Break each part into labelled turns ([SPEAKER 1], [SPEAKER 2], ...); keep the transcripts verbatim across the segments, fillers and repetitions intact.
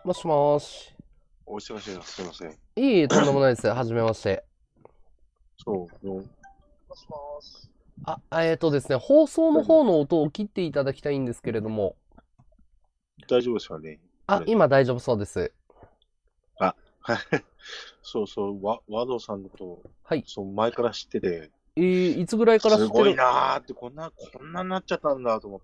[SPEAKER 1] もしもーし。
[SPEAKER 2] お忙しいです。すいません。
[SPEAKER 1] いい、とんでもないです。はじめまして。
[SPEAKER 2] そう、もうもしもし。
[SPEAKER 1] あ、えーとですね、放送の方の音を切っていただきたいんですけれども。
[SPEAKER 2] 大丈夫ですかね、こ
[SPEAKER 1] あ、
[SPEAKER 2] れで。
[SPEAKER 1] 今大丈夫そうです。
[SPEAKER 2] あ、はい。そうそう、わ、和道さんのことを、
[SPEAKER 1] はい。
[SPEAKER 2] そう、前から知ってて、
[SPEAKER 1] えー、いつぐらいから
[SPEAKER 2] すごい
[SPEAKER 1] 知ってる、
[SPEAKER 2] なーって、こんな、こんなになっちゃったんだと思って。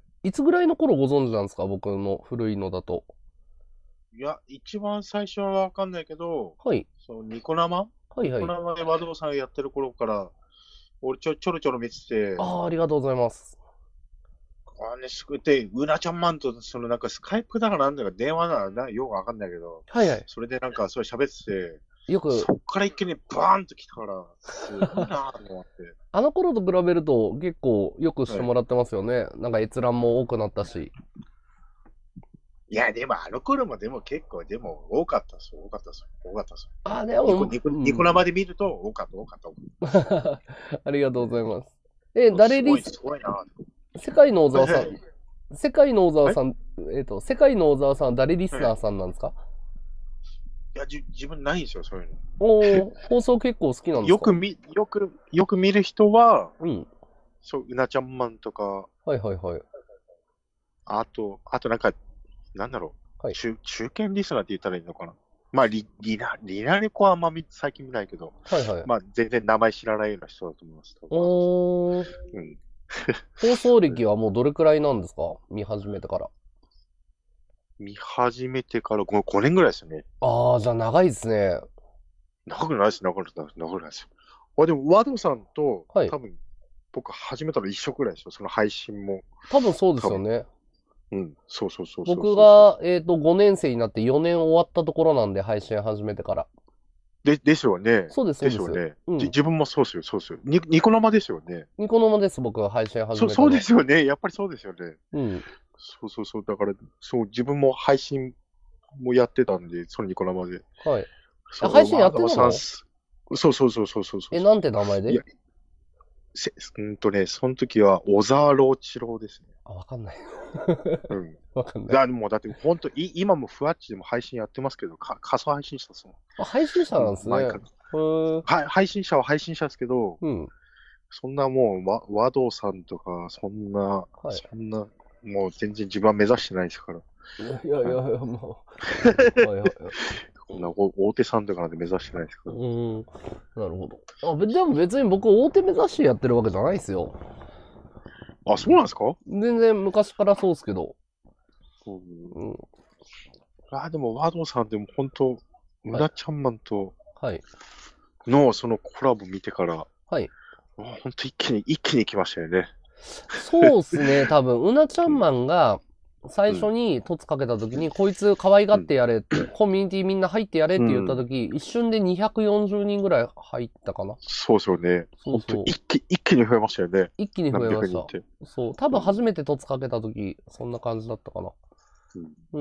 [SPEAKER 1] いつぐらいの頃ご存知なんですか？僕の古いのだと。
[SPEAKER 2] いや、一番最初はわかんないけど、
[SPEAKER 1] はい。
[SPEAKER 2] そう、ニコ生ニコ
[SPEAKER 1] はいはい。
[SPEAKER 2] 生で和道さんがやってる頃から、俺ちょ、ちょろちょろ見てて、
[SPEAKER 1] あー、ありがとうございます。
[SPEAKER 2] あれすごい、で、うなちゃんマンと、そのなんかスカイプだかなんだか電話だかな、よくわかんないけど、
[SPEAKER 1] はいはい。
[SPEAKER 2] それでなんかそれ喋ってて、
[SPEAKER 1] よく、
[SPEAKER 2] そっから一気にバーンと来たから、すごいなぁと思って。
[SPEAKER 1] あの頃と比べると結構よくして
[SPEAKER 2] はい。
[SPEAKER 1] もらってますよね。なんか閲覧も多くなったし。
[SPEAKER 2] いや、でもあの頃もでも結構、でも多かったですよ、多かったですよ、多かったですよ。
[SPEAKER 1] あ、で
[SPEAKER 2] ニコ、
[SPEAKER 1] も、
[SPEAKER 2] ニコ、
[SPEAKER 1] うん。
[SPEAKER 2] ニコ生で見ると多かった、多かった。
[SPEAKER 1] ありがとうございます。え、誰リス、
[SPEAKER 2] すごい、すごいなぁと。
[SPEAKER 1] 世界の小
[SPEAKER 2] はいはい。
[SPEAKER 1] 沢さん、世界の小沢
[SPEAKER 2] はい
[SPEAKER 1] さん、えっと、世界の小沢さんは誰リス
[SPEAKER 2] はい。
[SPEAKER 1] ナーさんなんですか？
[SPEAKER 2] いや、じ、自分ないんですよ、そういうの。
[SPEAKER 1] おー、放送結構好きなんですか？
[SPEAKER 2] よく見、よく、よく見る人は、
[SPEAKER 1] うん。
[SPEAKER 2] そう、うなちゃんマンとか、
[SPEAKER 1] はいはいはい。
[SPEAKER 2] あと、あとなんか、なんだろう、
[SPEAKER 1] はい。
[SPEAKER 2] 中、中堅リスナーって言ったらいいのかな。まあ、リ、リナ、リナレコはあんまみ最近見ないけど、
[SPEAKER 1] はいはい。
[SPEAKER 2] まあ、全然名前知らないような人だと思います、多分、ワードさ
[SPEAKER 1] おー、
[SPEAKER 2] ん。うん。
[SPEAKER 1] 放送歴はもうどれくらいなんですか？見始めてから。
[SPEAKER 2] 見始めてからご、ごねんぐらいですよね。
[SPEAKER 1] あー、じゃあ長いですね。
[SPEAKER 2] 長くないです、長くないです、長くないですよ。あ、でも、ワードさんと、
[SPEAKER 1] はい。
[SPEAKER 2] 多分、僕始めたの一緒くらいですよ、その配信も。
[SPEAKER 1] 多分そうです
[SPEAKER 2] 多分。
[SPEAKER 1] よね。
[SPEAKER 2] うん。そうそうそうそうそうそう。
[SPEAKER 1] 僕が、えっと、ごねん生になってよねん終わったところなんで、配信始めてから。
[SPEAKER 2] で、ですよね。
[SPEAKER 1] そうです、そうです。
[SPEAKER 2] ですよね。じ、
[SPEAKER 1] うん。
[SPEAKER 2] 自分もそうですよ、そうですよ。ニ、ニコ生ですよね。
[SPEAKER 1] ニコ生です、僕が配信始
[SPEAKER 2] そ、そうで
[SPEAKER 1] めたの。
[SPEAKER 2] すよね。やっぱりそうですよね。
[SPEAKER 1] うん。
[SPEAKER 2] そうそうそう。だから、そう、自分も配信もやってたんで、そのニコ生で。
[SPEAKER 1] はい。あ、配
[SPEAKER 2] そう、
[SPEAKER 1] 信や
[SPEAKER 2] ワードさん
[SPEAKER 1] ってたの？
[SPEAKER 2] す、そうそうそうそうそうそう。
[SPEAKER 1] え、なんて名前で？
[SPEAKER 2] いや、せ、うんとね、その時は、小沢郎一郎ですね。
[SPEAKER 1] あ、わかんない。
[SPEAKER 2] うん。
[SPEAKER 1] わかんない。
[SPEAKER 2] だ、もうだって、本当い、今もふわっちでも配信やってますけど、か、仮想配信者ですも
[SPEAKER 1] あ、配信者
[SPEAKER 2] ん。
[SPEAKER 1] なんですね。
[SPEAKER 2] もう前から。
[SPEAKER 1] へー。
[SPEAKER 2] はい、配信者は配信者ですけど、
[SPEAKER 1] うん。
[SPEAKER 2] そんなもう、わ、和道さんとか、そんな、
[SPEAKER 1] はい。
[SPEAKER 2] そんな、もう全然自分は目指してないですから。
[SPEAKER 1] いやいやいや、
[SPEAKER 2] はい。
[SPEAKER 1] もう。はいはいはい。
[SPEAKER 2] こんなお大手さんとかなんて目指してないですか
[SPEAKER 1] う
[SPEAKER 2] ら。
[SPEAKER 1] ーん。なるほど。あ、べでも別に僕、大手目指してやってるわけじゃないですよ。
[SPEAKER 2] あ、そうなんですか？
[SPEAKER 1] 全然昔からそうですけど。
[SPEAKER 2] うん。
[SPEAKER 1] うん。
[SPEAKER 2] あ、でも和道さんでも本当、う
[SPEAKER 1] はい。
[SPEAKER 2] なちゃんマンと
[SPEAKER 1] はい。
[SPEAKER 2] のそのコラボ見てから、
[SPEAKER 1] はい。
[SPEAKER 2] 本当一気に、一気に来ましたよね。
[SPEAKER 1] そうっすね。多分、うなちゃん
[SPEAKER 2] うん。
[SPEAKER 1] マンが、最
[SPEAKER 2] うん。
[SPEAKER 1] 初に凸かけた時
[SPEAKER 2] うん。
[SPEAKER 1] に、こいつ可愛が
[SPEAKER 2] うん。
[SPEAKER 1] ってやれって、コミュニティみんな入ってやれって言った
[SPEAKER 2] うん。
[SPEAKER 1] 時、一瞬でにひゃくよんじゅうにんぐらい入ったかな。
[SPEAKER 2] そうですよね。本当
[SPEAKER 1] そうそう。
[SPEAKER 2] 一気、一気に増えましたよね。
[SPEAKER 1] 一気に増
[SPEAKER 2] 何
[SPEAKER 1] えました。
[SPEAKER 2] 百人って。
[SPEAKER 1] そう。多分初
[SPEAKER 2] うん。
[SPEAKER 1] めて凸かけた時、そんな感じだったかな。
[SPEAKER 2] うん。
[SPEAKER 1] うん。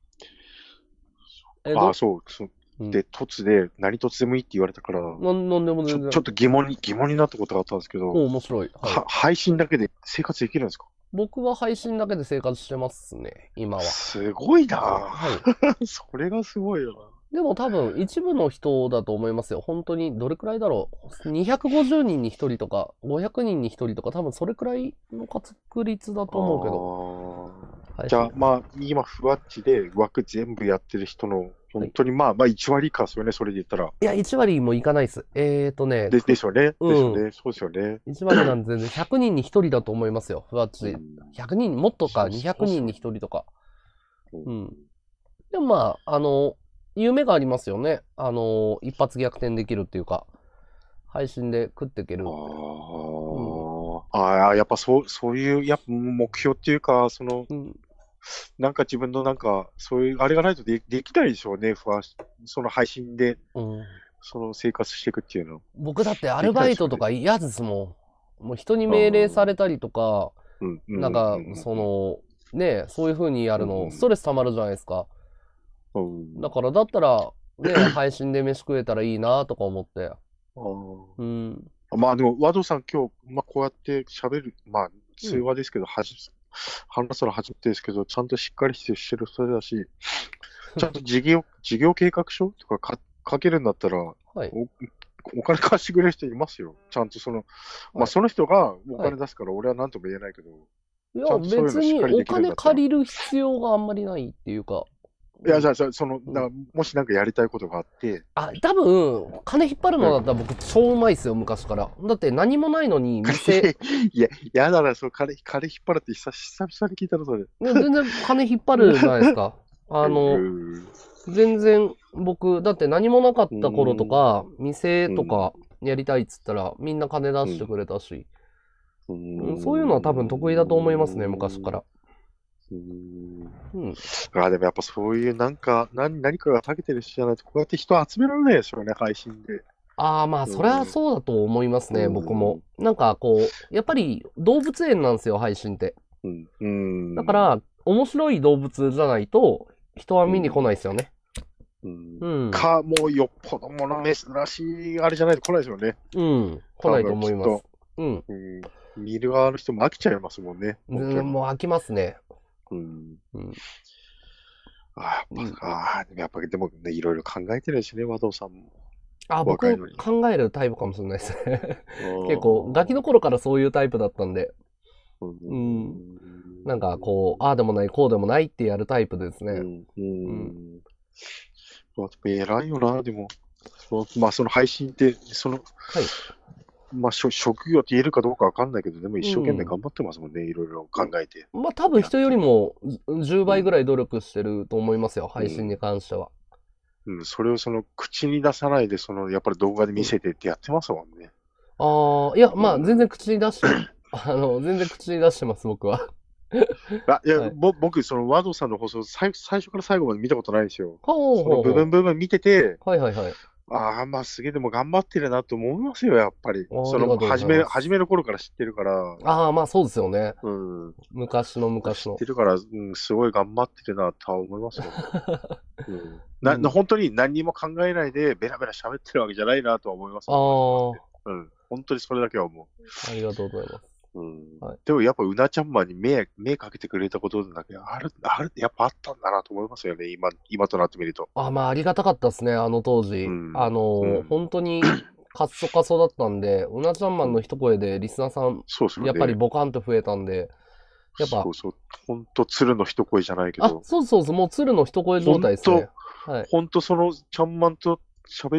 [SPEAKER 1] え、
[SPEAKER 2] ああ、
[SPEAKER 1] ど、
[SPEAKER 2] そう。そ
[SPEAKER 1] うん。
[SPEAKER 2] で、突で、何突でもいいって言われたから、
[SPEAKER 1] なん、なんでも
[SPEAKER 2] ちょ、
[SPEAKER 1] 全然。
[SPEAKER 2] ちょっと疑問に、疑問になったことがあったんですけど、
[SPEAKER 1] お、面白い。はい。
[SPEAKER 2] は、配信だけで生活できるんですか？
[SPEAKER 1] 僕は配信だけで生活してますね、今は。
[SPEAKER 2] すごいな
[SPEAKER 1] はい。
[SPEAKER 2] ぁ。それがすごいよ
[SPEAKER 1] でも多分一部の人だと思いますよ。本当にどれくらいだろう。にひゃくごじゅうにんにひとりとか、ごひゃくにんにひとりとか、多分それくらいの確率だと
[SPEAKER 2] な。
[SPEAKER 1] 思うけど。
[SPEAKER 2] ああ。
[SPEAKER 1] 配信。
[SPEAKER 2] じゃあ、まあ、今、ふわっちで枠全部やってる人の、
[SPEAKER 1] はい。
[SPEAKER 2] 本当にまあ、まあ、いち割かですよね、それで言ったら。
[SPEAKER 1] いや、いち割もいかないです。えーとね、
[SPEAKER 2] で、で
[SPEAKER 1] く、
[SPEAKER 2] すよね。
[SPEAKER 1] うん。
[SPEAKER 2] ですよね。そうですよね。
[SPEAKER 1] いち割なんで全然ひゃくにんにひとりだと思いますよ。ふわっち。
[SPEAKER 2] うん。
[SPEAKER 1] ひゃくにん、もっとか、
[SPEAKER 2] そう、そ
[SPEAKER 1] 200人に
[SPEAKER 2] うっすよね。
[SPEAKER 1] ひとりとか。
[SPEAKER 2] うん。
[SPEAKER 1] うん。でもまあ、あの、夢がありますよね。あの、一発逆転できるっていうか、配信で食っていけるって。
[SPEAKER 2] あ
[SPEAKER 1] うん。
[SPEAKER 2] あ。ああ、やっぱそう、そういう、やっぱ目標っていうか、その、
[SPEAKER 1] うん。
[SPEAKER 2] なんか自分のなんか、そういう、あれがないとで、できないでしょうね、ふわその配信で、
[SPEAKER 1] うん。
[SPEAKER 2] その生活していくっていうの。
[SPEAKER 1] 僕だってア
[SPEAKER 2] で
[SPEAKER 1] ルバイトと
[SPEAKER 2] きないでしょうね。
[SPEAKER 1] か嫌ですもん。もう人に
[SPEAKER 2] ああ。
[SPEAKER 1] 命令さ
[SPEAKER 2] うん、
[SPEAKER 1] れたりとか、
[SPEAKER 2] うん、うん、
[SPEAKER 1] なんか、
[SPEAKER 2] うん、
[SPEAKER 1] その、ね、そういう風にや
[SPEAKER 2] うん、
[SPEAKER 1] るの、ス
[SPEAKER 2] うん。
[SPEAKER 1] トレス溜まるじゃないですか。
[SPEAKER 2] うん。
[SPEAKER 1] だから、だったら、ね、配信で飯食えたらいいなとか思って。
[SPEAKER 2] あ
[SPEAKER 1] うん。
[SPEAKER 2] あ。まあでも、和道さん今日、まあこうやって喋る、まあ
[SPEAKER 1] うん。
[SPEAKER 2] 通話ですけど、はじ、話すの初めてですけど、ちゃんとしっかりしてしてる人だし、 ちゃんと事業、事業計画書とかか書けるんだったら、
[SPEAKER 1] はい。
[SPEAKER 2] お、お金貸してくれる人いますよ。ちゃんとその、ま
[SPEAKER 1] はい。
[SPEAKER 2] あその人がお
[SPEAKER 1] はい。
[SPEAKER 2] 金出すから俺は何とも言えないけど、
[SPEAKER 1] いや、
[SPEAKER 2] ちゃんとそういうの
[SPEAKER 1] 別にお
[SPEAKER 2] しっかりできるん
[SPEAKER 1] 金
[SPEAKER 2] だったら。
[SPEAKER 1] 借りる必要があんまりないっていうか。
[SPEAKER 2] いや、じ
[SPEAKER 1] うん。
[SPEAKER 2] ゃあ、じゃあその、
[SPEAKER 1] うん。
[SPEAKER 2] なもしなんかやりたいことがあって、
[SPEAKER 1] あ、多分、金引っ張る
[SPEAKER 2] うん。
[SPEAKER 1] のだったら僕超うまいっすよ、昔から。だって何もないのに店、
[SPEAKER 2] いや、やだな、その金、金引っ張るって久久々に聞いたの、それ。
[SPEAKER 1] ね全然金引っ張るじゃないですか。あ
[SPEAKER 2] う
[SPEAKER 1] の、
[SPEAKER 2] ん。
[SPEAKER 1] 全然僕、だって何もなかっ
[SPEAKER 2] う
[SPEAKER 1] た頃と
[SPEAKER 2] ん。
[SPEAKER 1] か、店
[SPEAKER 2] うん。
[SPEAKER 1] とかやりたいっつったらみんな金出して
[SPEAKER 2] うん。
[SPEAKER 1] くれたし、
[SPEAKER 2] う
[SPEAKER 1] うん、そういうのは多分得意だと思いますね、昔か
[SPEAKER 2] ん。
[SPEAKER 1] ら。
[SPEAKER 2] うん。
[SPEAKER 1] うん。
[SPEAKER 2] あ、でもやっぱそういうなんか、何、何かが長けてる人じゃないと、こうやって人集められないですよね、配信で。
[SPEAKER 1] ああ、まあ、
[SPEAKER 2] う
[SPEAKER 1] それは
[SPEAKER 2] ん。
[SPEAKER 1] そうだと思います
[SPEAKER 2] う
[SPEAKER 1] ね、僕も。
[SPEAKER 2] ん。
[SPEAKER 1] なんかこう、やっぱり動物園なんですよ、配信って。
[SPEAKER 2] うん。うん。
[SPEAKER 1] だから、面白い動物じゃないと、人は見に来ない
[SPEAKER 2] うん。
[SPEAKER 1] ですよね。
[SPEAKER 2] うん。
[SPEAKER 1] うん。
[SPEAKER 2] か、もうよっぽどもの珍しい、あれじゃないと来ないですよね。
[SPEAKER 1] うん。来
[SPEAKER 2] 多
[SPEAKER 1] ないと
[SPEAKER 2] 分きっと。
[SPEAKER 1] 思います。うん。
[SPEAKER 2] うん。見る側の人も飽きちゃいますもんね、本当に。
[SPEAKER 1] 全然もう飽きますね。
[SPEAKER 2] うん。
[SPEAKER 1] うん。
[SPEAKER 2] あ、やっ
[SPEAKER 1] うん。
[SPEAKER 2] ぱ、ああ、でもやっぱりでもね、いろいろ考えてるしね、和道さんも。
[SPEAKER 1] あ、僕
[SPEAKER 2] 若いのに。
[SPEAKER 1] 考えるタイプかもしれないですね。
[SPEAKER 2] あ
[SPEAKER 1] 結構、ガキの
[SPEAKER 2] あ。
[SPEAKER 1] 頃からそういうタイプだったんで。
[SPEAKER 2] う
[SPEAKER 1] うん。
[SPEAKER 2] ん。
[SPEAKER 1] なんかこう、ああでもない、こうでもないってやるタイプですね。
[SPEAKER 2] うん。う
[SPEAKER 1] うん。
[SPEAKER 2] ん。まあ、偉いよな、でも。そうまあ、その配信って、その、
[SPEAKER 1] はい。
[SPEAKER 2] まあ、しょ職業って言えるかどうかわかんないけど、でも一
[SPEAKER 1] う
[SPEAKER 2] 生懸命
[SPEAKER 1] ん。
[SPEAKER 2] 頑張ってますもんね、いろいろ考えて
[SPEAKER 1] まあ多分人よ
[SPEAKER 2] やって。
[SPEAKER 1] りもじゅうばいぐ
[SPEAKER 2] うん。
[SPEAKER 1] らい努力してると思いますよ、配信に
[SPEAKER 2] うん。
[SPEAKER 1] 関しては。
[SPEAKER 2] うん。それをその、口に出さないで、その、やっぱり動画で見
[SPEAKER 1] うん。
[SPEAKER 2] せてってやってますもんね。
[SPEAKER 1] ああ、いや、まあ全然
[SPEAKER 2] うん。
[SPEAKER 1] 口に出して、あの、全然口に出してます、僕は。
[SPEAKER 2] あ、いや、
[SPEAKER 1] はい。
[SPEAKER 2] ぼ、僕、その、ワドさんの放送、最、最初から最後まで見たことないんですよ。
[SPEAKER 1] ほう
[SPEAKER 2] その部分
[SPEAKER 1] ほうほ
[SPEAKER 2] 部分見てて、
[SPEAKER 1] う。はいはいはい。
[SPEAKER 2] ああ、まあ、すげえ、でも頑張ってるなと思いますよ、やっぱり。その、
[SPEAKER 1] ありがとうご
[SPEAKER 2] 始め、
[SPEAKER 1] ざいます。
[SPEAKER 2] 始める頃から知ってるから、
[SPEAKER 1] ああ、まあそうですよね。
[SPEAKER 2] うん。
[SPEAKER 1] 昔の昔の。
[SPEAKER 2] 知ってるから、うん、すごい頑張ってるなとは思いますよね。うん。な、な
[SPEAKER 1] うん。
[SPEAKER 2] 本当に何にも考えないで、ベラベラ喋ってるわけじゃないなとは思います
[SPEAKER 1] あ
[SPEAKER 2] もん、同じところで。
[SPEAKER 1] あ、
[SPEAKER 2] うん。本当にそれだけは思
[SPEAKER 1] ありがとうございます。
[SPEAKER 2] う。うん。
[SPEAKER 1] はい。
[SPEAKER 2] でもやっぱ、うなちゃんマンに目、目かけてくれたことだけある、ある、やっぱあったんだなと思いますよね、今、今となってみると。
[SPEAKER 1] あ、まあありがたかったですね、あの当時。あ
[SPEAKER 2] うん。う
[SPEAKER 1] の、
[SPEAKER 2] ん。
[SPEAKER 1] 本当にカッソカソだったんで、うなちゃんマンの
[SPEAKER 2] うん。
[SPEAKER 1] 一声でリスナーさん、
[SPEAKER 2] そうですよ
[SPEAKER 1] やっぱり
[SPEAKER 2] ね。
[SPEAKER 1] ボカンと増えたんで、やっぱ、
[SPEAKER 2] そうそう。ほんと、鶴の一声じゃないけ
[SPEAKER 1] あ、
[SPEAKER 2] ど、
[SPEAKER 1] そうそうそう、もう鶴の一声状
[SPEAKER 2] ほんと、
[SPEAKER 1] 態ですね。はい。
[SPEAKER 2] ほんとその、ちゃんまんと喋って、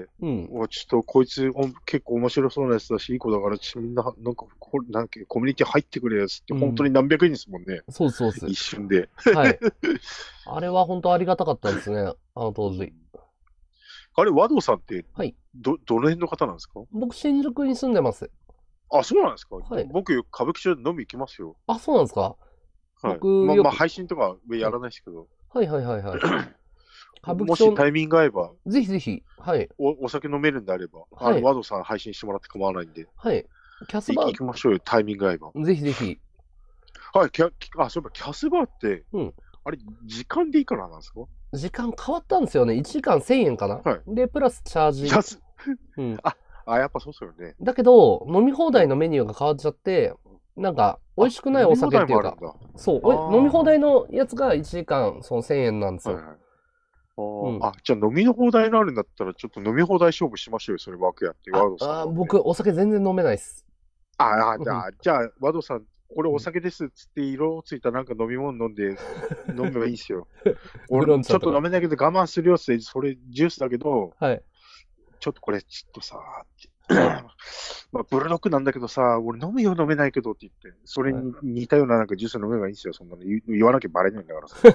[SPEAKER 1] うん。
[SPEAKER 2] おちょっとこいつお結構面白そうなやつだし、いい子だから、ちみんな、なんか、こなんかコミュニティ入ってくれやつって、本当
[SPEAKER 1] うん。
[SPEAKER 2] に何百人ですもんね。
[SPEAKER 1] そうそうです。
[SPEAKER 2] 一瞬で。
[SPEAKER 1] はい。あれは本当ありがたかったですね、あの当時。
[SPEAKER 2] うん、あれ、和道さんって、
[SPEAKER 1] はい。
[SPEAKER 2] ど、どの辺の方なんですか？
[SPEAKER 1] 僕、新宿に住んでます。
[SPEAKER 2] あ、そうなんですか？
[SPEAKER 1] はい。
[SPEAKER 2] 僕、歌舞伎町で飲み行きますよ。
[SPEAKER 1] あ、そうなんですか。
[SPEAKER 2] はい。
[SPEAKER 1] 僕、
[SPEAKER 2] まあ、まあ、
[SPEAKER 1] よく、
[SPEAKER 2] 配信とかや
[SPEAKER 1] はい。
[SPEAKER 2] らないですけど、
[SPEAKER 1] はいはいはいはい。歌舞伎町、
[SPEAKER 2] もしタイミング合えば、
[SPEAKER 1] ぜひぜひ、はい。
[SPEAKER 2] お、お酒飲めるんであれば、あの、
[SPEAKER 1] はい。
[SPEAKER 2] 和道さん配信してもらって構わないんで、
[SPEAKER 1] はい。キャス
[SPEAKER 2] い
[SPEAKER 1] バ
[SPEAKER 2] 行きましょうよ、タイミング合えば。
[SPEAKER 1] ー、ぜひぜひ。
[SPEAKER 2] はい、キャ、あ、そういえば、キャスバーって、
[SPEAKER 1] うん。
[SPEAKER 2] あれ、時間でいいからなんですか？
[SPEAKER 1] 時間変わったんですよね。いちじかんせんえんかな
[SPEAKER 2] はい。
[SPEAKER 1] で、プラスチャージ。
[SPEAKER 2] 安、
[SPEAKER 1] うん。
[SPEAKER 2] あ、あ、やっぱそうっすよね。
[SPEAKER 1] だけど、飲み放
[SPEAKER 2] うん。
[SPEAKER 1] 題のメニューが変わっちゃって、なんか、美味
[SPEAKER 2] あ、
[SPEAKER 1] しくないお
[SPEAKER 2] 飲み放
[SPEAKER 1] 酒っていうか、
[SPEAKER 2] 題もあるんだ。
[SPEAKER 1] そう、
[SPEAKER 2] あ
[SPEAKER 1] おい飲み放
[SPEAKER 2] あ、は
[SPEAKER 1] 題のやつがいちじかん、そのせんえんなんですよ。
[SPEAKER 2] いはい。
[SPEAKER 1] うん。
[SPEAKER 2] ああ、あ、じゃあ飲みの放題のあるんだったら、ちょっと飲み放題勝負しましょうよ、それ枠やって、
[SPEAKER 1] あ、
[SPEAKER 2] ワードさん
[SPEAKER 1] あー、
[SPEAKER 2] のんで。
[SPEAKER 1] 僕、お酒全然飲めないっす。
[SPEAKER 2] ああ、
[SPEAKER 1] うん。
[SPEAKER 2] じゃあ、じゃあ、ワードさん、これ
[SPEAKER 1] うん。
[SPEAKER 2] お酒ですっつって色ついたなんか飲み物飲んで、飲めばいいんすよ。
[SPEAKER 1] ウーロ
[SPEAKER 2] 俺、ちょっ
[SPEAKER 1] ン茶とか。
[SPEAKER 2] と飲めないけど我慢するよっつって、それジュースだけど、
[SPEAKER 1] はい。
[SPEAKER 2] ちょっとこれ、ちょっとさ、
[SPEAKER 1] はい。
[SPEAKER 2] まあ、ブルドックなんだけどさ、俺飲むよ飲めないけどって言って、それ
[SPEAKER 1] はい。
[SPEAKER 2] に似たようななんかジュース飲めばいいんですよ、そんなの言言わなきゃバレないんだからさ。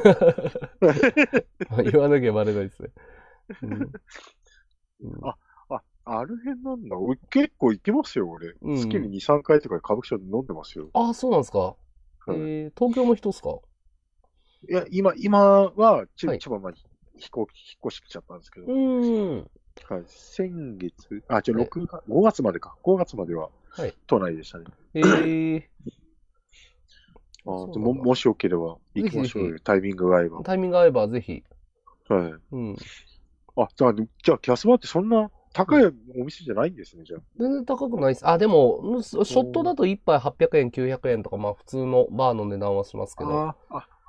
[SPEAKER 1] 言わなきゃバレないですね。うん。うん。
[SPEAKER 2] あ、あ、ある辺なんだ。俺結構行きますよ、俺。
[SPEAKER 1] うん。
[SPEAKER 2] 月にに、さんかいとかで歌舞伎町で飲んでますよ。
[SPEAKER 1] ああ、そうなんですか。
[SPEAKER 2] はい。
[SPEAKER 1] えー、東京の人っすか？
[SPEAKER 2] いや、今、今は、ち、
[SPEAKER 1] はい。
[SPEAKER 2] 千葉まで飛行機、引っ越してきちゃったんですけ
[SPEAKER 1] う
[SPEAKER 2] ど、
[SPEAKER 1] ーん。
[SPEAKER 2] はい。先月、あ、じゃあ
[SPEAKER 1] はい。
[SPEAKER 2] ろくがつ、ごがつまでか。ごがつまでは
[SPEAKER 1] はい。
[SPEAKER 2] 都内でしたね。
[SPEAKER 1] えー、あ、
[SPEAKER 2] あ、でも、
[SPEAKER 1] そうなんだ。
[SPEAKER 2] もしよければ行
[SPEAKER 1] ぜ
[SPEAKER 2] きましょうよ。
[SPEAKER 1] ひぜひ、
[SPEAKER 2] タイミングが合えば。
[SPEAKER 1] タイミング合えばぜひ。
[SPEAKER 2] はい。
[SPEAKER 1] うん。
[SPEAKER 2] あ、じゃあ、じゃあ、キャスバーってそんな
[SPEAKER 1] うん。
[SPEAKER 2] 高いお店じゃないんですね、じゃあ。
[SPEAKER 1] 全然高くないっす。あ、でも、ショット
[SPEAKER 2] おー、
[SPEAKER 1] だといっぱいはっぴゃくえん、きゅうひゃくえんとか、まあ普通のバーの値段はしますけど。
[SPEAKER 2] あーあ、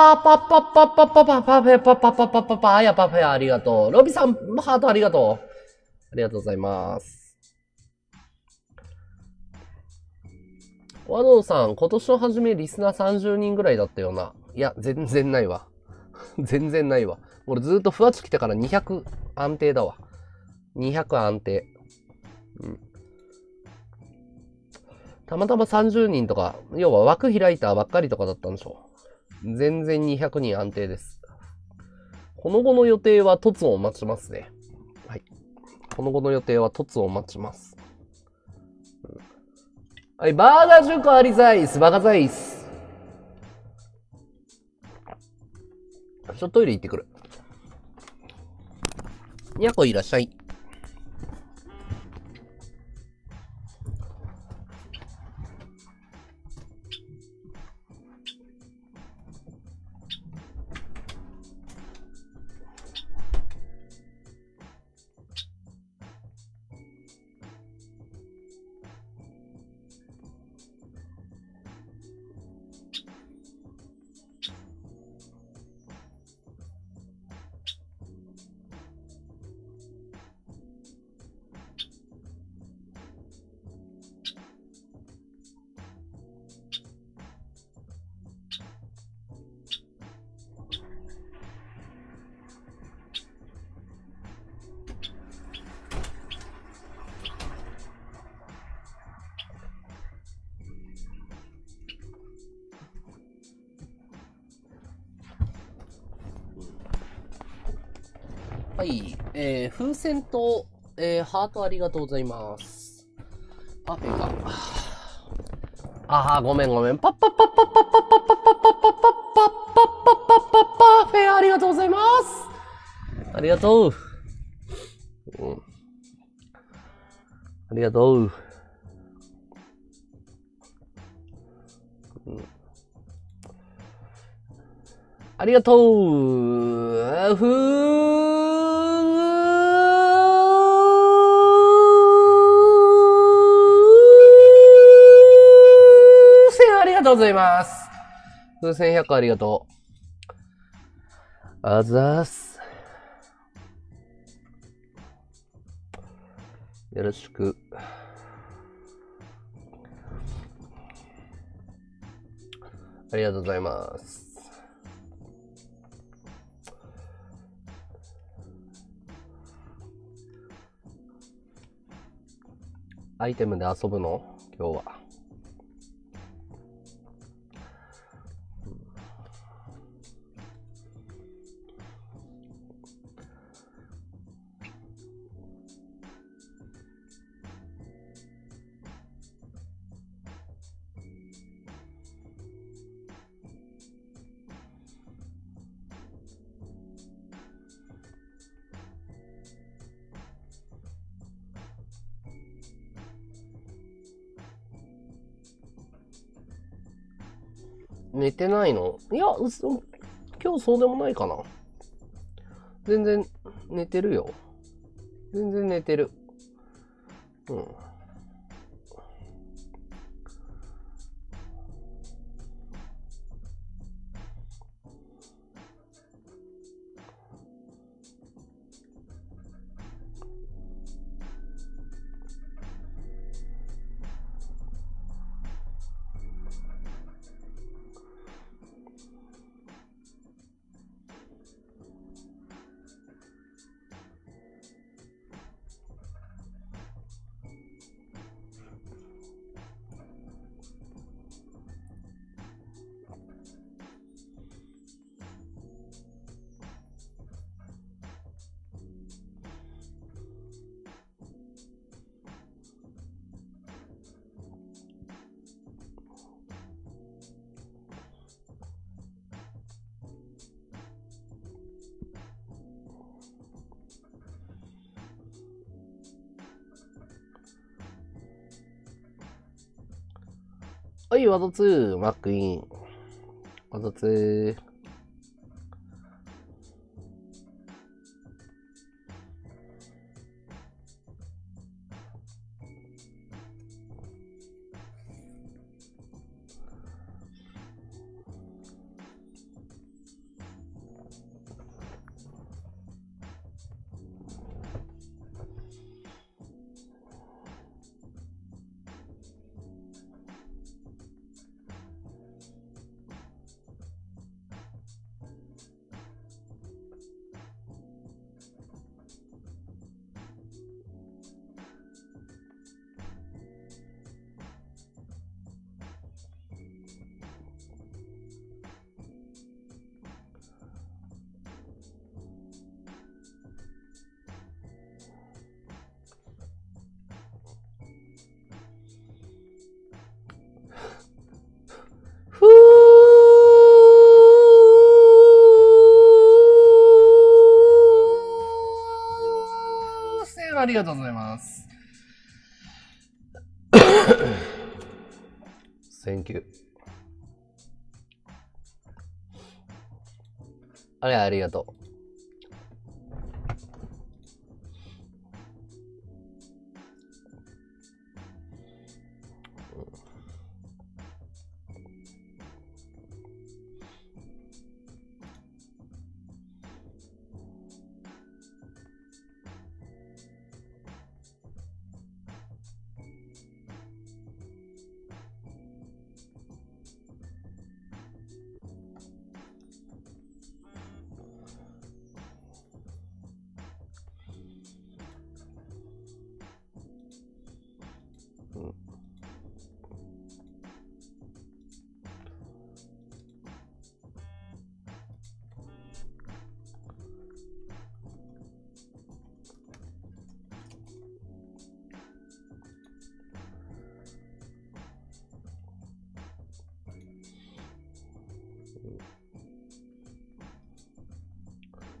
[SPEAKER 1] あー、パッパッパッパッパッパッパッパッパッパッパッパッパッパーやパフェありがとう。ロビさん、ハートありがとう。ありがとうございます。ワドンさん、今年の初めリスナーさんじゅうにんぐらいだったよな。いや、全然ないわ。全然ないわ。俺ずっとふわち来てからにひゃく安定だわ。にひゃく安定。うん。たまたまさんじゅうにんとか、要は枠開いたばっかりとかだったんでしょう。全然にひゃくにん安定です。この後の予定は凸を待ちますね。はい。この後の予定は凸を待ちます。うん、はい、バーガーじゅっこありざいす。バカざいす。ちょっとトイレ行ってくる。にゃこいらっしゃい。はい、えー、風船と、えー、ハートありがとうございます。パフェが、 ああ、ごめんごめん。パッパッパッパッパッパッパッパッパッパッパッパッパッパッパッパッパッフェアありがとうございます。ありがとう。うん、ありがとう。うん、ありがとう。ふー。ありがとうございます。風船ひゃっこありがとう。あざーす。よろしく。ありがとうございます。アイテムで遊ぶの？今日は。寝てないの？いや、今日そうでもないかな。全然寝てるよ。全然寝てる。うん。はい、ワードツー、マックイン。ワードツー。ふーせんありがとうございます。センキュー。あれありがとう。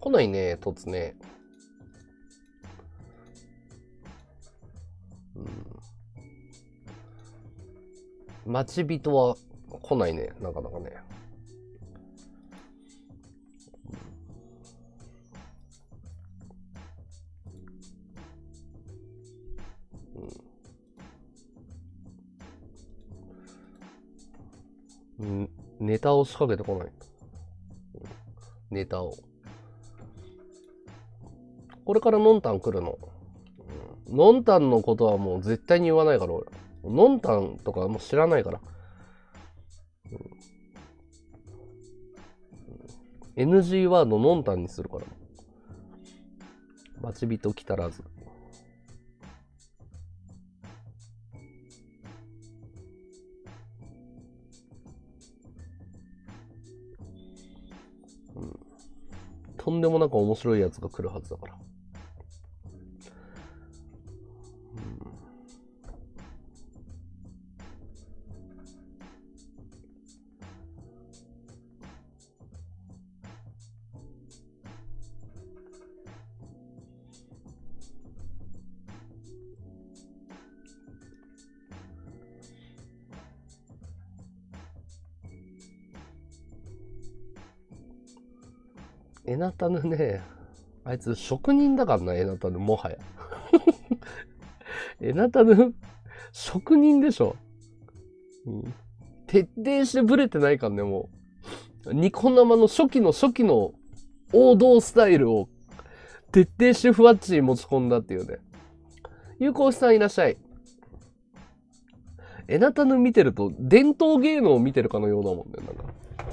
[SPEAKER 1] 来ないね、突ね。うん。待ち人は来ないね、なかなかね。うん。ネタを仕掛けてこない。ネタを。これからノンタン来るの。うん、ノンタンのことはもう絶対に言わないから、俺。ノンタンとかもう知らないから。うん、エヌジー ワードノンタンにするから。待ち人来たらず。うん、とんでもなく面白いやつが来るはずだから。エナタヌね、あいつ職人だからな、エナタヌ、もはや。エナタヌ、職人でしょ。うん、徹底してブレてないからね、もう。ニコ生の初期の初期の王道スタイルを徹底してふわっちに持ち込んだっていうね。有効さんいらっしゃい。エナタヌ見てると伝統芸能を見てるかのようなもんね、なんか。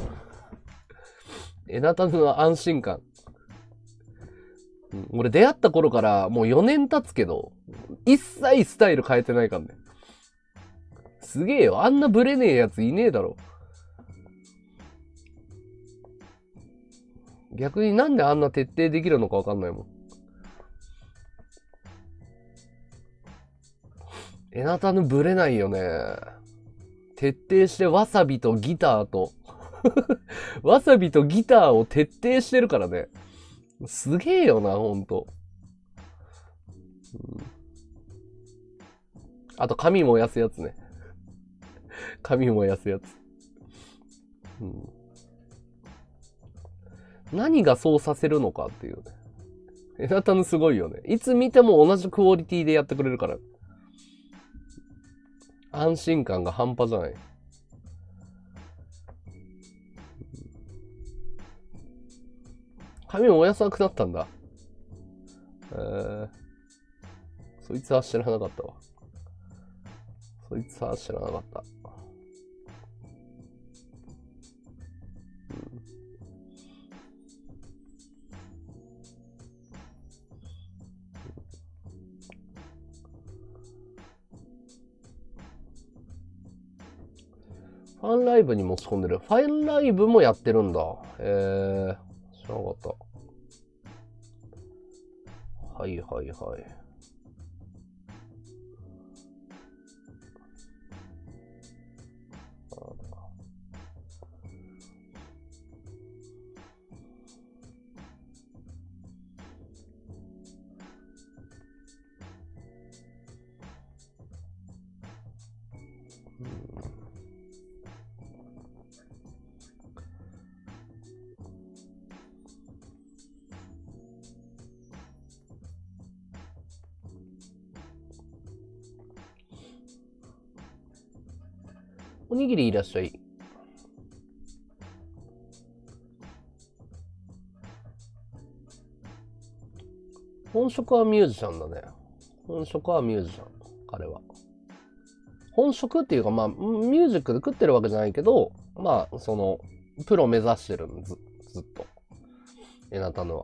[SPEAKER 1] エナタヌの安心感。うん、俺出会った頃からもうよねん経つけど、一切スタイル変えてないからね。すげえよ。あんなブレねえやついねえだろ。逆になんであんな徹底できるのかわかんないもん。エナタヌブレないよね。徹底してわさびとギターとわさびとギターを徹底してるからね。すげえよな、ほんと。うん、あと髪燃やすやつね。髪燃やすやつ。うん、何がそうさせるのかっていうね。エナタヌすごいよね。いつ見ても同じクオリティでやってくれるから。安心感が半端じゃない。髪燃やさなくなったんだ。えー、そいつは知らなかったわ。そいつは知らなかった。ファンライブに持ち込んでる。ファンライブもやってるんだ。えー、知らなかった。はいはいはい。おにぎりいらっしゃい。本職はミュージシャンだね。本職はミュージシャン。彼は。本職っていうか、まあ、ミュージックで食ってるわけじゃないけど、まあ、その、プロ目指してるんず、ずっと。エナタヌは。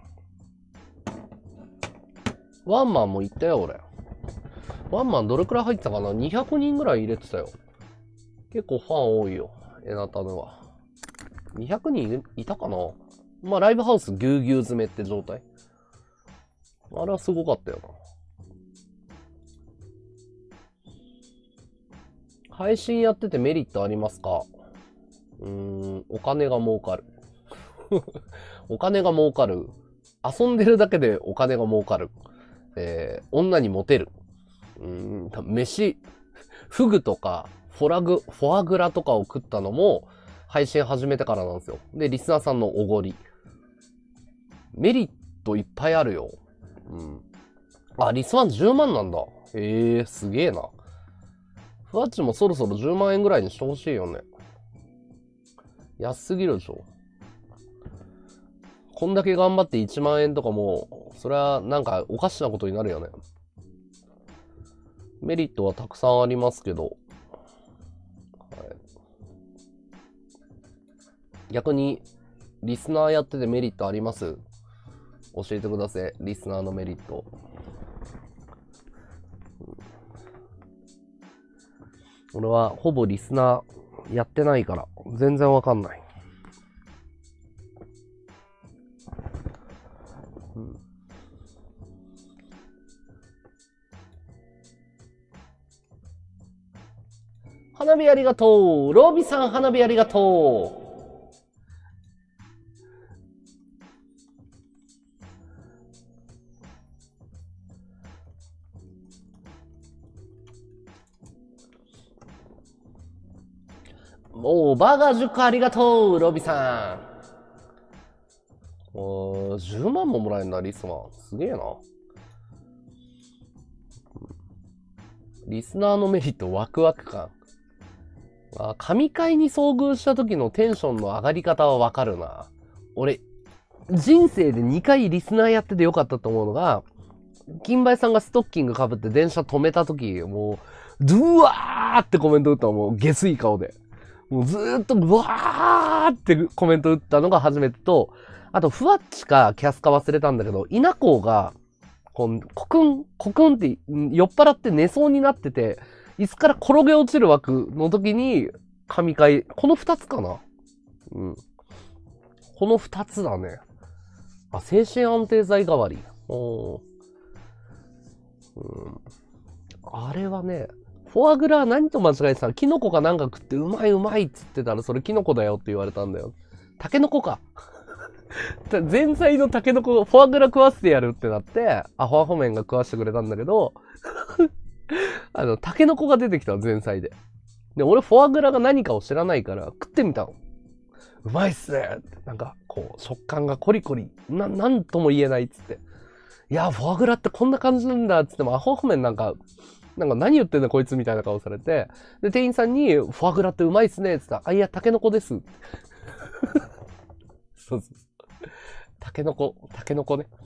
[SPEAKER 1] ワンマンも行ったよ、俺。ワンマンどれくらい入ってたかな ?にひゃく 人ぐらい入れてたよ。結構ファン多いよ、エナタヌは。にひゃくにんいたかな。まあ、ライブハウスぎゅうぎゅう詰めって状態。あれはすごかったよな。配信やっててメリットありますか？うーん、お金が儲かる。 お金が儲かる。遊んでるだけでお金が儲かる。えー、女にモテる。うーん、飯、フグとか、フォラグ、フォアグラとかを食ったのも、配信始めてからなんですよ。で、リスナーさんのおごり。メリットいっぱいあるよ。うん。あ、リスワンじゅうまんなんだ。ええー、すげえな。ふわっちもそろそろじゅうまんえんぐらいにしてほしいよね。安すぎるでしょ。こんだけ頑張っていちまんえんとかも、それはなんかおかしなことになるよね。メリットはたくさんありますけど。はい、逆に、リスナーやっててメリットあります？教えてください。リスナーのメリット。俺はほぼリスナーやってないから、全然わかんない。うん、花火ありがとう。ロービさん花火ありがとう。おー、バーガーじゅっこありがとう、ロビさん。おー、じゅうまんももらえるんだ、リスナー。すげえな。リスナーのメリット、ワクワク感。あ、神回に遭遇した時のテンションの上がり方はわかるな。俺、人生でにかいリスナーやっててよかったと思うのが、金梅さんがストッキング被って電車止めた時、もう、ドゥワーってコメント打ったのもう下水顔で。もうずーっとブワーってコメント打ったのが初めてと、あと、ふわっちかキャスか忘れたんだけど、稲子が、こう、コクン、コクンって酔っ払って寝そうになってて、椅子から転げ落ちる枠の時に、神回、この二つかな。うん。この二つだね。あ、精神安定剤代わり。おー。うん。あれはね、フォアグラは何と間違えてたの？キノコかなんか食ってうまいうまいっつってたらそれキノコだよって言われたんだよ。タケノコか。前菜のタケノコ、フォアグラ食わせてやるってなって、アホアホメンが食わしてくれたんだけど、あの、タケノコが出てきたの、前菜で。で、俺フォアグラが何かを知らないから食ってみたの。うまいっすねって。なんか、こう、食感がコリコリ。な、なんとも言えないっつって。いや、フォアグラってこんな感じなんだっつっても、アホアホメンなんか、なんか何言ってんだこいつみたいな顔されて、で、店員さんに、フォアグラってうまいっすねって言ったら、あ、いや、タケノコです。そうそうそう。タケノコ、タケノコね。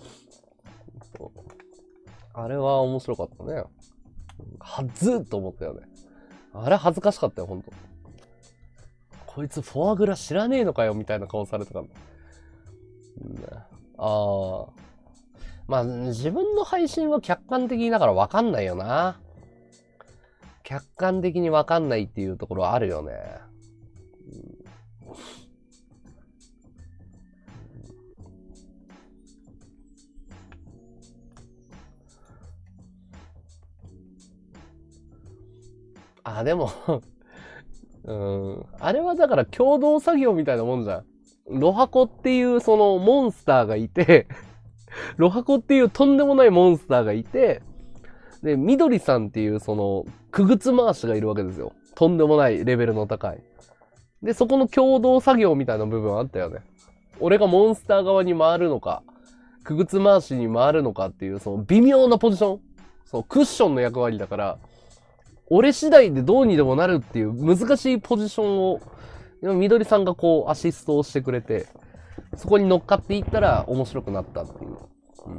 [SPEAKER 1] あれは面白かったね。はずーっと思ったよね。あれ恥ずかしかったよ、ほんと。こいつフォアグラ知らねえのかよ、みたいな顔されてたから。うん、ああ。まあ、自分の配信は客観的だから分かんないよな。客観的に分かんないっていうところはあるよね。あ、でもうん。あれはだから共同作業みたいなもんじゃん。ロハコっていうそのモンスターがいてロハコっていうとんでもないモンスターがいて、で、みどりさんっていうその、くぐつ回しがいるわけですよ。とんでもないレベルの高い。で、そこの共同作業みたいな部分あったよね。俺がモンスター側に回るのか、くぐつ回しに回るのかっていう、その微妙なポジション。そう、クッションの役割だから、俺次第でどうにでもなるっていう難しいポジションを、みどりさんがこうアシストをしてくれて、そこに乗っかっていったら面白くなったっていう。うん、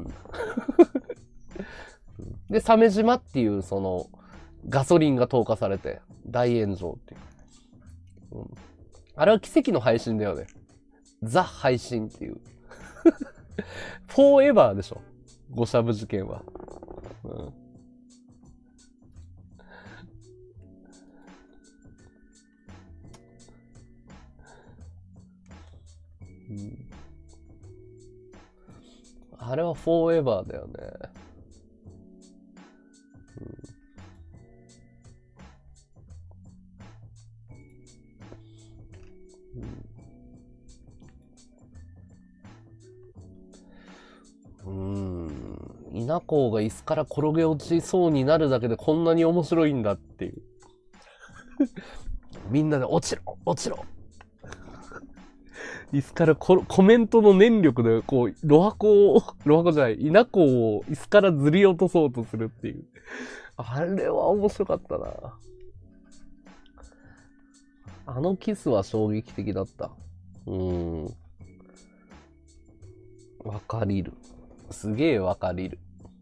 [SPEAKER 1] で、鮫島っていうその、ガソリンが投下されて、大炎上っていう。うん、あれは奇跡の配信だよね。ザ配信っていう。フォーエバーでしょ。ゴシャブ事件は。うんうん、あれはフォーエバーだよね。うんうん、 稲子が椅子から転げ落ちそうになるだけでこんなに面白いんだっていう。みんなで落ちろ落ちろ椅子からココメントの念力でこう、ロハコを、ロハコじゃない、稲子を椅子からずり落とそうとするっていう。あれは面白かったな。あのキスは衝撃的だった。うーん。わかりる。すげえわかりる。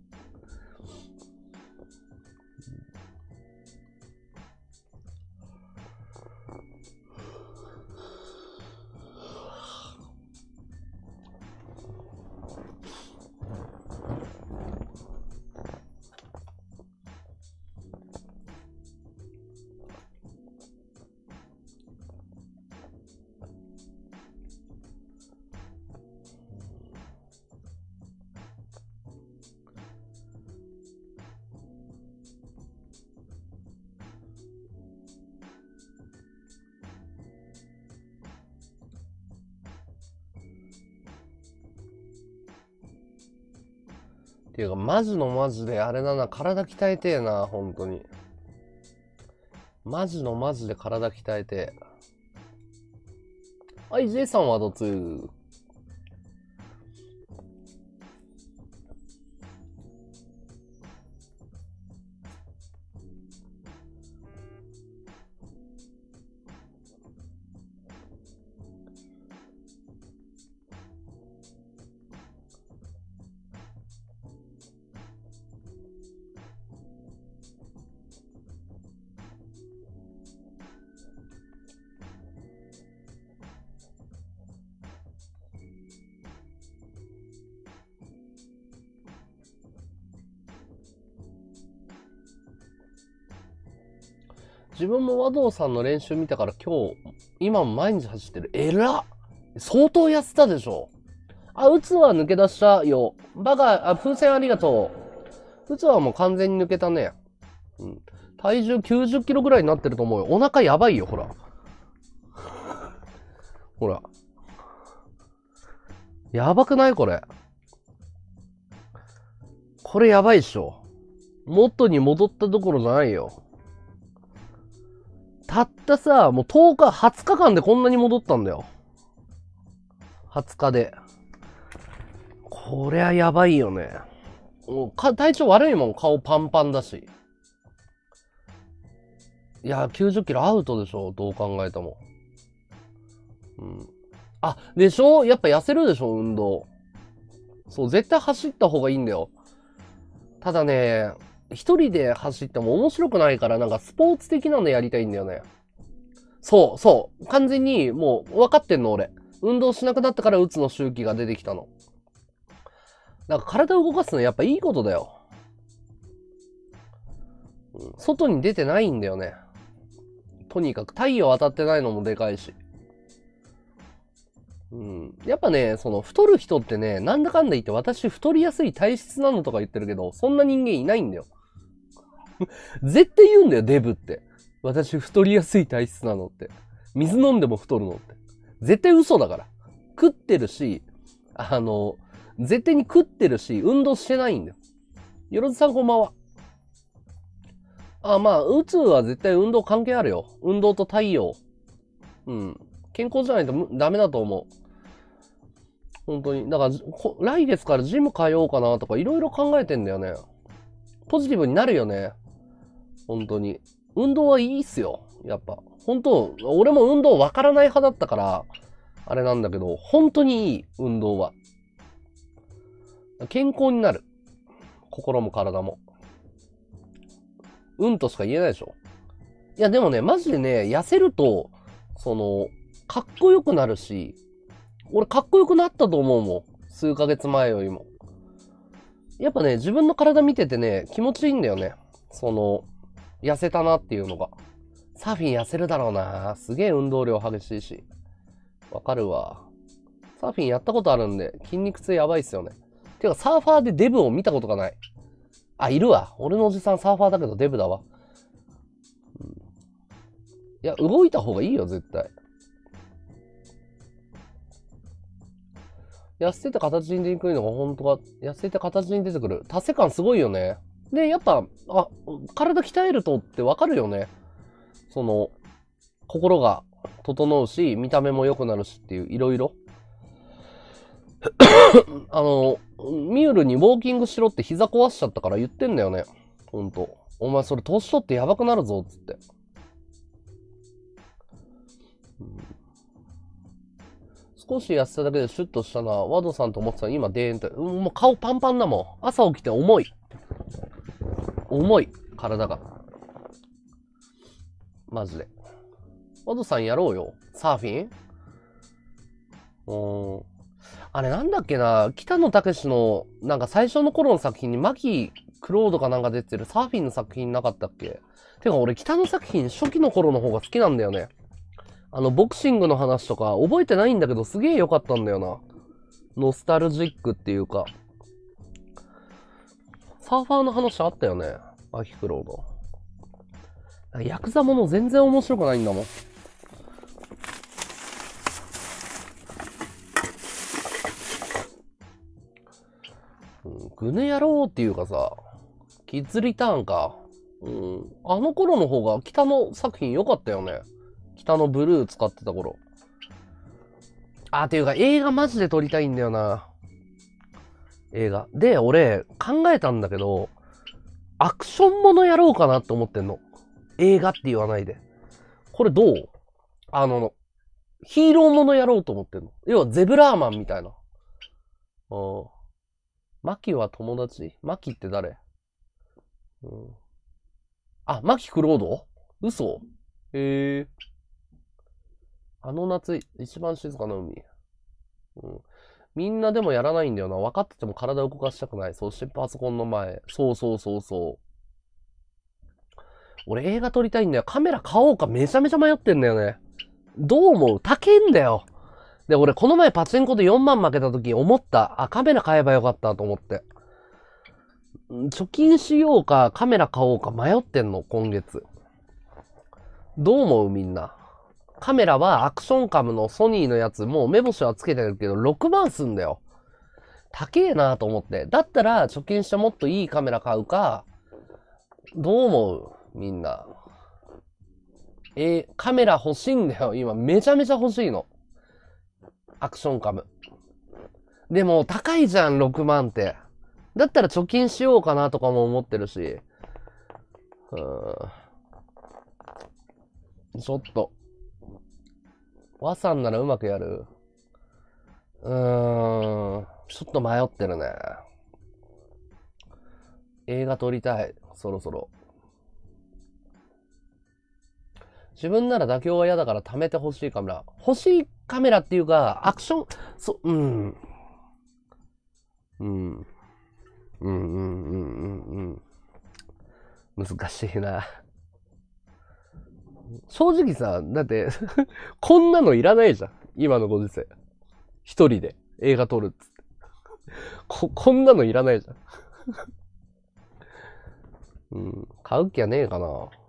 [SPEAKER 1] っていうか、マジのマジであれだな、体鍛えてえな、本当に。マジのマジで体鍛えてえ。はい、J さんはどつ。自分も和道さんの練習見たから今日、今も毎日走ってる。えらっ相当痩せたでしょ。あ、うつは抜け出したよ。バカ、あ、風船ありがとう。うつはもう完全に抜けたね。うん。体重きゅうじゅっキロぐらいになってると思うよ。お腹やばいよ、ほら。ほら。やばくないこれ。これやばいっしょ。元に戻ったどころじゃないよ。たったさ、もうとおか、はつかかんでこんなに戻ったんだよ。はつかで。こりゃやばいよね。もうか体調悪いもん、顔パンパンだし。いや、きゅうじゅっキロアウトでしょ、どう考えても。うん。あ、でしょやっぱ痩せるでしょ、運動。そう、絶対走った方がいいんだよ。ただね、一人で走っても面白くないから、なんかスポーツ的なのやりたいんだよね。そう、そう。完全にもう分かってんの、俺。運動しなくなったからうつの周期が出てきたの。なんか体を動かすのやっぱいいことだよ。うん、外に出てないんだよね。とにかく太陽当たってないのもでかいし。うん。やっぱね、その太る人ってね、なんだかんだ言って私太りやすい体質なのとか言ってるけど、そんな人間いないんだよ。絶対言うんだよ、デブって。私太りやすい体質なのって。水飲んでも太るのって。絶対嘘だから。食ってるし、あの、絶対に食ってるし、運動してないんだよ。よろずさんこんばんは。あ、まあ、うつは絶対運動関係あるよ。運動と太陽。うん。健康じゃないとダメだと思う。本当に。だから、来月からジム通おうかなとかいろいろ考えてんだよね。ポジティブになるよね。本当に。運動はいいっすよ。やっぱ。本当、俺も運動わからない派だったから、あれなんだけど、本当にいい、運動は。健康になる。心も体も。うんとしか言えないでしょ。いや、でもね、マジでね、痩せると、その、かっこよくなるし、俺かっこよくなったと思うもん。数ヶ月前よりも。やっぱね、自分の体見ててね、気持ちいいんだよね。その、痩せたなっていうのが。サーフィン痩せるだろうな。すげえ運動量激しいし。わかるわ。サーフィンやったことあるんで、筋肉痛やばいっすよね。てか、サーファーでデブを見たことがない。あ、いるわ。俺のおじさんサーファーだけどデブだわ。うん、いや、動いた方がいいよ、絶対。 痩せてて形に出にくいのが本当は、痩せて形に出てくる。達成感すごいよね。で、やっぱ、あ、体鍛えるとってわかるよね。その、心が整うし、見た目も良くなるしっていう、いろいろ。あの、ミュールにウォーキングしろって膝壊しちゃったから言ってんだよね。ほんと。お前それ年取ってやばくなるぞ、つって。うん、少し痩せただけでシュッとしたな。ワドさんと思ってたら今でーんって。うん、もう顔パンパンだもん。朝起きて重い。重い。体が。マジで。ワドさんやろうよ。サーフィン？うーん。あれなんだっけな、北野武のなんか最初の頃の作品にマキ・クロードかなんか出てるサーフィンの作品なかったっけ？てか俺北野作品初期の頃の方が好きなんだよね。あのボクシングの話とか覚えてないんだけどすげえ良かったんだよな。ノスタルジックっていうか。サーファーの話あったよね。マキ・クロード。ヤクザもの全然面白くないんだもん。グネ野郎っていうかさ、キッズリターンか。うん。あの頃の方が北の作品良かったよね。北のブルー使ってた頃。あ、っていうか映画マジで撮りたいんだよな。映画。で、俺考えたんだけど、アクションものやろうかなって思ってんの。映画って言わないで。これどう？あの、ヒーローものやろうと思ってんの。要はゼブラーマンみたいな。うん。マキは友達？マキって誰？うん、あ、マキクロード？嘘？へえ。あの夏、一番静かな海。うん。みんなでもやらないんだよな。分かってても体を動かしたくない。そしてパソコンの前。そうそうそうそう。俺映画撮りたいんだよ。カメラ買おうかめちゃめちゃ迷ってんだよね。どう思う？高えんだよ。で、俺この前パチンコでよんまん負けた時思った。あ、カメラ買えばよかったと思って。貯金しようかカメラ買おうか迷ってんの、今月。どう思うみんな。カメラはアクションカムのソニーのやつ、もう目星はつけてるけどろくまんすんだよ。高えなと思って。だったら貯金してもっといいカメラ買うか、どう思うみんな。えー、カメラ欲しいんだよ。今めちゃめちゃ欲しいの。アクションカム。でも高いじゃん、ろくまんって。だったら貯金しようかなとかも思ってるし。うーん。ちょっと。和さんならうまくやる？うーん。ちょっと迷ってるね。映画撮りたい。そろそろ。自分なら妥協は嫌だから貯めて欲しいカメラ。欲しいカメラっていうか、アクション、そ、うん。うん。うんうんうんうんうん。難しいな。正直さ、だってこんなのいらないじゃん。今のご時世。一人で映画撮るっつって。こ、こんなのいらないじゃん。うん。買う気はねえかな。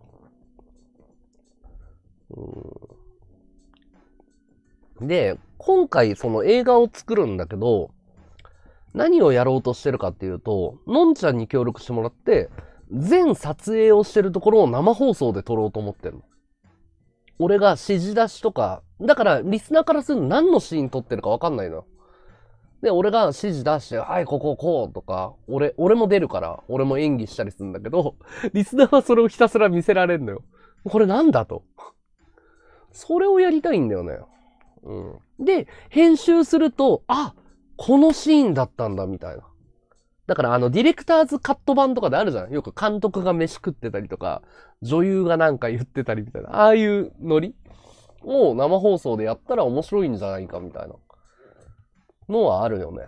[SPEAKER 1] うん。で、今回その映画を作るんだけど、何をやろうとしてるかっていうと、のんちゃんに協力してもらって、全撮影をしてるところを生放送で撮ろうと思ってるの。俺が指示出しとか、だからリスナーからすると何のシーン撮ってるか分かんないのよ。で、俺が指示出して、はい、ここ、こうとか、俺、俺も出るから、俺も演技したりするんだけど、リスナーはそれをひたすら見せられんのよ。これなんだと。それをやりたいんだよね。うん。で、編集すると、あ、このシーンだったんだ、みたいな。だからあの、ディレクターズカット版とかであるじゃん。よく監督が飯食ってたりとか、女優がなんか言ってたりみたいな。ああいうノリを生放送でやったら面白いんじゃないか、みたいなのはあるよね。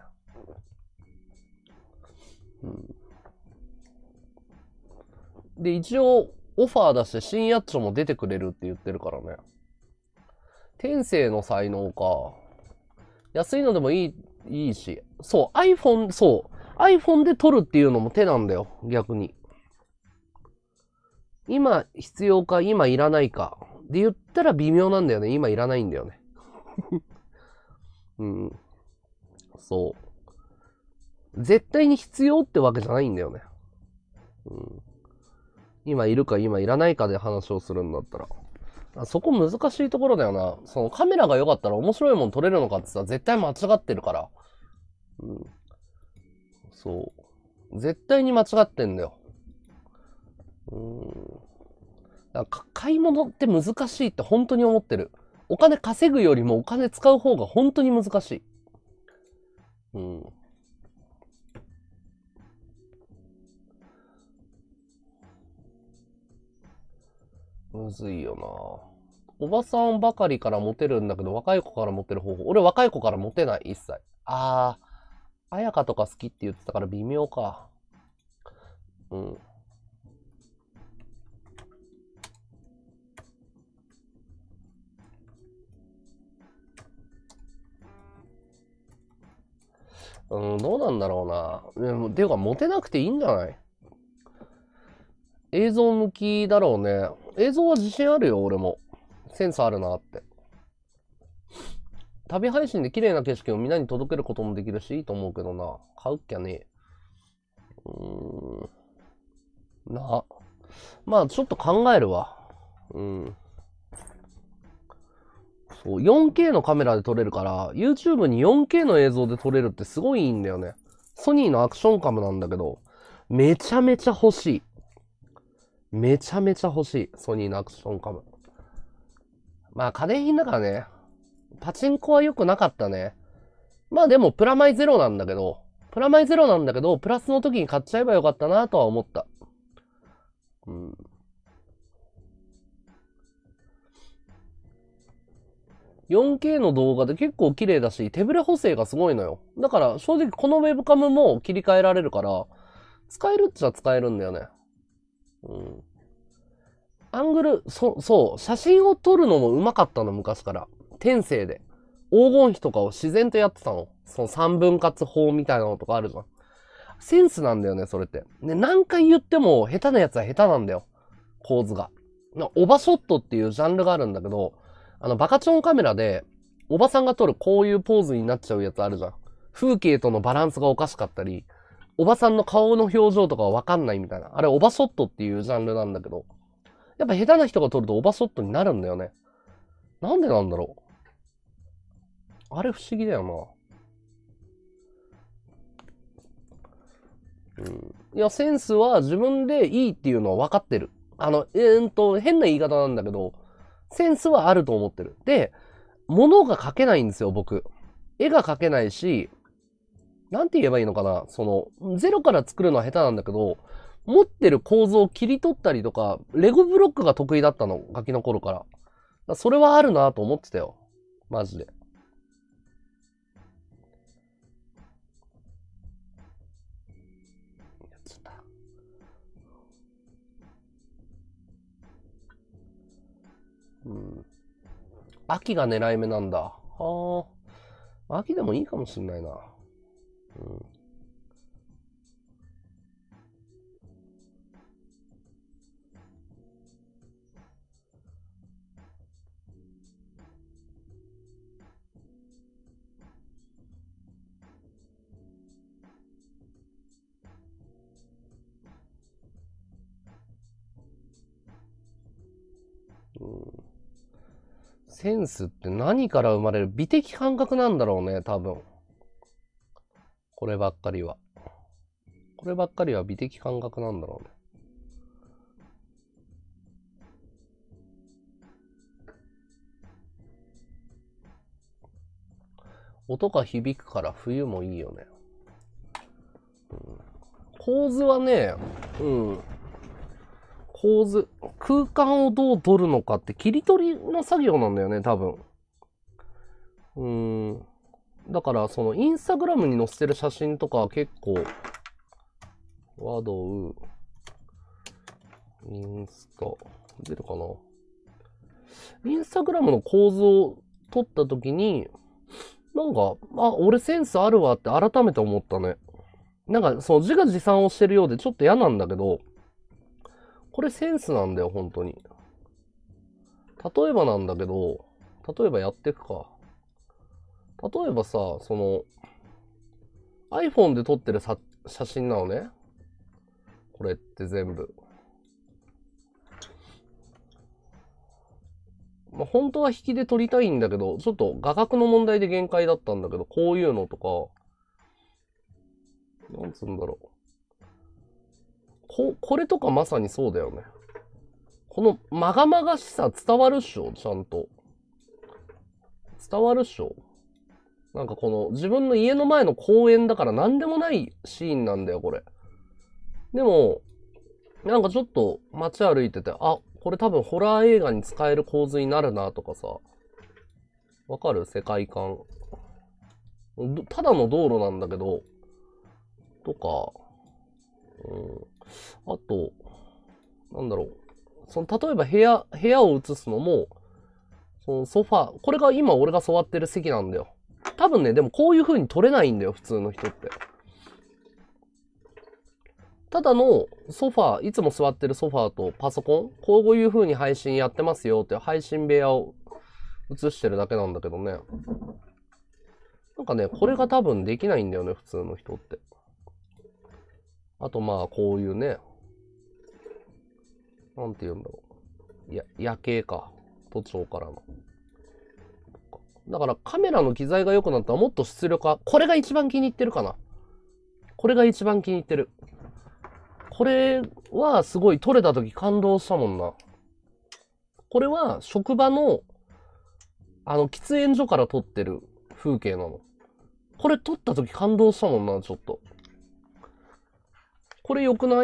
[SPEAKER 1] うん。で、一応、オファー出して新ヤッチョも出てくれるって言ってるからね。天性の才能か。安いのでもいい、いいし。そう、iPhone、そう。iPhone で撮るっていうのも手なんだよ。逆に。今必要か、今いらないか。で言ったら微妙なんだよね。今いらないんだよね。うん。 そう。絶対に必要ってわけじゃないんだよね。うん。今いるか今いらないかで話をするんだったら。そこ難しいところだよな。そのカメラが良かったら面白いもん撮れるのかってさ、絶対間違ってるから。うん。そう。絶対に間違ってんだよ。うん。だから買い物って難しいって本当に思ってる。お金稼ぐよりもお金使う方が本当に難しい。うん。むずいよな。おばさんばかりからモテるんだけど、若い子からモテる方法。俺若い子からモテない、一切。あー、綾香とか好きって言ってたから微妙か。うん。うん、どうなんだろうな。でも、ていうか、モテなくていいんじゃない？映像向きだろうね。映像は自信あるよ、俺も。センスあるなって。旅配信で綺麗な景色をみんなに届けることもできるし、いいと思うけどな。買うっきゃね。うーん。な。まあ、ちょっと考えるわ。うん。そう、よんケー のカメラで撮れるから、YouTube に よんケー の映像で撮れるってすごいいいんだよね。ソニーのアクションカムなんだけど、めちゃめちゃ欲しい。めちゃめちゃ欲しい。ソニーのアクションカム。まあ家電品だからね。パチンコは良くなかったね。まあでもプラマイゼロなんだけど、プラマイゼロなんだけど、プラスの時に買っちゃえばよかったなとは思った。うん。よんケー の動画で結構綺麗だし、手ブレ補正がすごいのよ。だから正直このウェブカムも切り替えられるから、使えるっちゃ使えるんだよね。うん。アングル、そ、そう、写真を撮るのも上手かったの、昔から。天性で。黄金比とかを自然とやってたの。その三分割法みたいなのとかあるじゃん。センスなんだよね、それって。で、何回言っても下手なやつは下手なんだよ。構図が。オバショットっていうジャンルがあるんだけど、あの、バカチョンカメラで、おばさんが撮るこういうポーズになっちゃうやつあるじゃん。風景とのバランスがおかしかったり、おばさんの顔の表情とかわかんないみたいな。あれ、オバショットっていうジャンルなんだけど、やっぱ下手な人が撮るとオバショットになるんだよね。なんでなんだろう。あれ不思議だよな。うん。いや、センスは自分でいいっていうのは分かってる。あの、えー、んと、変な言い方なんだけど、センスはあると思ってる。で、物が描けないんですよ、僕。絵が描けないし、なんて言えばいいのかな。その、ゼロから作るのは下手なんだけど、持ってる構造を切り取ったりとか、レゴブロックが得意だったの、ガキの頃から。だからそれはあるなと思ってたよ。マジで。やっちゃった。うん。秋が狙い目なんだ。はあ。秋でもいいかもしんないな。うん。うん、センスって何から生まれる？美的感覚なんだろうね、多分。こればっかりは。こればっかりは美的感覚なんだろうね。音が響くから冬もいいよね。うん、構図はね、うん。構図、空間をどう撮るのかって切り取りの作業なんだよね、多分。うん。だから、そのインスタグラムに載せてる写真とかは結構、ワドウ、インスタ、出るかな？インスタグラムの構図を撮った時に、なんか、あ、俺センスあるわって改めて思ったね。なんか、そう、自画自賛をしてるようでちょっと嫌なんだけど、これセンスなんだよ、本当に。例えばなんだけど、例えばやっていくか。例えばさ、その、 iPhone で撮ってるさ写真なのね。これって全部。まあ、本当は引きで撮りたいんだけど、ちょっと画角の問題で限界だったんだけど、こういうのとか、なんつうんだろう。こ、これとかまさにそうだよね。このまがまがしさ伝わるっしょちゃんと。伝わるっしょなんかこの自分の家の前の公園だから何でもないシーンなんだよ、これ。でも、なんかちょっと街歩いてて、あ、これ多分ホラー映画に使える構図になるなとかさ。わかる世界観。ただの道路なんだけど、とか、うん、あと、なんだろう。その、例えば部屋、部屋を映すのも、そのソファー、これが今俺が座ってる席なんだよ。多分ね、でもこういう風に撮れないんだよ、普通の人って。ただのソファー、いつも座ってるソファーとパソコン、こういう風に配信やってますよって配信部屋を映してるだけなんだけどね。なんかね、これが多分できないんだよね、普通の人って。あとまあ、こういうね、なんて言うんだろう。や、夜景か。都庁からの。だからカメラの機材が良くなったらもっと出力化。これが一番気に入ってるかな。これが一番気に入ってる。これはすごい撮れた時感動したもんな。これは職場の、あの、喫煙所から撮ってる風景なの。これ撮った時感動したもんな、ちょっと。これ良くない？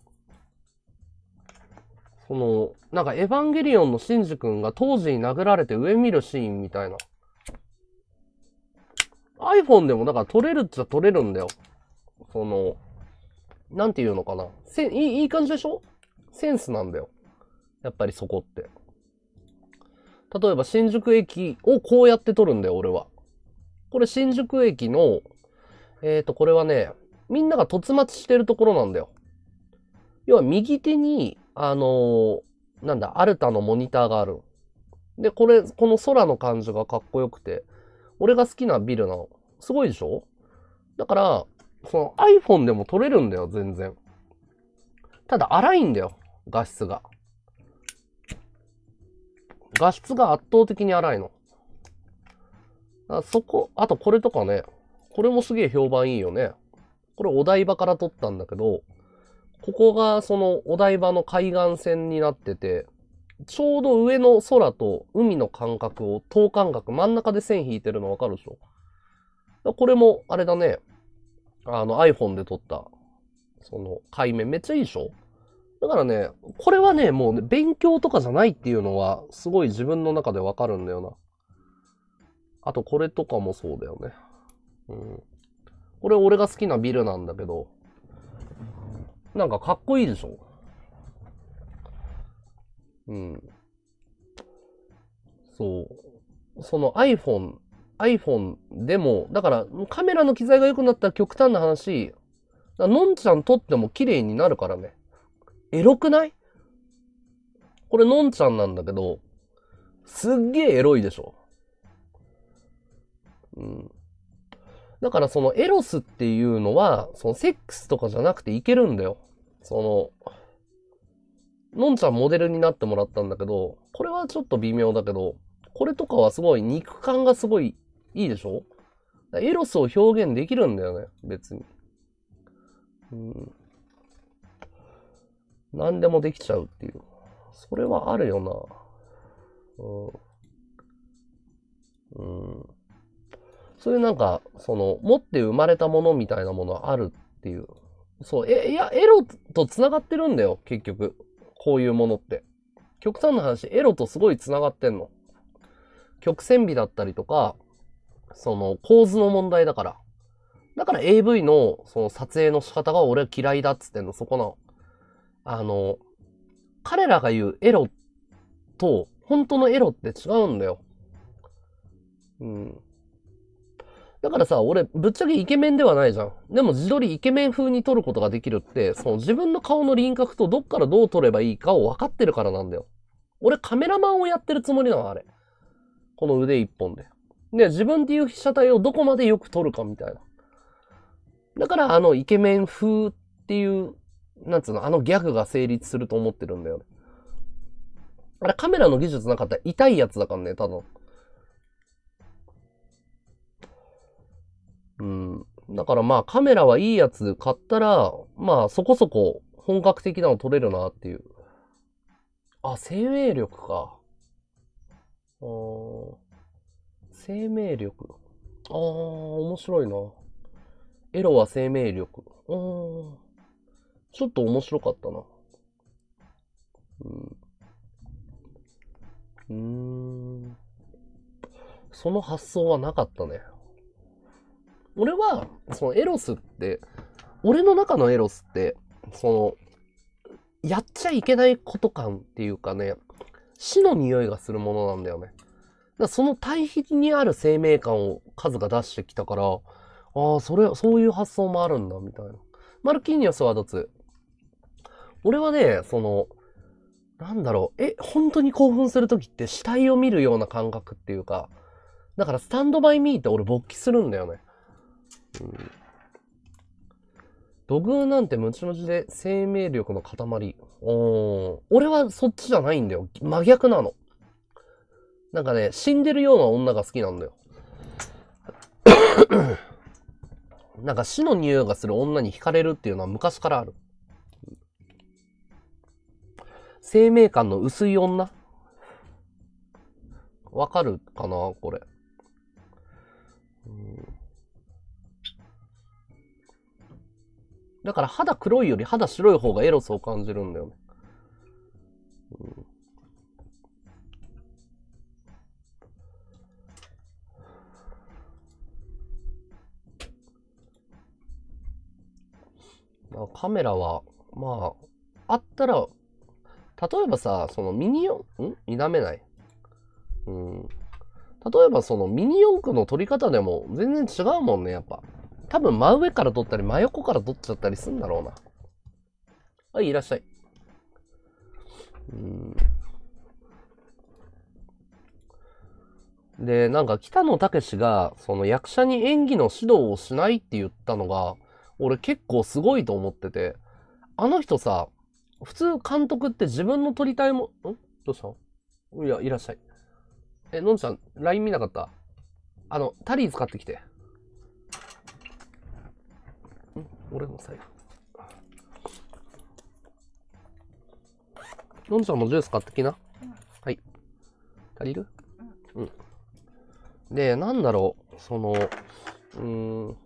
[SPEAKER 1] その、なんかエヴァンゲリオンのシンジ君が当時に殴られて上見るシーンみたいな。iPhone でもだから撮れるっちゃ撮れるんだよ。その、なんていうのかな。せいい、いい感じでしょ？センスなんだよ。やっぱりそこって。例えば新宿駅をこうやって撮るんだよ、俺は。これ新宿駅の、えっと、これはね、みんなが突待ちしてるところなんだよ。要は右手に、あのー、なんだ、アルタのモニターがある。で、これ、この空の感じがかっこよくて、俺が好きなビルなの。すごいでしょ？だから、その iPhone でも撮れるんだよ、全然。ただ荒いんだよ、画質が。画質が圧倒的に荒いの。あそこ、あとこれとかね、これもすげえ評判いいよね。これお台場から撮ったんだけど、ここがそのお台場の海岸線になってて、ちょうど上の空と海の間隔を等間隔真ん中で線引いてるのわかるでしょ？これもあれだね。あの iPhone で撮った、その海面めっちゃいいでしょ？だからね、これはね、もうね、勉強とかじゃないっていうのは、すごい自分の中でわかるんだよな。あと、これとかもそうだよね。うん。これ俺が好きなビルなんだけど、なんかかっこいいでしょ？うん。そう。その iPhone、iPhone でも、だからカメラの機材が良くなったら極端な話、のんちゃん撮っても綺麗になるからね。エロくない？これのんちゃんなんだけど、すっげえエロいでしょ。うん。だからそのエロスっていうのは、そのセックスとかじゃなくていけるんだよ。その、のんちゃんモデルになってもらったんだけど、これはちょっと微妙だけど、これとかはすごい肉感がすごいいいでしょ？エロスを表現できるんだよね、別に。うん。何でもできちゃうっていう。それはあるよな。うん。うん。そういうなんか、その、持って生まれたものみたいなものあるっていう。そう、え、いや、エロと繋がってるんだよ、結局。こういうものって。極端な話、エロとすごい繋がってんの。曲線美だったりとか、その構図の問題だから。だから エーブイ のその撮影の仕方が俺は嫌いだっつってんの、そこの。あの、彼らが言うエロと、本当のエロって違うんだよ。うん。だからさ、俺、ぶっちゃけイケメンではないじゃん。でも自撮りイケメン風に撮ることができるって、その自分の顔の輪郭とどっからどう撮ればいいかを分かってるからなんだよ。俺カメラマンをやってるつもりなの、あれ。この腕一本で。で、自分っていう被写体をどこまでよく撮るかみたいな。 だからあのイケメン風っていう、なんつうの、あのギャグが成立すると思ってるんだよね。あれカメラの技術なかったら痛いやつだからね、ただ。うん。だからまあカメラはいいやつ買ったら、まあそこそこ本格的なの撮れるなっていう。あ、生命力か。あー生命力。あー、面白いな。エロは生命力。うーん。ちょっと面白かったな。うん。うーん。その発想はなかったね。俺は、そのエロスって、俺の中のエロスって、その、やっちゃいけないこと感っていうかね、死の匂いがするものなんだよね。だからその対比にある生命感を数が出してきたから、ああ、それ、そういう発想もあるんだ、みたいな。マルキーニョスはどつ。俺はね、その、なんだろう、え、本当に興奮するときって死体を見るような感覚っていうか、だからスタンドバイミーって俺勃起するんだよね。うん、土偶なんてムチムチで生命力の塊。おー、俺はそっちじゃないんだよ。真逆なの。なんかね、死んでるような女が好きなんだよ。なんか死の匂いがする女に惹かれるっていうのは昔からある。生命感の薄い女わかるかなこれ。うん、だから肌黒いより肌白い方がエロスを感じるんだよね。うん、カメラは、まあ、あったら、例えばさ、そのミニ四駆、ん否めない。うん。例えばそのミニ四駆の撮り方でも全然違うもんね、やっぱ。多分真上から撮ったり真横から撮っちゃったりするんだろうな。はい、いらっしゃい。うん。で、なんか北野武がその役者に演技の指導をしないって言ったのが、俺結構すごいと思ってて、あの人さ、普通監督って自分の撮りたいも、んどうしたの？いや、いらっしゃい。え、のんちゃん、ライン 見なかった？あの、タリー使ってきて。ん俺の財布。のんちゃんもジュース買ってきな。はい。足りる？うん。で、なんだろう、その、うーん、う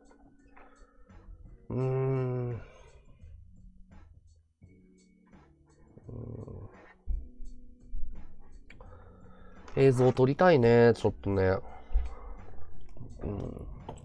[SPEAKER 1] ーん、映像撮りたいね、ちょっとね。うん。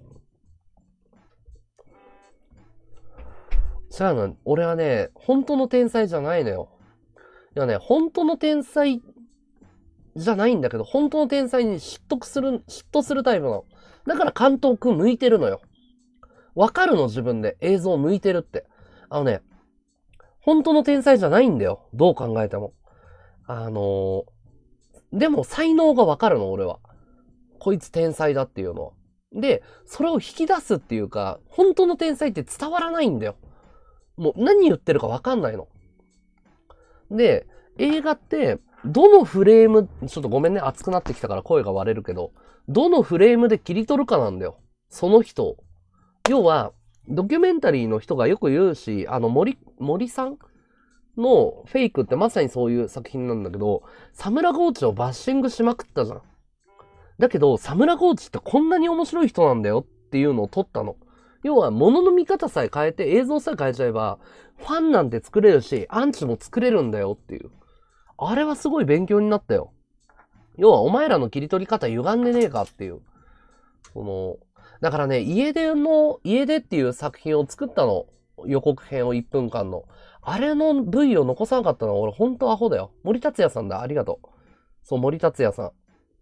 [SPEAKER 1] じゃあな、俺はね、本当の天才じゃないのよ。いやね、本当の天才じゃないんだけど、本当の天才に嫉妬する、嫉妬するタイプなの。だから監督向いてるのよ。わかるの自分で映像向いてるって。あのね、本当の天才じゃないんだよ。どう考えても。あのー、でも才能がわかるの、俺は。こいつ天才だっていうのは。で、それを引き出すっていうか、本当の天才って伝わらないんだよ。もう何言ってるかわかんないの。で、映画って、どのフレーム、ちょっとごめんね、熱くなってきたから声が割れるけど、どのフレームで切り取るかなんだよ。その人を。要は、ドキュメンタリーの人がよく言うし、あの森、森さんのフェイクってまさにそういう作品なんだけど、サムラゴーチをバッシングしまくったじゃん。だけど、サムラゴーチってこんなに面白い人なんだよっていうのを撮ったの。要は、物の見方さえ変えて、映像さえ変えちゃえば、ファンなんて作れるし、アンチも作れるんだよっていう。あれはすごい勉強になったよ。要は、お前らの切り取り方歪んでねえかっていう。その、だからね、家出の、家出っていう作品を作ったの。予告編をいっぷんかんの。あれの ブイ を残さなかったのは俺ほんとアホだよ。森達也さんだ。ありがとう。そう、森達也さ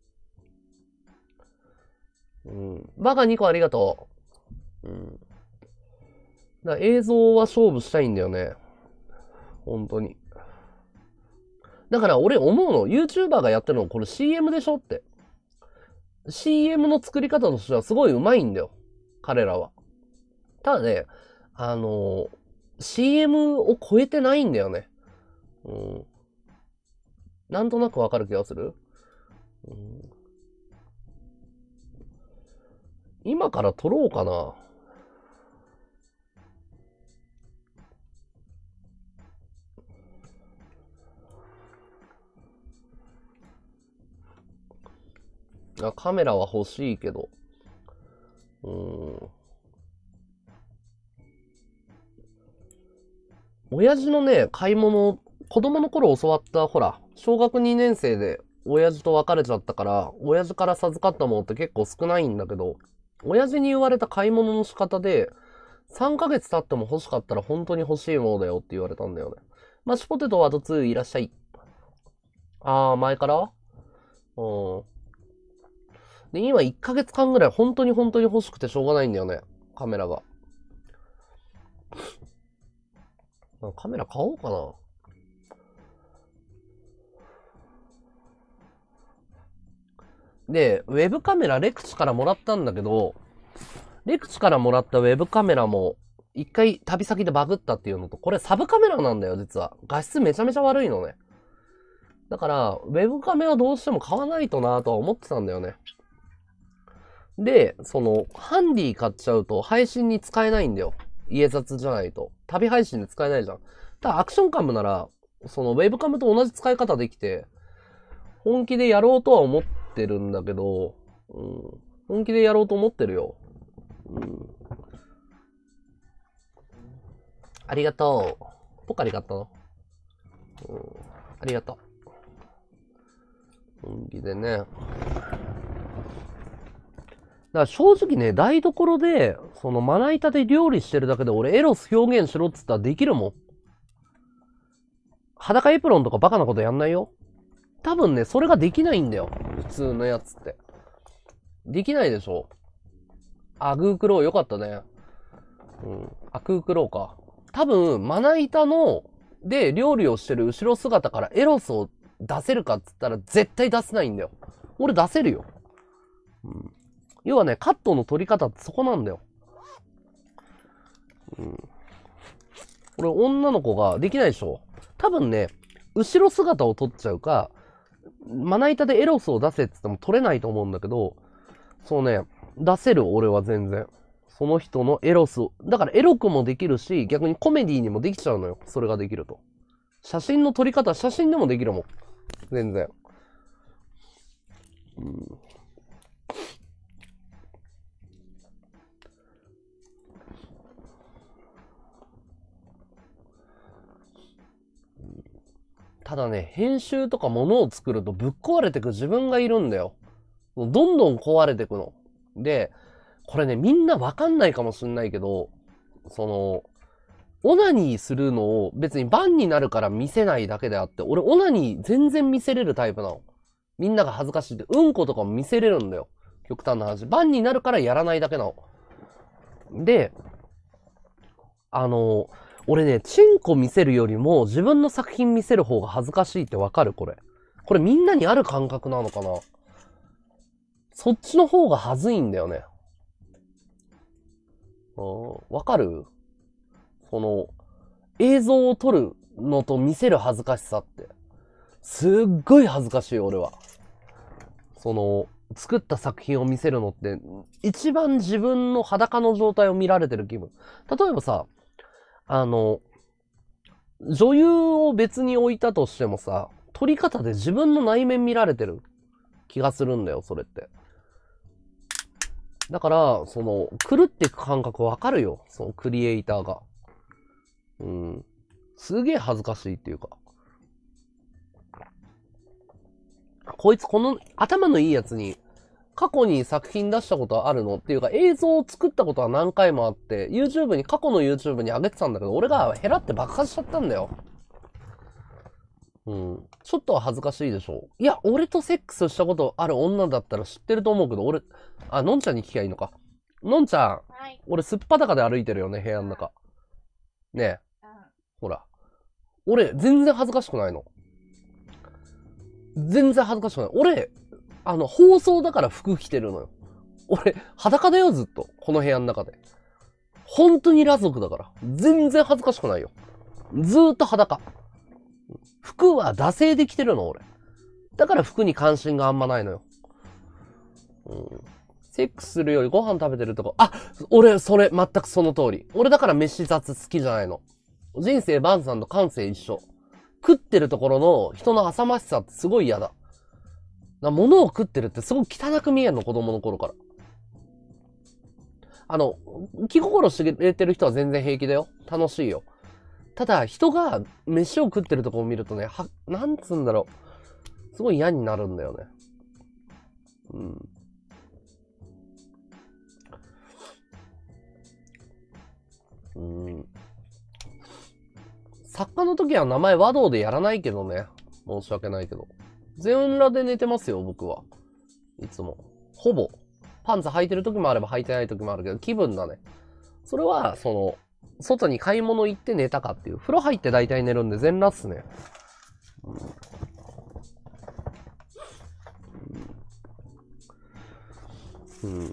[SPEAKER 1] ん。うん。バカにこありがとう。うん。だ映像は勝負したいんだよね。本当に。だから俺思うの。YouTuber がやってるのこれ シーエム でしょって。シーエム の作り方としてはすごい上手いんだよ。彼らは。 ただね、あの、シーエム を超えてないんだよね。うん。なんとなくわかる気がする、うん、今から撮ろうかな。あ、カメラは欲しいけど。うーん。親父のね、買い物、子供の頃教わった、ほら、小学にねん生で親父と別れちゃったから、親父から授かったものって結構少ないんだけど、親父に言われた買い物の仕方で、さんかげつ経っても欲しかったら本当に欲しいものだよって言われたんだよね。マッシュポテトワードツーいらっしゃい。あー、前からうん。で、今いっかげつかんぐらい本当に本当に欲しくてしょうがないんだよね。カメラが。カメラ買おうかな。で、ウェブカメラレクチからもらったんだけど、レクチからもらったウェブカメラも、一回旅先でバグったっていうのと、これサブカメラなんだよ、実は。画質めちゃめちゃ悪いのね。だから、ウェブカメはどうしても買わないとなとは思ってたんだよね。で、その、ハンディ買っちゃうと配信に使えないんだよ。家雑じゃないと。旅配信で使えないじゃん。ただアクションカムなら、そのウェブカムと同じ使い方できて、本気でやろうとは思ってるんだけど、うん、本気でやろうと思ってるよ。うん、ありがとう。ポカリ買ったの、うん、ありがとう。本気でね。だから正直ね、台所で、そのまな板で料理してるだけで俺エロス表現しろっつったらできるもん。裸エプロンとかバカなことやんないよ。多分ね、それができないんだよ。普通のやつって。できないでしょ。アグークローよかったね。うん。アクークローか。多分、まな板の、で料理をしてる後ろ姿からエロスを出せるかっつったら絶対出せないんだよ。俺出せるよ。うん。要はね、カットの取り方ってそこなんだよ。うん。俺、女の子ができないでしょ。多分ね、後ろ姿を撮っちゃうか、まな板でエロスを出せって言っても撮れないと思うんだけど、そうね、出せる俺は全然。その人のエロスを、だからエロくもできるし、逆にコメディにもできちゃうのよ。それができると。写真の撮り方、写真でもできるもん。全然。うん、ただね、編集とか物を作るとぶっ壊れてく自分がいるんだよ。どんどん壊れてくの。で、これね、みんなわかんないかもしんないけど、その、オナニーするのを別にバンになるから見せないだけであって、俺オナニー全然見せれるタイプなの。みんなが恥ずかしいって、うんことかも見せれるんだよ。極端な話。バンになるからやらないだけなの。で、あの、俺ね、チンコ見せるよりも自分の作品見せる方が恥ずかしいってわかるこれ。これみんなにある感覚なのかな。そっちの方が恥ずいんだよね。わかる？その、映像を撮るのと見せる恥ずかしさって。すっごい恥ずかしい、俺は。その、作った作品を見せるのって、一番自分の裸の状態を見られてる気分。例えばさ、あの、女優を別に置いたとしてもさ、撮り方で自分の内面見られてる気がするんだよ、それって。だから、その、狂っていく感覚わかるよ、そのクリエイターが。うん。すげえ恥ずかしいっていうか。こいつこの頭のいいやつに、過去に作品出したことあるのっていうか、映像を作ったことは何回もあって、YouTube に、過去の YouTube に上げてたんだけど、俺がヘラって爆発しちゃったんだよ。うん。ちょっとは恥ずかしいでしょ。いや、俺とセックスしたことある女だったら知ってると思うけど、俺、あ、のんちゃんに聞きゃいいのか。のんちゃん、はい、俺すっぱだかで歩いてるよね、部屋の中。ねえ。うん、ほら。俺、全然恥ずかしくないの。全然恥ずかしくない。俺、あの、放送だから服着てるのよ。俺、裸だよ、ずっと。この部屋の中で。 本当に裸族だから。全然恥ずかしくないよ。ずーっと裸。服は惰性で着てるの、俺。だから服に関心があんまないのよ。うん、セックスするよりご飯食べてるとこ、あ、俺、それ、全くその通り。俺だから飯雑好きじゃないの。人生バンさんと感性一緒。食ってるところの人の浅ましさってすごい嫌だ。な、物を食ってるってすごい汚く見えんの、子供の頃から。あの、気心知れてる人は全然平気だよ。楽しいよ。ただ、人が飯を食ってるところを見るとね、は、なんつうんだろう。すごい嫌になるんだよね。うん。うん。作家の時は名前和道でやらないけどね。申し訳ないけど。全裸で寝てますよ、僕は。いつも。ほぼ。パンツ履いてる時もあれば履いてない時もあるけど、気分だね。それは、その、外に買い物行って寝たかっていう。風呂入って大体寝るんで全裸っすね。うん。うん。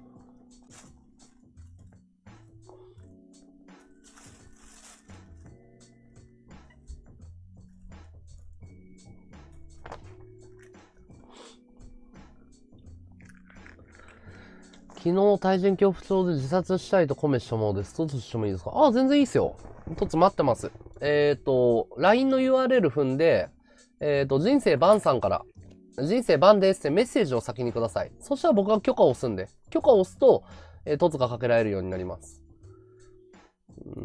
[SPEAKER 1] 昨日、対人恐怖症で自殺したいとコメしたものです。突してもいいですか？ああ、全然いいっすよ。突待ってます。えっ、ー、と、ライン の ユーアールエル 踏んで、えっ、ー、と、人生バンさんから、人生バンですってメッセージを先にください。そしたら僕が許可を押すんで、許可を押すと、えー、突がかけられるようになります。うん。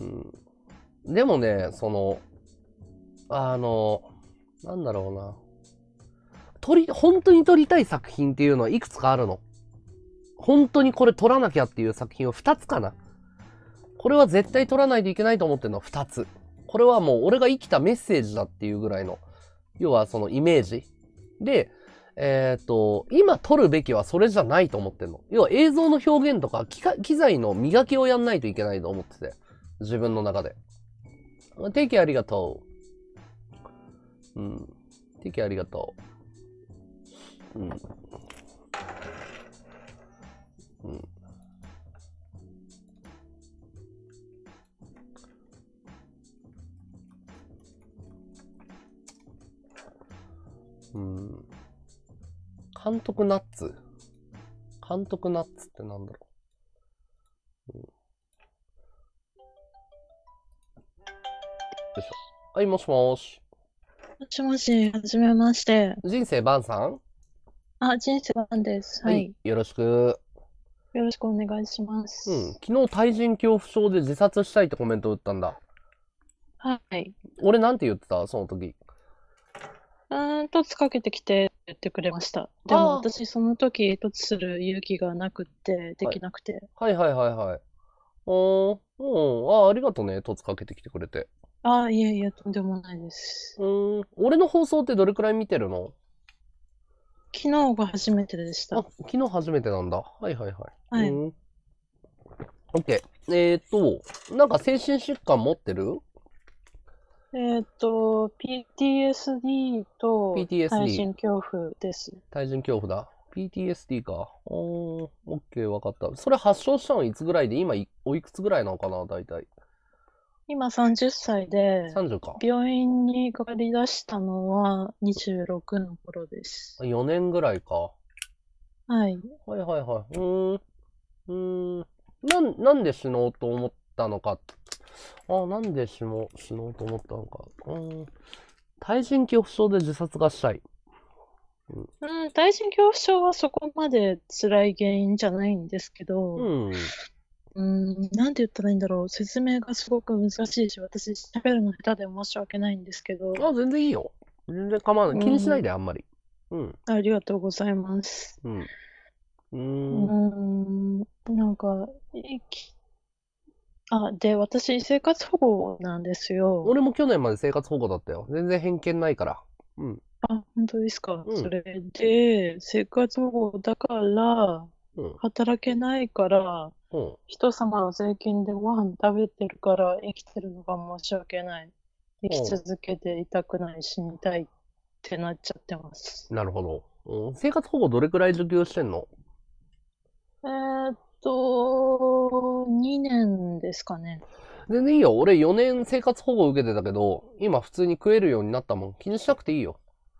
[SPEAKER 1] でもね、その、あの、なんだろうな。撮り、本当に撮りたい作品っていうのはいくつかあるの。本当にこれ撮らなきゃっていう作品をふたつかな。これは絶対撮らないといけないと思ってるのはふたつ。これはもう俺が生きたメッセージだっていうぐらいの、要はそのイメージ。で、えっと、今撮るべきはそれじゃないと思ってんの。要は映像の表現とか機材の磨きをやんないといけないと思ってて。自分の中で。テキありがとう。うん。テキありがとう。うん。うん。うん。監督ナッツ監督ナッツってなんだろう、うん、よいしょ。はい、もしもーし。
[SPEAKER 3] もしもし、はじめまして。
[SPEAKER 1] 人生バンさん？
[SPEAKER 3] あ、人生バンです。
[SPEAKER 1] はい。
[SPEAKER 3] はい。
[SPEAKER 1] よろしく。
[SPEAKER 3] よろしくお願いします。
[SPEAKER 1] うん。昨日、対人恐怖症で自殺したいってコメントを打ったんだ。
[SPEAKER 3] はい。
[SPEAKER 1] 俺なんて言ってたその時。
[SPEAKER 3] うーん、凸かけてきて言ってくれました。でも私、その時、凸する勇気がなくって、できなくて。
[SPEAKER 1] はい、はいはいはいはい。おー、うん。あ、ありがとね。凸かけてきてくれて。
[SPEAKER 3] あ、いえいえ、とんでもないです。
[SPEAKER 1] うん。俺の放送ってどれくらい見てるの？
[SPEAKER 3] 昨日が初めてでした。
[SPEAKER 1] あ、昨日初めてなんだ。はいはいはい。
[SPEAKER 3] はい。
[SPEAKER 1] うん。OK。えーと、なんか精神疾患持ってる？
[SPEAKER 3] えっと、ピーティーエスディー と
[SPEAKER 1] ピーティーエスディー。
[SPEAKER 3] 対人恐怖です。
[SPEAKER 1] 対人恐怖だ。ピーティーエスディー か。おー、オッケー、わかった。それ発症したのいつぐらいで、今い、おいくつぐらいなのかな、大体。
[SPEAKER 3] 今さんじゅっさいで、
[SPEAKER 1] さんじゅうか。
[SPEAKER 3] 病院にかかり出したのはにじゅうろくの頃です。
[SPEAKER 1] よねんぐらいか。
[SPEAKER 3] はい。
[SPEAKER 1] はいはいはい。うーん。うーん。なん、なんで死のうと思ったのか。あ、なんで死のう、死のうと思ったのか。うーん。対人恐怖症で自殺がしたい。
[SPEAKER 3] うん、うん、対人恐怖症はそこまで辛い原因じゃないんですけど、
[SPEAKER 1] うん。
[SPEAKER 3] うん、なんて言ったらいいんだろう。説明がすごく難しいし、私喋るの下手で申し訳ないんですけど。
[SPEAKER 1] あ、全然いいよ。全然構わない。気にしないで、あんまり。うん。
[SPEAKER 3] ありがとうございます。
[SPEAKER 1] うん。うー
[SPEAKER 3] ん。うーん、なんか、いきあ、で、私、生活保護なんですよ。
[SPEAKER 1] 俺も去年まで生活保護だったよ。全然偏見ないから。うん。
[SPEAKER 3] あ、本当ですか。
[SPEAKER 1] うん、
[SPEAKER 3] それで、生活保護だから、
[SPEAKER 1] うん、
[SPEAKER 3] 働けないから、
[SPEAKER 1] うん。
[SPEAKER 3] 人様の税金でご飯食べてるから生きてるのが申し訳ない。生き続けていたくない、死にたいってなっちゃってます。
[SPEAKER 1] なるほど。うん、生活保護どれくらい受給してんの？
[SPEAKER 3] えーっと、 とにねんですかね。
[SPEAKER 1] 全然いいよ。俺よねん生活保護受けてたけど、今普通に食えるようになったもん。気にしなくていいよ。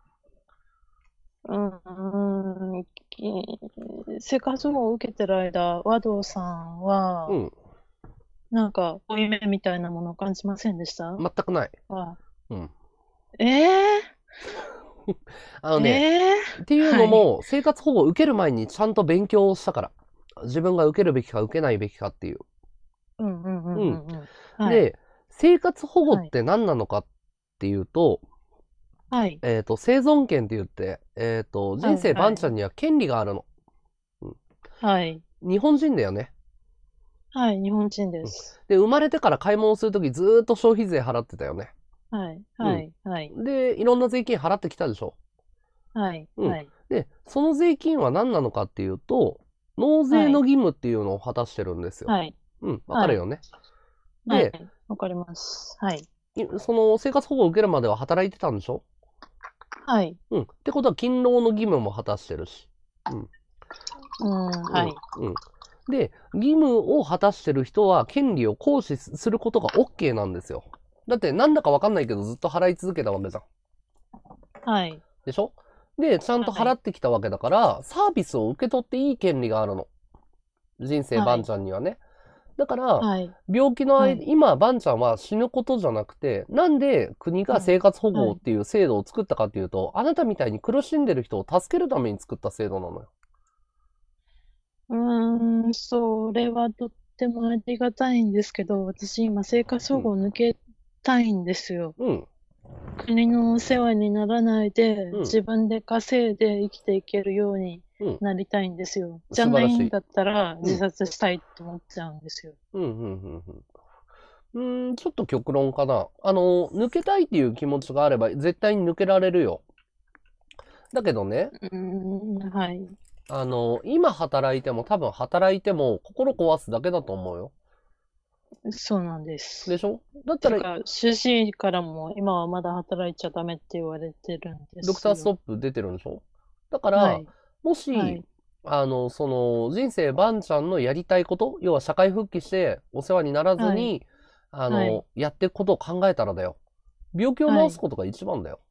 [SPEAKER 3] うん、うん、き生活保護を受けてる間、和道さんは、
[SPEAKER 1] うん。
[SPEAKER 3] なんか、負い目みたいなものを感じませんでした
[SPEAKER 1] 全くない。
[SPEAKER 3] あ、
[SPEAKER 1] うん。
[SPEAKER 3] ええ
[SPEAKER 1] あのね、
[SPEAKER 3] ええ
[SPEAKER 1] っていうの
[SPEAKER 3] はい。
[SPEAKER 1] も、生活保護受ける前にちゃんと勉強をしたから。自分が受けるべきか受けないべきかっていう。
[SPEAKER 3] うんうんうん
[SPEAKER 1] う。
[SPEAKER 3] うんんうん。はい。
[SPEAKER 1] で、生活保護っ
[SPEAKER 3] はい。
[SPEAKER 1] て何なのかっていうと、
[SPEAKER 3] はい。
[SPEAKER 1] えっと、生存権って言って、えっと、人
[SPEAKER 3] はい。
[SPEAKER 1] 生
[SPEAKER 3] はい。
[SPEAKER 1] バンちゃんには権利があるの。
[SPEAKER 3] はい。
[SPEAKER 1] 日本人だよね。
[SPEAKER 3] はい。日本人で
[SPEAKER 1] うん
[SPEAKER 3] す。
[SPEAKER 1] で、生まれてから買い物するときずーっと消費税払ってたよね。
[SPEAKER 3] はい。
[SPEAKER 1] うん。
[SPEAKER 3] はい。はい。
[SPEAKER 1] で、いろんな税金払ってきたでしょ。
[SPEAKER 3] はい。
[SPEAKER 1] うん。
[SPEAKER 3] はい。
[SPEAKER 1] で、その税金は何なのかっていうと、納税の義務っていうのを果たしてるんですよ。
[SPEAKER 3] はい。
[SPEAKER 1] うん、わか
[SPEAKER 3] はい。
[SPEAKER 1] るよね。
[SPEAKER 3] はい。
[SPEAKER 1] で、
[SPEAKER 3] わかります。はい。
[SPEAKER 1] いその生活保護を受けるまでは働いてたんでしょ。
[SPEAKER 3] はい。
[SPEAKER 1] うん。ってことは勤労の義務も果たしてるし。うん。
[SPEAKER 3] うん。はい。
[SPEAKER 1] うん。うん。で、義務を果たしてる人は権利を行使することが OK なんですよ。だってなんだかわかんないけどずっと払い続けたわけじゃん。
[SPEAKER 3] はい。
[SPEAKER 1] でしょ。で、ちゃんと払ってきたわけだから、サービスを受け取っていい権利があるの。人生バンちゃんにはね。だから、
[SPEAKER 3] はい。
[SPEAKER 1] 病気の間、
[SPEAKER 3] はい。
[SPEAKER 1] 今、バンちゃんは死ぬことじゃなくて、なんで国が生活保護っていう制度を作ったかっていうと、あなたみたいに苦しんでる人を助けるために作った制度なのよ。
[SPEAKER 3] うーん、それはとってもありがたいんですけど、私今生活保護を抜けたいんですよ。
[SPEAKER 1] うん。
[SPEAKER 3] 国のお世話にならないで、
[SPEAKER 1] うん
[SPEAKER 3] 自分で稼いで生きていけるように
[SPEAKER 1] うん。
[SPEAKER 3] なりたいんですよ。じゃな
[SPEAKER 1] 素晴らしい。
[SPEAKER 3] いんだったら
[SPEAKER 1] ん
[SPEAKER 3] 自殺したいと思っちゃうんですよ。
[SPEAKER 1] うん、うん、うん、うん。うーん、ちょっと極論かな。あの、抜けたいっていう気持ちがあれば、絶対に抜けられるよ。だけどね、
[SPEAKER 3] うーん、はい。
[SPEAKER 1] あの、今働いても多分働いても心壊すだけだと思うよ。
[SPEAKER 3] そうなんです。
[SPEAKER 1] でしょ。だったら、
[SPEAKER 3] てか、主治医からも今はまだ働いちゃダメって言われてるんですよ。
[SPEAKER 1] ドクターストップ出てるんでしょ。だから、
[SPEAKER 3] はい。
[SPEAKER 1] もし、
[SPEAKER 3] はい。
[SPEAKER 1] あの、その、人生バンちゃんのやりたいこと、要は社会復帰してお世話にならずに、あの、
[SPEAKER 3] はい
[SPEAKER 1] やっていくことを考えたらだよ。病気を治すことが一番だよ。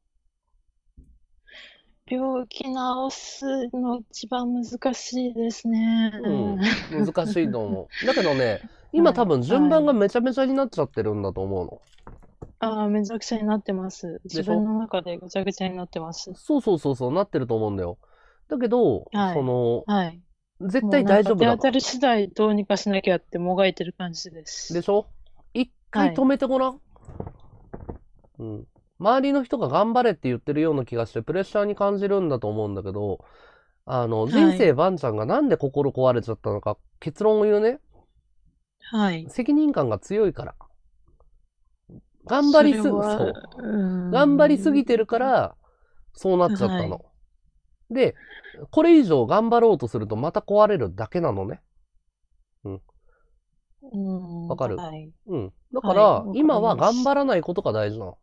[SPEAKER 3] 病気治すの一番難しいですね。
[SPEAKER 1] うん。難しいと思う。だけどね、今多分順番がめちゃめちゃになっちゃってるんだと思うの。
[SPEAKER 3] ああ、めちゃくちゃになってます。
[SPEAKER 1] でしょ
[SPEAKER 3] 自分の中でぐちゃぐちゃになってます。
[SPEAKER 1] そうそうそうそう、なってると思うんだよ。だけど、
[SPEAKER 3] はい
[SPEAKER 1] その、
[SPEAKER 3] はい。
[SPEAKER 1] 絶対
[SPEAKER 3] もうなん
[SPEAKER 1] 大丈夫だから。
[SPEAKER 3] か手当たり次第どうにかしなきゃってもがいてる感じです。
[SPEAKER 1] でしょ。一回止めてごらん。うん。周りの人が頑張れって言ってるような気がしてプレッシャーに感じるんだと思うんだけど、あの、人生バンちゃんがなんで心壊れちゃったのか、結論を言うね。
[SPEAKER 3] はい。
[SPEAKER 1] 責任感が強いから。頑張りす、
[SPEAKER 3] それは
[SPEAKER 1] そう。
[SPEAKER 3] うーん
[SPEAKER 1] 頑張りすぎてるから、そうなっちゃったの。
[SPEAKER 3] はい
[SPEAKER 1] で、これ以上頑張ろうとするとまた壊れるだけなのね。
[SPEAKER 3] うーん
[SPEAKER 1] わかる
[SPEAKER 3] はい。
[SPEAKER 1] うん。だから、
[SPEAKER 3] はいわかります
[SPEAKER 1] 今は頑張らないことが大事なの。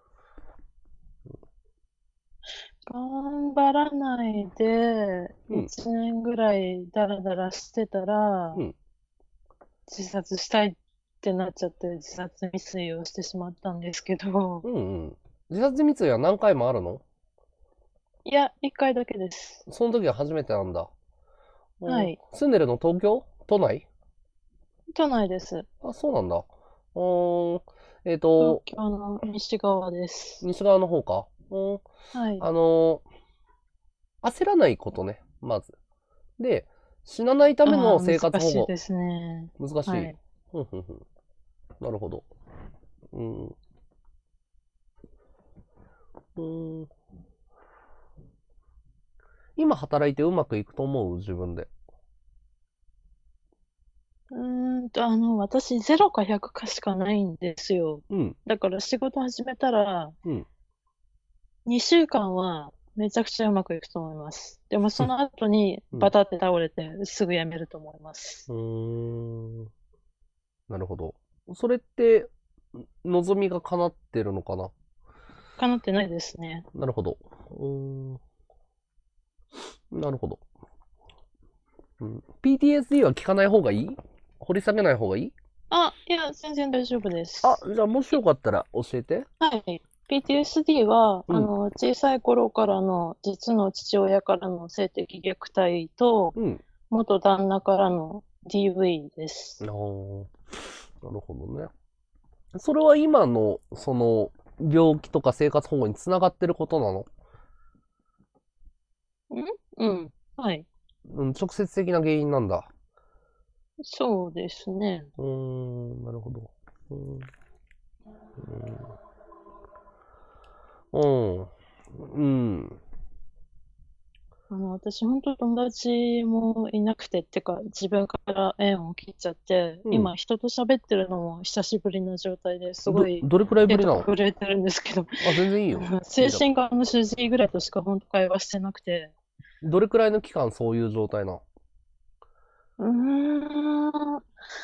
[SPEAKER 3] 頑張らないで、
[SPEAKER 1] うん
[SPEAKER 3] 一年ぐらいダラダラしてたら、
[SPEAKER 1] うん
[SPEAKER 3] 自殺したいってなっちゃって自殺未遂をしてしまったんですけど、
[SPEAKER 1] うんうん。自殺未遂は何回もあるの？
[SPEAKER 3] いや、一回だけです。
[SPEAKER 1] その時は初めてなんだ。うん
[SPEAKER 3] はい。
[SPEAKER 1] 住んでるの東京？都内？
[SPEAKER 3] 都内です。
[SPEAKER 1] あ、そうなんだ。うーん。えっ
[SPEAKER 3] 東
[SPEAKER 1] と、
[SPEAKER 3] 京の西側です。
[SPEAKER 1] 西側の方か。うん。
[SPEAKER 3] はい。
[SPEAKER 1] あのー焦らないことね、まず。で、死なないための生活保護。
[SPEAKER 3] あー難しいですね。
[SPEAKER 1] 難しい。
[SPEAKER 3] はい。
[SPEAKER 1] ふんふんふん。なるほど。うん。うーん。今働いてうまくいくと思う？自分で。
[SPEAKER 3] うーんと、あの、私、ゼロかひゃくかしかないんですよ。
[SPEAKER 1] うん。
[SPEAKER 3] だから仕事始めたら、
[SPEAKER 1] うん。
[SPEAKER 3] にしゅうかんはめちゃくちゃうまくいくと思います。でもその後に
[SPEAKER 1] うん
[SPEAKER 3] バタって倒れてすぐ辞めると思います。
[SPEAKER 1] うーん。なるほど。それって、望みが叶ってるのかな？
[SPEAKER 3] かなってないですね。
[SPEAKER 1] なるほど。うーん。なるほど。うん、ピーティーエスディー は聞かない方がいい？ 掘り下げない方がいい？
[SPEAKER 3] あ、いや、全然大丈夫です。
[SPEAKER 1] あ、じゃあもしよかったら教えて。
[SPEAKER 3] はい。ピーティーエスディー は、
[SPEAKER 1] うん
[SPEAKER 3] あの、小さい頃からの実の父親からの性的虐待と、
[SPEAKER 1] うん。
[SPEAKER 3] 元旦那からの ディーブイ です。
[SPEAKER 1] あーなるほどね。それは今の、その、病気とか生活保護につながってることなの？
[SPEAKER 3] うん。はい。
[SPEAKER 1] うん、直接的な原因なんだ。
[SPEAKER 3] そうですね。
[SPEAKER 1] うーん、なるほど。うーん。うん。うん。
[SPEAKER 3] あの、私、本当友達もいなくて、ってか、自分から縁を切っちゃって、
[SPEAKER 1] うん
[SPEAKER 3] 今、人と喋ってるのも久しぶりな状態ですご
[SPEAKER 1] ど、
[SPEAKER 3] い、
[SPEAKER 1] どれくらいぶ
[SPEAKER 3] 手と
[SPEAKER 1] りなの？
[SPEAKER 3] か震えてるんですけど、
[SPEAKER 1] あ、全然いいよ。
[SPEAKER 3] あの精神科の主治医ぐらいとしか本当会話してなくて、
[SPEAKER 1] どれくらいの期間そういう状態なの？
[SPEAKER 3] うーん、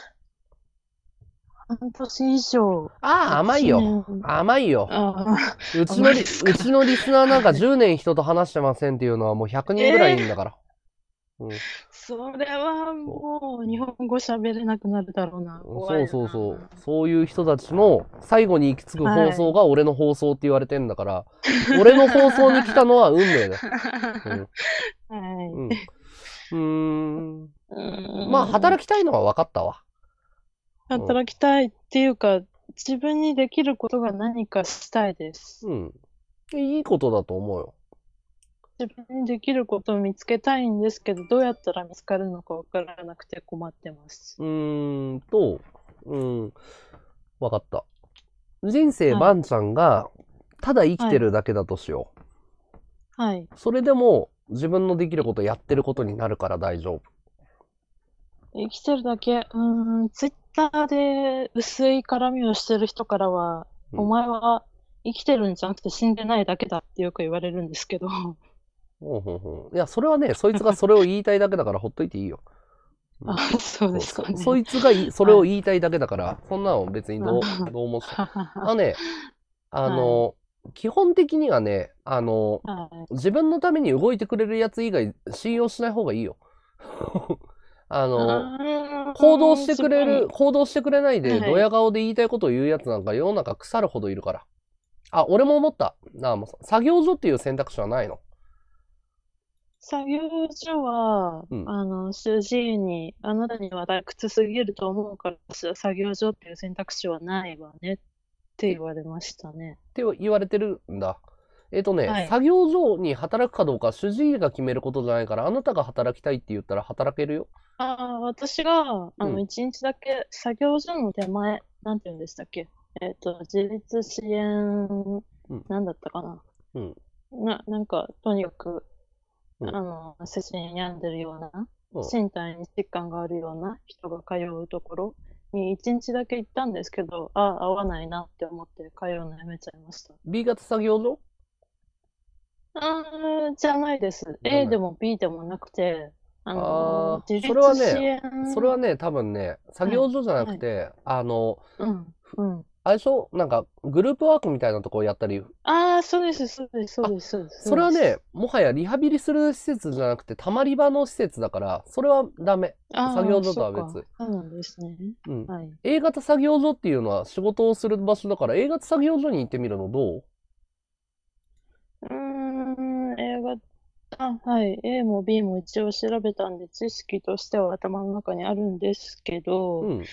[SPEAKER 3] 半年以上、
[SPEAKER 1] ああ、甘い
[SPEAKER 3] 一
[SPEAKER 1] よ。
[SPEAKER 3] 年、
[SPEAKER 1] 甘いよ。
[SPEAKER 3] あ
[SPEAKER 1] うちのリ、
[SPEAKER 3] 甘いですか
[SPEAKER 1] うちのリスナーなんかじゅうねん人と話してませんっていうのはもうひゃくにんぐらいいんだから。うん。
[SPEAKER 3] それはもう日本語喋れなくなるだろうな。怖
[SPEAKER 1] そう
[SPEAKER 3] いな。
[SPEAKER 1] そうそう。そういう人たちの最後に行き着く放送が俺の放送って言われてんだから、俺の放送に来たのは運命だよ。うん。
[SPEAKER 3] はい。
[SPEAKER 1] うん。うーん。
[SPEAKER 3] うーん
[SPEAKER 1] まあ、働きたいのは分かったわ。
[SPEAKER 3] 働きたいっていうか、自分にできることが何かしたいです。
[SPEAKER 1] うん。いいことだと思うよ。
[SPEAKER 3] 自分にできることを見つけたいんですけど、どうやったら見つかるのかわからなくて困ってます。
[SPEAKER 1] うーんと、うん。分かった。人生
[SPEAKER 3] はい
[SPEAKER 1] ばんちゃんがただ生きてるだけだとしよう。
[SPEAKER 3] はい。
[SPEAKER 1] それでも自分のできることやってることになるから大丈夫。
[SPEAKER 3] 生きてるだけ、うーん、ツイッターで薄い絡みをしてる人からは、
[SPEAKER 1] うん
[SPEAKER 3] お前は生きてるんじゃなくて死んでないだけだってよく言われるんですけど、
[SPEAKER 1] ほうほうほういや、それはね、そいつがそれを言いたいだけだからほっといていいよ。うん
[SPEAKER 3] あ、そうですかね。
[SPEAKER 1] そそいつがいそれを言いたいだけだから、そんなの別にどう、どう思って。あのね、あの、基本的にはね、あの、
[SPEAKER 3] はい。
[SPEAKER 1] 自分のために動いてくれるやつ以外信用しない方がいいよ。あの、
[SPEAKER 3] あー
[SPEAKER 1] 行動してくれる、
[SPEAKER 3] す
[SPEAKER 1] 行動してくれないで、
[SPEAKER 3] はい
[SPEAKER 1] ドヤ顔で言いたいことを言うやつなんか世の中腐るほどいるから。あ、俺も思った。なあ、もう作業所っていう選択肢はないの？
[SPEAKER 3] 作業所は、
[SPEAKER 1] うん
[SPEAKER 3] あの、主治医に、あなたには退屈すぎると思うから、作業所っていう選択肢はないわねって言われましたね。
[SPEAKER 1] って言われてるんだ。えっとね、
[SPEAKER 3] はい
[SPEAKER 1] 作業所に働くかどうか主治医が決めることじゃないから、あなたが働きたいって言ったら働けるよ。
[SPEAKER 3] ああ、私が、あ
[SPEAKER 1] うん
[SPEAKER 3] の、一日だけ作業所の手前、なんて言うんでしたっけ？えっと、自立支援
[SPEAKER 1] うん、
[SPEAKER 3] なんだったかな。
[SPEAKER 1] うん。
[SPEAKER 3] な、なんか、とにかく、
[SPEAKER 1] うん
[SPEAKER 3] あの、精神病んでるような、
[SPEAKER 1] うん
[SPEAKER 3] 身体に疾患があるような人が通うところに一日だけ行ったんですけど、ああ、合わないなって思って通うのやめちゃいました。
[SPEAKER 1] B 型作業所？
[SPEAKER 3] あー、じゃないです。
[SPEAKER 1] じゃない
[SPEAKER 3] A でも B でもなくて、あ
[SPEAKER 1] あ
[SPEAKER 3] の、
[SPEAKER 1] ー
[SPEAKER 3] 自
[SPEAKER 1] それはね
[SPEAKER 3] 立支援、
[SPEAKER 1] それはね、多分ね、作業所じゃなくて、あの、
[SPEAKER 3] うん、うん。
[SPEAKER 1] あれでしょなんか、グループワークみたいなとこをやったり、
[SPEAKER 3] ああ、そうです、そうです、そうです、そうです。
[SPEAKER 1] それはね
[SPEAKER 3] そうです、
[SPEAKER 1] もはやリハビリする施設じゃなくて、たまり場の施設だから、それはダメ。
[SPEAKER 3] あー
[SPEAKER 1] 作業所とは別
[SPEAKER 3] そうかそうなんですね。
[SPEAKER 1] うん。
[SPEAKER 3] はい。
[SPEAKER 1] A 型作業所っていうのは仕事をする場所だから、A 型作業所に行ってみるのどう？
[SPEAKER 3] うーん、映画、あ、はい。A も B も一応調べたんで、知識としては頭の中にあるんですけど、
[SPEAKER 1] うん。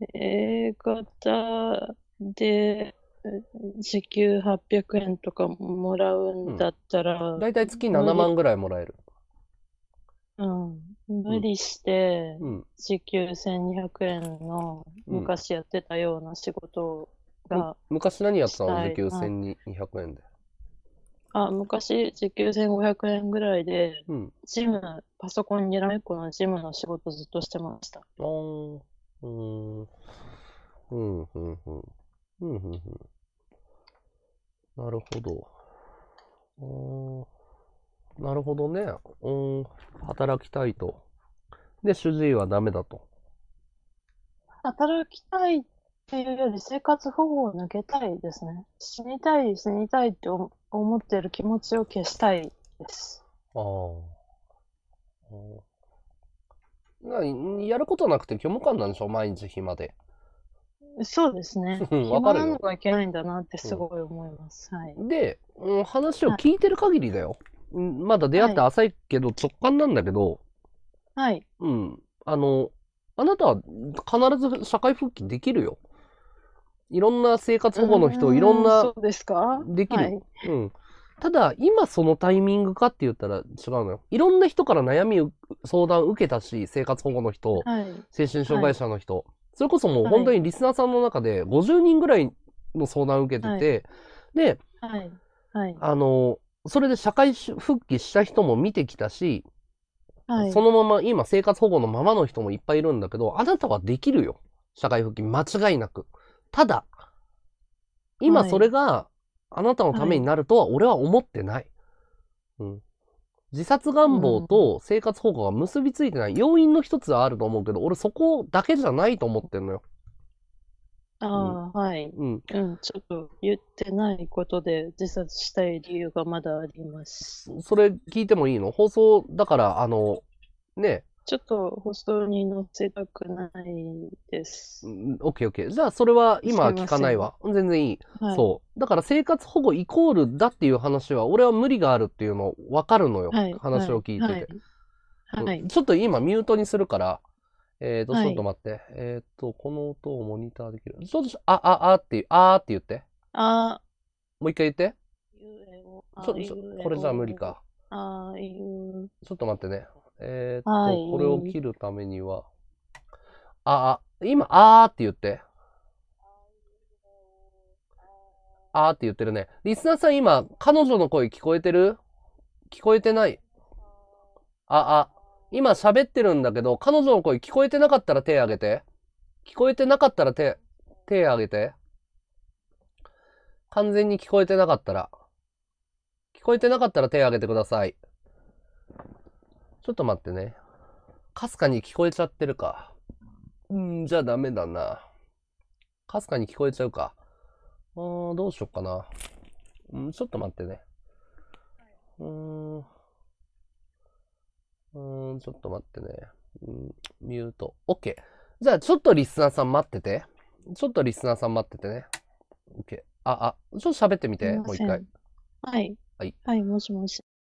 [SPEAKER 3] A 型でえ時給はっぴゃくえんとかもらうんだったら、
[SPEAKER 1] だいたい月ななまんぐらいもらえる。
[SPEAKER 3] うん、無理して
[SPEAKER 1] うん。
[SPEAKER 3] 時給せんにひゃくえんの
[SPEAKER 1] うん
[SPEAKER 3] 昔やってたような仕事が、
[SPEAKER 1] 昔何やってたの？
[SPEAKER 3] したい
[SPEAKER 1] 時給せんにひゃくえんで。
[SPEAKER 3] あ、昔時給せんごひゃくえんぐらいで、
[SPEAKER 1] うん。
[SPEAKER 3] ジム、パソコンにらめっこのジムの仕事ずっとしてました。
[SPEAKER 1] あー。うーん。うん、うん、うん。うん、うん、うん。なるほど。あーなるほどね。うん。働きたいと。で、主治医はダメだと。
[SPEAKER 3] 働きたいっていうより生活保護を抜けたいですね。死にたい、死にたいって思思ってる気持ちを消したいです。
[SPEAKER 1] ああ。 なやることなくて虚無感なんでしょ毎日暇で。
[SPEAKER 3] そうですね。
[SPEAKER 1] うんわかるよ
[SPEAKER 3] 暇なのがいけないんだなってすごい思います。はい。
[SPEAKER 1] で、うん話を聞いてる限りだよ。うんまだ出会って浅いけど直感なんだけど、
[SPEAKER 3] はい。
[SPEAKER 1] うん。あの、あなたは必ず社会復帰できるよ。いろんな生活保護の人、
[SPEAKER 3] うーん
[SPEAKER 1] いろんな
[SPEAKER 3] そうですか
[SPEAKER 1] できる。
[SPEAKER 3] はい。
[SPEAKER 1] うん。ただ、今そのタイミングかって言ったら違うのよ。いろんな人から悩みを相談受けたし、生活保護の人、
[SPEAKER 3] はい。
[SPEAKER 1] 精神障害者の人、それこそもう本当にリスナーさんの中でごじゅうにんぐらいの相談を受けてて、で、
[SPEAKER 3] はい。はい。
[SPEAKER 1] あの、それで社会復帰した人も見てきたし、
[SPEAKER 3] はい。
[SPEAKER 1] そのまま今生活保護のままの人もいっぱいいるんだけど、あなたはできるよ。社会復帰間違いなく。ただ、今それがあなたのためになるとは俺は思ってない。うん、自殺願望と生活保護が結びついてない要因の一つはあると思うけど、俺そこだけじゃないと思ってんのよ。
[SPEAKER 3] ああ、はい。
[SPEAKER 1] うん。
[SPEAKER 3] うん、ちょっと言ってないことで自殺したい理由がまだあります。
[SPEAKER 1] そそれ聞いてもいいの？放送だから、あの、ね、
[SPEAKER 3] ちょっと放送に載せたくないです。
[SPEAKER 1] うん、オッケーオッケー。じゃあそれは今は聞かないわ。全然いい。
[SPEAKER 3] はい。
[SPEAKER 1] そう。だから生活保護イコールだっていう話は、俺は無理があるっていうの分かるのよ。
[SPEAKER 3] はい。
[SPEAKER 1] 話を聞いてて。
[SPEAKER 3] はい。はい。
[SPEAKER 1] うんちょっと今ミュートにするから、えーと、
[SPEAKER 3] はい
[SPEAKER 1] ちょっと待って。えーと、この音をモニターできる。ちょっと、あ、あ、あって、あーって言って。
[SPEAKER 3] あ
[SPEAKER 1] もう一回言って。
[SPEAKER 3] いうえお、あ
[SPEAKER 1] ちょ、ちょ、これじゃあ無理か。
[SPEAKER 3] あいう、
[SPEAKER 1] ちょっと待ってね。えーと、
[SPEAKER 3] はい
[SPEAKER 1] これを切るためには、あ、あ、今、あーって言って。あーって言ってるね。リスナーさん今、彼女の声聞こえてる？聞こえてない。あ、あ、今喋ってるんだけど、彼女の声聞こえてなかったら手挙げて。聞こえてなかったら手、手挙げて。完全に聞こえてなかったら。聞こえてなかったら手挙げてください。ちょっと待ってね。かすかに聞こえちゃってるか。うん、じゃあダメだな。かすかに聞こえちゃうか。あー、どうしよっかな。うん、ちょっと待ってね。うーん。うーん、ちょっと待ってね。うん、ミュート。OK。じゃあ、ちょっとリスナーさん待ってて。ちょっとリスナーさん待っててね。OK。あ、あ、ちょっと喋ってみて。もう一回。
[SPEAKER 3] はい。
[SPEAKER 1] はい。
[SPEAKER 3] はい、もしもし。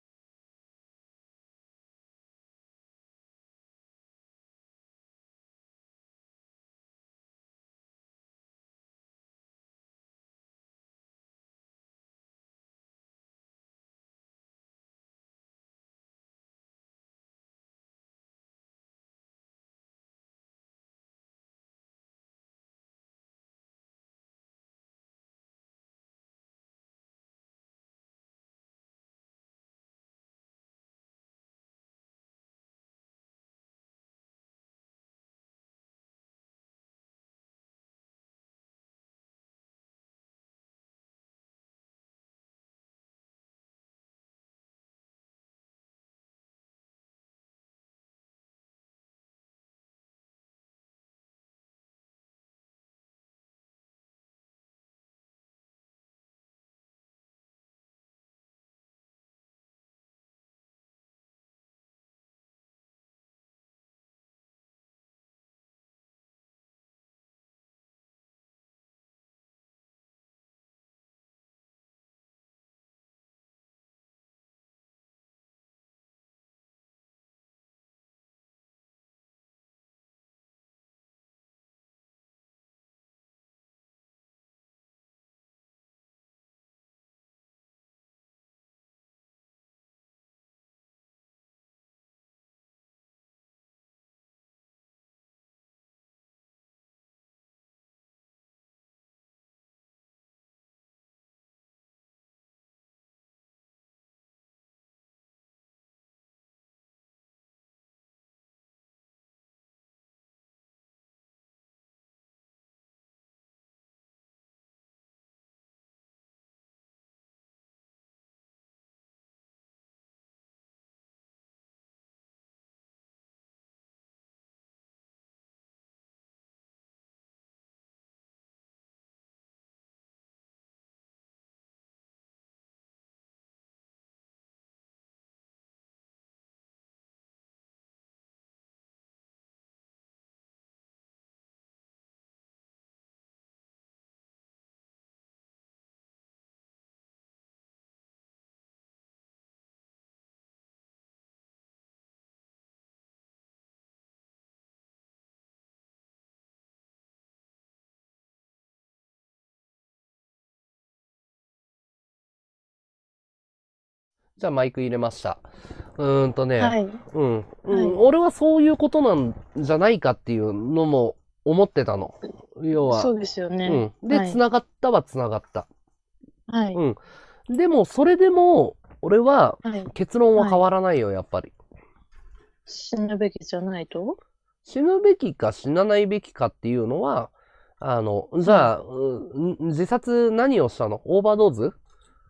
[SPEAKER 1] じゃあマイク入れました。うーんとね、
[SPEAKER 3] はい。
[SPEAKER 1] うん、うん、
[SPEAKER 3] はい
[SPEAKER 1] 俺はそういうことなんじゃないかっていうのも思ってたの。要は、
[SPEAKER 3] そうですよね。
[SPEAKER 1] うん。で、
[SPEAKER 3] はい。
[SPEAKER 1] 繋がったは繋がった。
[SPEAKER 3] はい。
[SPEAKER 1] うん。でも、それでも、俺は
[SPEAKER 3] はい。
[SPEAKER 1] 結論は変わらないよ、やっぱり。
[SPEAKER 3] 死ぬべきじゃないと
[SPEAKER 1] 死ぬべきか死なないべきかっていうのは、あの、じゃあ、うん自殺何をしたの？オーバードーズ？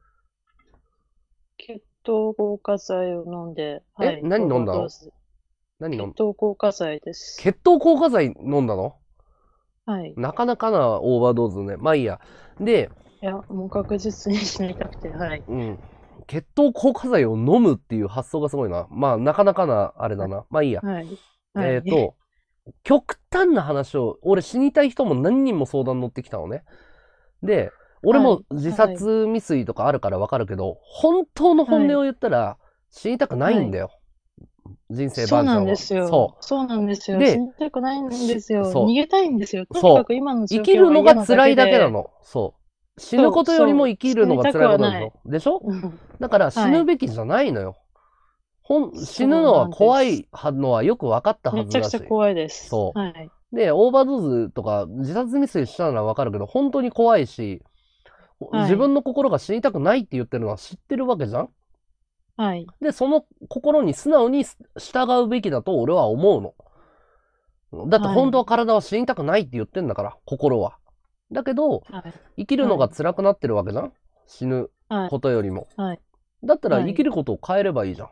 [SPEAKER 3] 血糖硬化剤を飲んで、
[SPEAKER 1] え
[SPEAKER 3] はい。
[SPEAKER 1] 何飲んだの？
[SPEAKER 3] オーバードーズ
[SPEAKER 1] 何飲ん
[SPEAKER 3] 血糖硬化剤です。
[SPEAKER 1] 血糖硬化剤飲んだの？
[SPEAKER 3] はい。
[SPEAKER 1] なかなかなオーバードーズね。まあいいや。で、
[SPEAKER 3] いや、もう確実に死にたくて、はい。
[SPEAKER 1] うん。血糖硬化剤を飲むっていう発想がすごいな。まあ、なかなかなあれだな。まあいいや。
[SPEAKER 3] はい。はい。
[SPEAKER 1] えっと、極端な話を、俺死にたい人も何人も相談乗ってきたのね。で、俺も自殺未遂とかあるからわかるけど、本当の本音を言ったら死にたくないんだよ。人生
[SPEAKER 3] そう
[SPEAKER 1] 万丈は。
[SPEAKER 3] なんですよ。
[SPEAKER 1] そう。
[SPEAKER 3] そうなんですよ。
[SPEAKER 1] で
[SPEAKER 3] 死にたくないんですよ。
[SPEAKER 1] そう
[SPEAKER 3] 逃げたいんですよ。と
[SPEAKER 1] そう
[SPEAKER 3] にかく今の状況
[SPEAKER 1] 生きるのが辛いだけな
[SPEAKER 3] の。
[SPEAKER 1] の。そう。死ぬことよりも生きるのが辛いことなんでしょ。でしょ？
[SPEAKER 3] うん
[SPEAKER 1] だから死ぬべきじゃないのよ。ほん死ぬのは怖いのはよく分かったはずだし。
[SPEAKER 3] めちゃくちゃ怖いです。
[SPEAKER 1] そう。
[SPEAKER 3] はい。
[SPEAKER 1] で、オーバードーズとか自殺未遂したのは分かるけど、本当に怖いし、
[SPEAKER 3] はい
[SPEAKER 1] 自分の心が死にたくないって言ってるのは知ってるわけじゃん？
[SPEAKER 3] はい。
[SPEAKER 1] で、その心に素直に従うべきだと俺は思うの。だって本当は体は死にたくないって言ってんだから、心は。だけど、
[SPEAKER 3] はい。
[SPEAKER 1] 生きるのが辛くなってるわけじゃん？死ぬ
[SPEAKER 3] はい。
[SPEAKER 1] ことよりも。
[SPEAKER 3] はい。
[SPEAKER 1] だったら
[SPEAKER 3] はい
[SPEAKER 1] 生きることを変えればいいじゃん。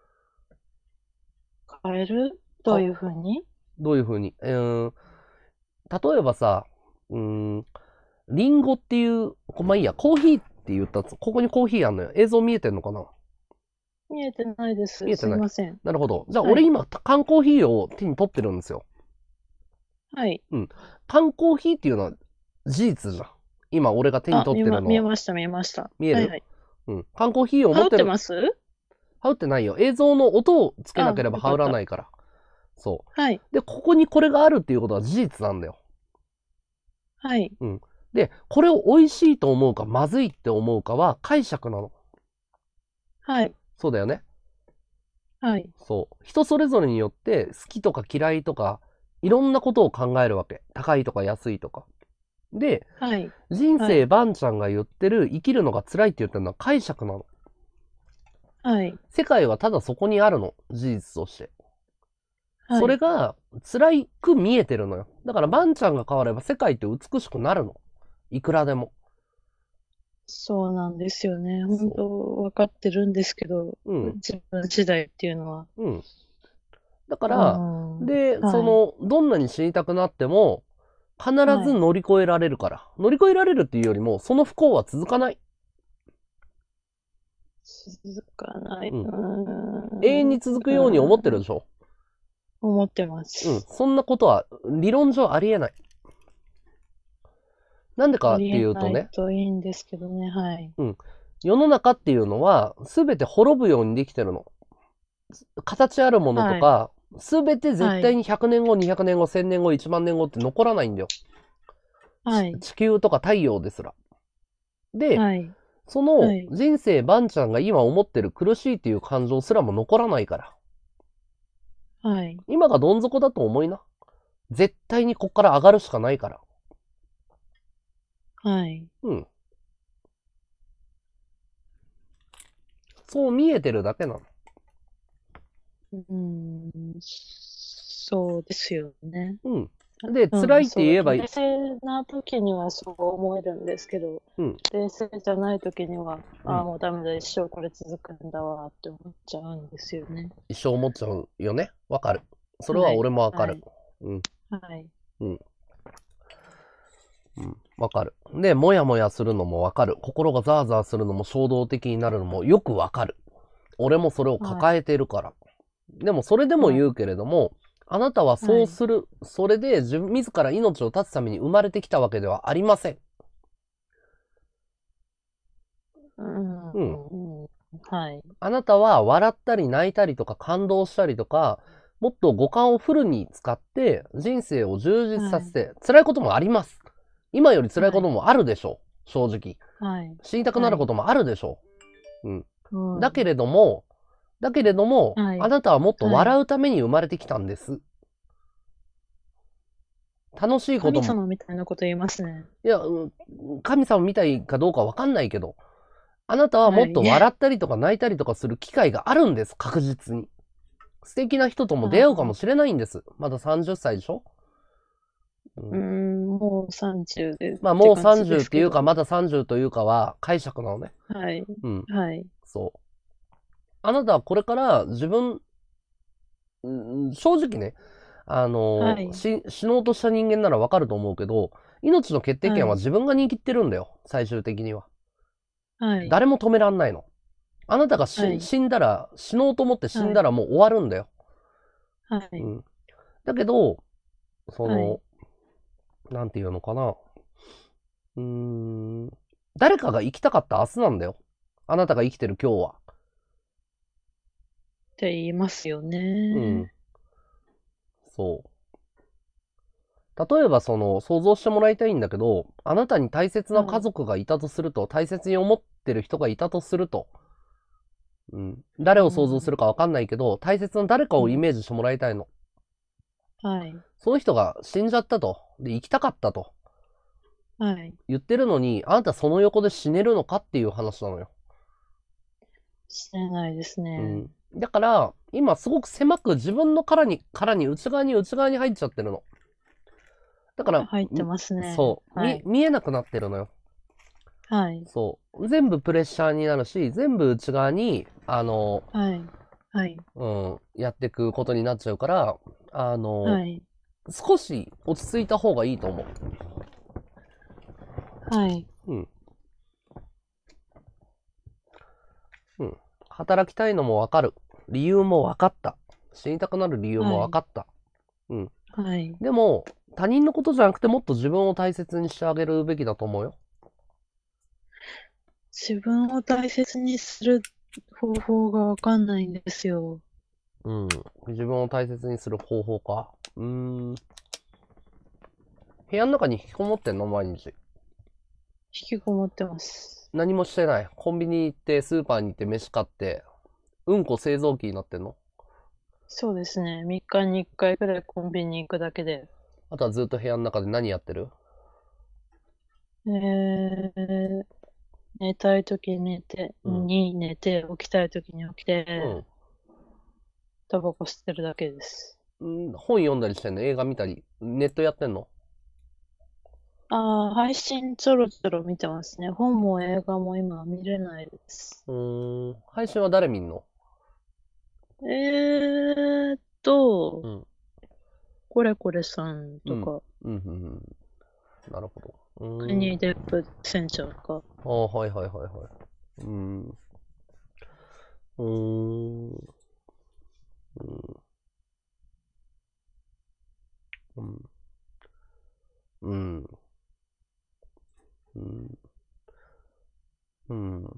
[SPEAKER 3] 変えるどういうふうに
[SPEAKER 1] どういうふうに。うーん、例えばさ、うーん、リンゴっていう、まあいいや、コーヒーって言ったつ、ここにコーヒーあんのよ。映像見えてんのかな？
[SPEAKER 3] 見えてないです。
[SPEAKER 1] 見えてない
[SPEAKER 3] すいません。
[SPEAKER 1] なるほど。じゃあ
[SPEAKER 3] はい
[SPEAKER 1] 俺今、缶コーヒーを手に取ってるんですよ。
[SPEAKER 3] はい。
[SPEAKER 1] 缶コーヒーっていうのは事実じゃん。今俺が手に
[SPEAKER 3] あ、見ま、
[SPEAKER 1] 取ってるのは。
[SPEAKER 3] 見えました、見えました。
[SPEAKER 1] 見える
[SPEAKER 3] はいはい。
[SPEAKER 1] うん。缶コーヒーを持
[SPEAKER 3] 羽織ってて
[SPEAKER 1] っる。
[SPEAKER 3] ます
[SPEAKER 1] 羽織ってないよ。映像の音をつけなければ
[SPEAKER 3] あよかった
[SPEAKER 1] 羽織らないから。そ
[SPEAKER 3] はい。
[SPEAKER 1] う。で、ここにこれがあるっていうことは事実なんだよ。
[SPEAKER 3] はい。
[SPEAKER 1] で、これを美味しいと思うかまずいって思うかは解釈なの。
[SPEAKER 3] はい。
[SPEAKER 1] そうだよね。
[SPEAKER 3] はい。
[SPEAKER 1] そう。人それぞれによって好きとか嫌いとか、いろんなことを考えるわけ。高いとか安いとか。で、
[SPEAKER 3] はい。
[SPEAKER 1] 人生
[SPEAKER 3] はい
[SPEAKER 1] バンちゃんが言ってる生きるのが辛いって言ってるのは解釈なの。
[SPEAKER 3] はい。
[SPEAKER 1] 世界はただそこにあるの。事実として。
[SPEAKER 3] はい。
[SPEAKER 1] それが辛く見えてるのよ。だからバンちゃんが変われば世界って美しくなるの。いくらでも。
[SPEAKER 3] そうなんですよね。本当分かってるんですけど、
[SPEAKER 1] うん。
[SPEAKER 3] 自分次第っていうのは。
[SPEAKER 1] うん。だから、
[SPEAKER 3] うん
[SPEAKER 1] で、
[SPEAKER 3] はい
[SPEAKER 1] その、どんなに死にたくなっても、必ず乗り越えられるから。乗り越えられるっていうよりも、その不幸は続かない。
[SPEAKER 3] 続かない。
[SPEAKER 1] うん
[SPEAKER 3] うん
[SPEAKER 1] 永遠に続くように思ってるでしょ。
[SPEAKER 3] 思ってます。
[SPEAKER 1] うん。そんなことは、理論上ありえない。なんでかっていうとね
[SPEAKER 3] ありえない、といいんですけどね、はい。
[SPEAKER 1] 世の中っていうのは、すべて滅ぶようにできてるの。形あるものとか、すべて絶対にひゃくねんご、にひゃくねんご、せんねんご、いちまんねんごって残らないんだよ。
[SPEAKER 3] はい。
[SPEAKER 1] 地球とか太陽ですら。で、
[SPEAKER 3] はい。
[SPEAKER 1] その
[SPEAKER 3] はい
[SPEAKER 1] 人生バンちゃんが今思ってる苦しいっていう感情すらも残らないから。
[SPEAKER 3] はい。
[SPEAKER 1] 今がどん底だと思いな。絶対にこっから上がるしかないから。
[SPEAKER 3] はい。
[SPEAKER 1] うん。そう見えてるだけなの。
[SPEAKER 3] うん、そうですよね。
[SPEAKER 1] うん。で、
[SPEAKER 3] うん
[SPEAKER 1] 辛いって言えばいい。
[SPEAKER 3] 冷静な時にはそう思えるんですけど、
[SPEAKER 1] うん
[SPEAKER 3] 冷静じゃない時には、
[SPEAKER 1] うん
[SPEAKER 3] ああ、もうダメだ、一生これ続くんだわって思っちゃうんですよね。
[SPEAKER 1] 一生思っちゃうよね。わかる。それは俺もわかる。うん。
[SPEAKER 3] はい。
[SPEAKER 1] うん。わかる。で、もやもやするのもわかる。心がザーザーするのも衝動的になるのもよくわかる。俺もそれを抱えてるから。でもそれでも言うけれども、あなたはそうする、それで自分自ら命を絶つために生まれてきたわけではありません。
[SPEAKER 3] うん。
[SPEAKER 1] うん
[SPEAKER 3] うんはい。
[SPEAKER 1] あなたは笑ったり泣いたりとか感動したりとか、もっと五感をフルに使って人生を充実させて、辛いこともあります。今より辛いこともあるでしょう。正直。
[SPEAKER 3] はい。
[SPEAKER 1] 死にたくなることもあるでしょう。うん。
[SPEAKER 3] うん
[SPEAKER 1] だけれども、だけれども、
[SPEAKER 3] はい
[SPEAKER 1] あなたはもっと笑うために生まれてきたんです。楽しいことも、
[SPEAKER 3] 神様みたいなこと言いますね。
[SPEAKER 1] いや、うん神様みたいかどうかわかんないけど、あなたはもっと
[SPEAKER 3] はい
[SPEAKER 1] 笑ったりとか泣いたりとかする機会があるんです、確実に。素敵な人とも出会うかもしれないんです。まださんじゅっさいでしょ、うん
[SPEAKER 3] うーん、もうさんじゅうで。
[SPEAKER 1] まあもう
[SPEAKER 3] 感じ
[SPEAKER 1] さんじゅう
[SPEAKER 3] ですけど
[SPEAKER 1] っていうか、まださんじゅうというかは解釈なのね。
[SPEAKER 3] はい。
[SPEAKER 1] うん。
[SPEAKER 3] はい。
[SPEAKER 1] そう。あなたはこれから自分、うん正直ね、あの
[SPEAKER 3] はい
[SPEAKER 1] し死のうとした人間ならわかると思うけど、命の決定権は
[SPEAKER 3] はい
[SPEAKER 1] 自分が握ってるんだよ、最終的には。
[SPEAKER 3] はい。
[SPEAKER 1] 誰も止めらんないの。あなたが死,、
[SPEAKER 3] はい
[SPEAKER 1] 死んだら、死のうと思って死んだらもう終わるんだよ。
[SPEAKER 3] はい。
[SPEAKER 1] うん。だけど、その、
[SPEAKER 3] はい
[SPEAKER 1] なんていうのかな。うーん。誰かが生きたかった明日なんだよ。あなたが生きてる今日は。
[SPEAKER 3] って言いますよ
[SPEAKER 1] う
[SPEAKER 3] ね
[SPEAKER 1] ん。。そう。例えばその、想像してもらいたいんだけど、あなたに大切な家族がいたとすると、大切に思ってる人がいたとすると、うん。誰を想像するかわかんないけど、大切な誰かをイメージしてもらいたいの。
[SPEAKER 3] はい。
[SPEAKER 1] その人が死んじゃったと。で、生きたかったと。
[SPEAKER 3] はい。
[SPEAKER 1] 言ってるのに、あなたその横で死ねるのかっていう話なのよ。
[SPEAKER 3] しれないですね。
[SPEAKER 1] うん。だから、今すごく狭く自分の殻に、殻に内側に内側に入っちゃってるの。だから、
[SPEAKER 3] 入ってますね。
[SPEAKER 1] そう、
[SPEAKER 3] はい。
[SPEAKER 1] み、見えなくなってるのよ。
[SPEAKER 3] はい。
[SPEAKER 1] そう。全部プレッシャーになるし、全部内側に、あの、
[SPEAKER 3] はい。はい。
[SPEAKER 1] うん、やっていくことになっちゃうから、あの、
[SPEAKER 3] はい。
[SPEAKER 1] 少し落ち着いた方がいいと思う。
[SPEAKER 3] はい。
[SPEAKER 1] うん。うん。働きたいのもわかる。理由もわかった。死にたくなる理由もわかった。うん。
[SPEAKER 3] はい。
[SPEAKER 1] でも、他人のことじゃなくてもっと自分を大切にしてあげるべきだと思うよ。
[SPEAKER 3] 自分を大切にする方法がわかんないんですよ。
[SPEAKER 1] うん。自分を大切にする方法か。うーん。部屋の中に引きこもってんの毎日。
[SPEAKER 3] 引きこもってます。
[SPEAKER 1] 何もしてない。コンビニ行って、スーパーに行って飯買って、うんこ製造機になってんの？
[SPEAKER 3] そうですね。みっかにいっかいくらいコンビニ行くだけで。
[SPEAKER 1] あとはずっと部屋の中で何やってる？
[SPEAKER 3] えー、寝たいとき寝て、
[SPEAKER 1] うん
[SPEAKER 3] に寝て、起きたいときに起きて、
[SPEAKER 1] うん。
[SPEAKER 3] タバコ吸ってるだけです。
[SPEAKER 1] うん本読んだりしてんの？映画見たり？ネットやってんの？
[SPEAKER 3] ああ、配信ちょろちょろ見てますね。本も映画も今見れないです。
[SPEAKER 1] うーん。配信は誰見んの？
[SPEAKER 3] えーっと、
[SPEAKER 1] うん。
[SPEAKER 3] これこれさんとか、
[SPEAKER 1] うん、うん、うん。なるほど。う
[SPEAKER 3] ク
[SPEAKER 1] ーん。
[SPEAKER 3] ニーデップ船長とか、
[SPEAKER 1] ああ、はいはいはいはい。うーん。うーん。うん。うん。うん。うん。うん。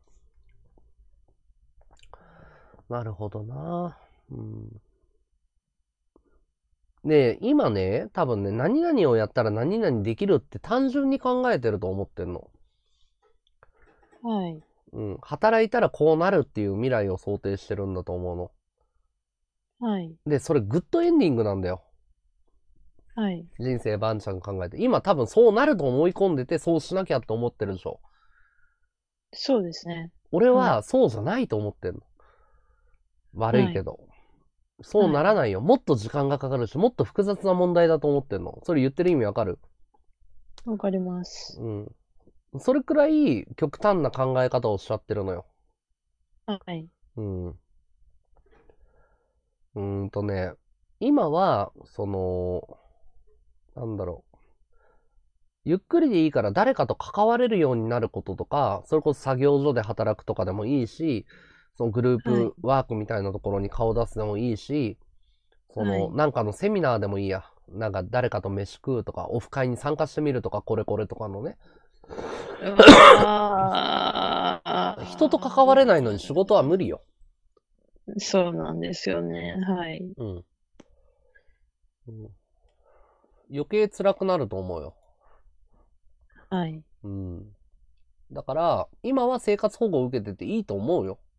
[SPEAKER 1] なるほどな。うん。で、今ね、多分ね、何々をやったら何々できるって単純に考えてると思ってんの。
[SPEAKER 3] はい、
[SPEAKER 1] うん。働いたらこうなるっていう未来を想定してるんだと思うの。
[SPEAKER 3] はい、
[SPEAKER 1] で、それグッドエンディングなんだよ。
[SPEAKER 3] はい、
[SPEAKER 1] 人生バンちゃん考えて。今多分そうなると思い込んでて、そうしなきゃって思ってるでしょ。
[SPEAKER 3] そうですね。
[SPEAKER 1] 俺はそうじゃないと思ってんの。悪いけど。そうならないよ。もっと時間がかかるし、もっと複雑な問題だと思ってんの。それ言ってる意味わかる？
[SPEAKER 3] わかります。
[SPEAKER 1] うん。それくらい極端な考え方をしちゃってるのよ。
[SPEAKER 3] はい、
[SPEAKER 1] うん。うーんとね、今は、その、なんだろう。ゆっくりでいいから誰かと関われるようになることとか、それこそ作業所で働くとかでもいいし、そのグループワークみたいなところに顔出すでもいいし、その、
[SPEAKER 3] はい
[SPEAKER 1] なんかのセミナーでもいいや。なんか誰かと飯食うとか、オフ会に参加してみるとか、これこれとかのね。
[SPEAKER 3] あ
[SPEAKER 1] 人と関われないのに仕事は無理よ。
[SPEAKER 3] そうなんですよね。はい。
[SPEAKER 1] うん。うん、余計辛くなると思うよ。
[SPEAKER 3] はい。
[SPEAKER 1] うん。だから、今は生活保護を受けてていいと思うよ。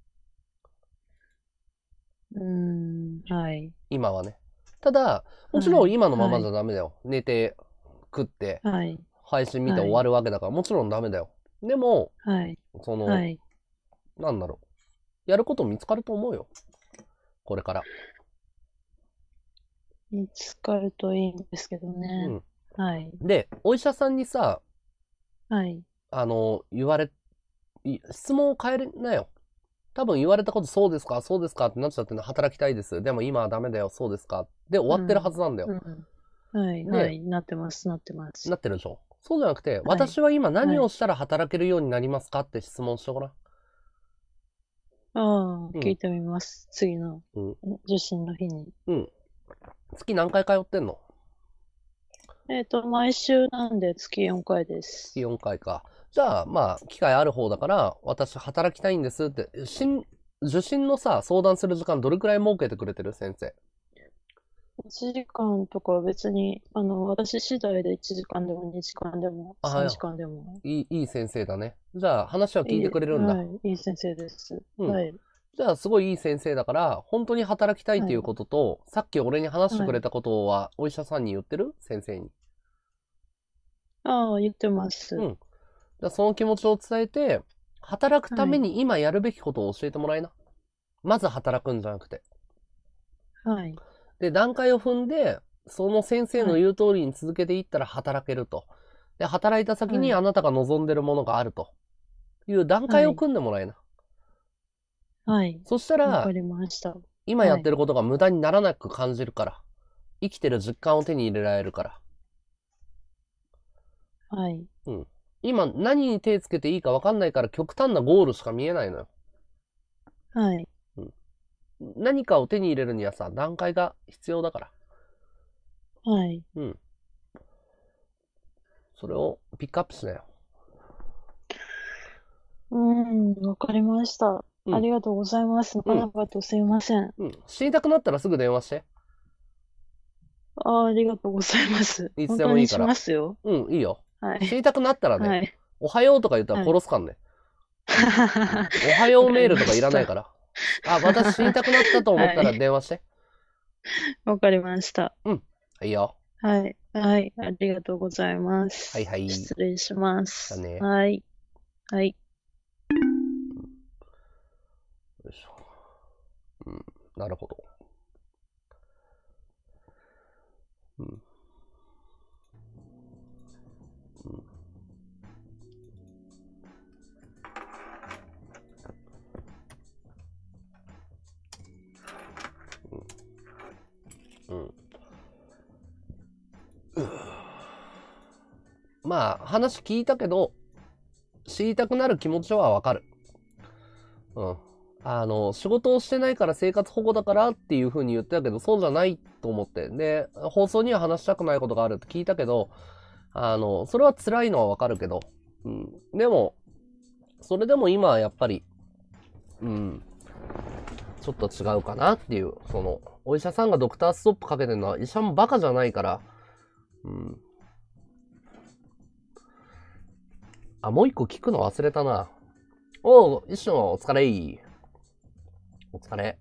[SPEAKER 3] うーん、はい。
[SPEAKER 1] 今はね。ただ、もちろ
[SPEAKER 3] はい。
[SPEAKER 1] ん今のままじ
[SPEAKER 3] はい。
[SPEAKER 1] ゃダメだよ。寝て、食って、
[SPEAKER 3] はい。
[SPEAKER 1] 配信見て終わ
[SPEAKER 3] はい。
[SPEAKER 1] るわけだから、もちろんダメだよ。でも、
[SPEAKER 3] はい。
[SPEAKER 1] その、
[SPEAKER 3] はい。
[SPEAKER 1] なんだろう。やること見つかると思うよ。これから。
[SPEAKER 3] 見つかるといいんですけど
[SPEAKER 1] う
[SPEAKER 3] ね。
[SPEAKER 1] ん。
[SPEAKER 3] はい。
[SPEAKER 1] で、お医者さんにさ、
[SPEAKER 3] はい。
[SPEAKER 1] あの、言われ、い質問を変えるなよ。多分言われたことそうですかそうですかってなっちゃってるの働きたいです。でも今はダメだよ。そうですかで終わってるは
[SPEAKER 3] うん。
[SPEAKER 1] ずなんだよ。
[SPEAKER 3] うん。はい。は
[SPEAKER 1] で、
[SPEAKER 3] い。なってます。なってます。
[SPEAKER 1] なってるでしょ。そうじゃなくて、
[SPEAKER 3] はい。
[SPEAKER 1] 私は今何
[SPEAKER 3] はい。
[SPEAKER 1] をしたら働けるようになりますかって質問してごらん。
[SPEAKER 3] ああ、
[SPEAKER 1] うん。
[SPEAKER 3] 聞いてみます。次の
[SPEAKER 1] うん。
[SPEAKER 3] 受診の日に。
[SPEAKER 1] うん。月何回通ってんの？
[SPEAKER 3] えっと、毎週なんで月よんかいで
[SPEAKER 1] 月
[SPEAKER 3] す。
[SPEAKER 1] よんかいか。じゃあ、まあ、機会ある方だから、私働きたいんですって、診受診のさ、相談する時間どれくらい設けてくれてる先生？
[SPEAKER 3] いちじかんとかは別に、あの、私次第でいちじかんでもにじかんでも
[SPEAKER 1] あ、
[SPEAKER 3] 3
[SPEAKER 1] いや、
[SPEAKER 3] 時間でも。
[SPEAKER 1] いい、いい先生だね。じゃあ、話は聞い
[SPEAKER 3] いい、
[SPEAKER 1] てくれるんだ。
[SPEAKER 3] はい、いい先生です。
[SPEAKER 1] うん。
[SPEAKER 3] はい、
[SPEAKER 1] じゃあ、すごいいい先生だから、本当に働きたいっていう
[SPEAKER 3] はい、
[SPEAKER 1] ことと、さっき俺に話して
[SPEAKER 3] はい。
[SPEAKER 1] くれたことは、お医者さんに言ってる？先生に。
[SPEAKER 3] ああ、言ってま
[SPEAKER 1] う
[SPEAKER 3] す。
[SPEAKER 1] ん。じゃあ、その気持ちを伝えて、働くた
[SPEAKER 3] はい、
[SPEAKER 1] めに今やるべきことを教えてもらいな。まず働くんじゃなくて。
[SPEAKER 3] はい、
[SPEAKER 1] で、段階を踏んで、その先生の
[SPEAKER 3] はい、
[SPEAKER 1] 言う通りに続けていったら働けると。で、働いた先
[SPEAKER 3] はい、
[SPEAKER 1] にあなたが望んでるものがあるという段階を
[SPEAKER 3] はい、
[SPEAKER 1] 組んでもらえな。
[SPEAKER 3] はい。
[SPEAKER 1] そしたら、
[SPEAKER 3] わかりました。
[SPEAKER 1] 今や
[SPEAKER 3] はい、
[SPEAKER 1] ってることが無駄にならなく感じるから。生きてる実感を手に入れられるから。
[SPEAKER 3] はい、
[SPEAKER 1] うん。今何に手つけていいか分かんないから極端なゴールしか見えないのよ。
[SPEAKER 3] はい、
[SPEAKER 1] うん。何かを手に入れるにはさ、段階が必要だから。
[SPEAKER 3] はい。
[SPEAKER 1] うん。それをピックアップしなよ。
[SPEAKER 3] うーん、わかりました。
[SPEAKER 1] うん。
[SPEAKER 3] ありがとうございます。
[SPEAKER 1] うん。
[SPEAKER 3] 長々とすいません。
[SPEAKER 1] うん。死にたくなったらすぐ電話して。
[SPEAKER 3] ああ、ありがとうございます。
[SPEAKER 1] いつ
[SPEAKER 3] 本当にし
[SPEAKER 1] でもいいから。
[SPEAKER 3] ますよ。
[SPEAKER 1] うん、いいよ。
[SPEAKER 3] はい、
[SPEAKER 1] 死にたくなったらね、
[SPEAKER 3] はい、
[SPEAKER 1] おはようとか言ったら
[SPEAKER 3] はい。
[SPEAKER 1] 殺すかんね。おはよう
[SPEAKER 3] わかりま
[SPEAKER 1] メールとかいら
[SPEAKER 3] した。
[SPEAKER 1] ないから。あ、私死にたくなったと思ったら
[SPEAKER 3] はい。
[SPEAKER 1] 電話して。
[SPEAKER 3] わかりました。
[SPEAKER 1] うん。いいよ。
[SPEAKER 3] はい。はい。ありがとうございま
[SPEAKER 1] はい
[SPEAKER 3] す。
[SPEAKER 1] はい。
[SPEAKER 3] 失礼します。
[SPEAKER 1] だね。
[SPEAKER 3] はい。はい。
[SPEAKER 1] よいしょ。うん。なるほど。うん。うん。うん。うん。まあ、話聞いたけど、知りたくなる気持ちはわかる。うん。あの、仕事をしてないから生活保護だからっていう風に言ってたけど、そうじゃないと思って。で、放送には話したくないことがあるって聞いたけど、あの、それは辛いのはわかるけど、うん。でも、それでも今はやっぱり、うん、ちょっと違うかなっていう、その、お医者さんがドクターストップかけてるのは医者もバカじゃないから、うん。あ、もう一個聞くの忘れたな。おう、医師のお疲れ。お疲れ。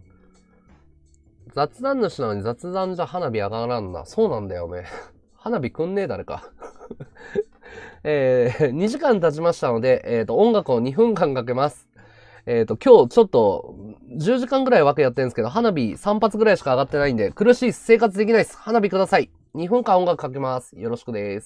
[SPEAKER 1] 雑談主なのに雑談じゃ花火上がらんな。そうなんだよね。花火くんねえ誰か。えー、にじかん経ちましたので、えっと、音楽をにふんかんかけます。えっと、今日ちょっと、じゅうじかんぐらい枠やってるんですけど、花火さん発ぐらいしか上がってないんで、苦しい生活できないです。花火ください。にふんかん音楽かけます。よろしくです。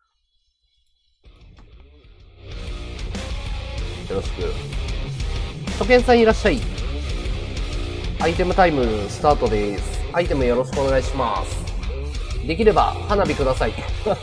[SPEAKER 1] よろしく。初見さんいらっしゃい。アイテムタイムスタートです。アイテムよろしくお願いします。できれば花火ください。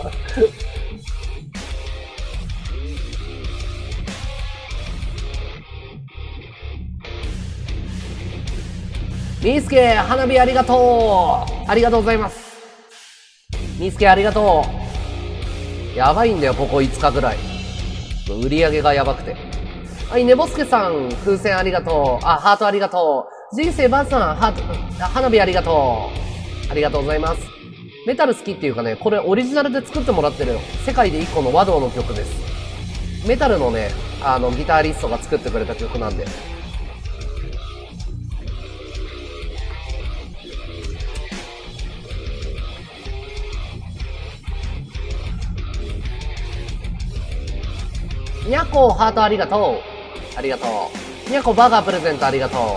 [SPEAKER 1] みーすけ、花火ありがとう。ありがとうございます。みーすけありがとう。やばいんだよ、ここいつかぐらい。売り上げがやばくて。はい、ねぼすけさん、風船ありがとう。あ、ハートありがとう。人生ばあさん、ハート、花火ありがとう。ありがとうございます。メタル好きっていうかね、これオリジナルで作ってもらってる世界で一個の和道の曲です。メタルのね、あの、ギタリストが作ってくれた曲なんで。 にゃこハートありがとう。ありがとう。にゃこバーガープレゼントありがとう。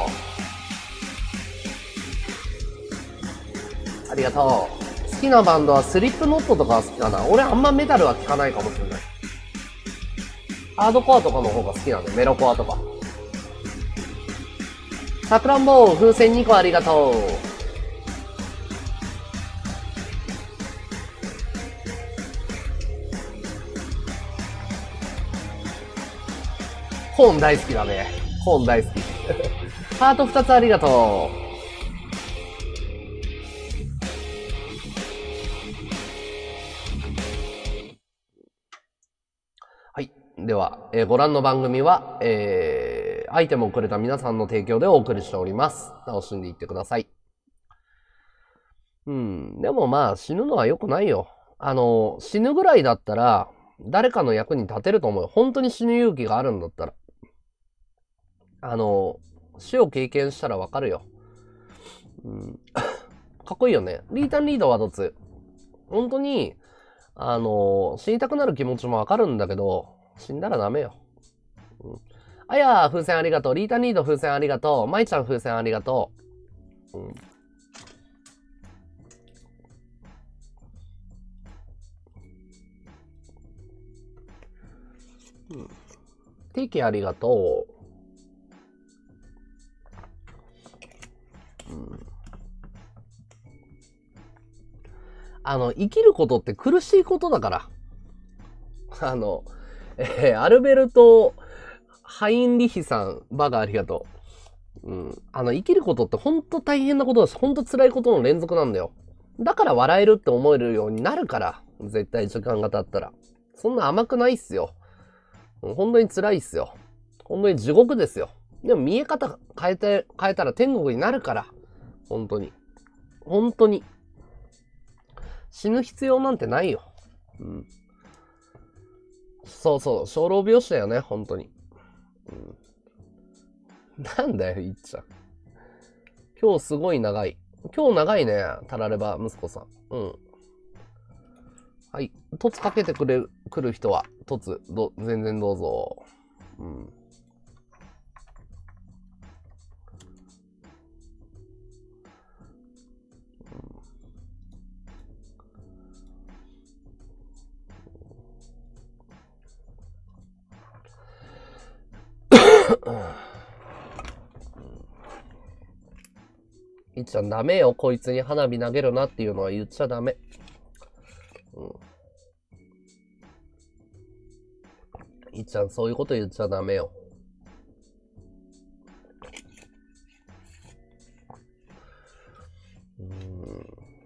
[SPEAKER 1] ありがとう。好きなバンドはスリップノットとかは好きかな。俺あんまメタルは聴かないかもしれない。ハードコアとかの方が好きなんで、メロコアとか。さくらんぼ風船にこありがとう。コーン大好きだね。コーン大好き。ハートふたつありがとう。はい。では、えーご覧の番組は、えー、アイテムをくれた皆さんの提供でお送りしております。楽しんでいってください。うん。でもまあ、死ぬのは良くないよ。あの、死ぬぐらいだったら、誰かの役に立てると思うよ。本当に死ぬ勇気があるんだったら。あの、死を経験したらわかるよ。うん、かっこいいよね。リータンリードはどつ。本当に、あの、死にたくなる気持ちもわかるんだけど、死んだらダメよ。うん、あや、風船ありがとう。リータンリード風船ありがとう。まいちゃん風船ありがとう。うんうん、テイキありがとう。うん、あの、生きることって苦しいことだから。あの、えー、アルベルト・ハインリヒさん、バカありがとう。うん。あの、生きることってほんと大変なことだし、ほんと辛いことの連続なんだよ。だから笑えるって思えるようになるから、絶対時間が経ったら。そんな甘くないっすよ。本当に辛いっすよ。本当に地獄ですよ。でも見え方変えて、変えたら天国になるから。本当に。本当に。死ぬ必要なんてないよ。うん。そうそう。生老病死だよね、本当に。うん、なんだよ、いっちゃん。今日すごい長い。今日長いね、タラレバ息子さん。うん。はい。凸かけてくれ、来る人は、凸、ど、全然どうぞ。うん。いっちゃんダメよ。こいつに花火投げるなっていうのは言っちゃダメ。うん。いっちゃんそういうこと言っちゃダメよ。うーん。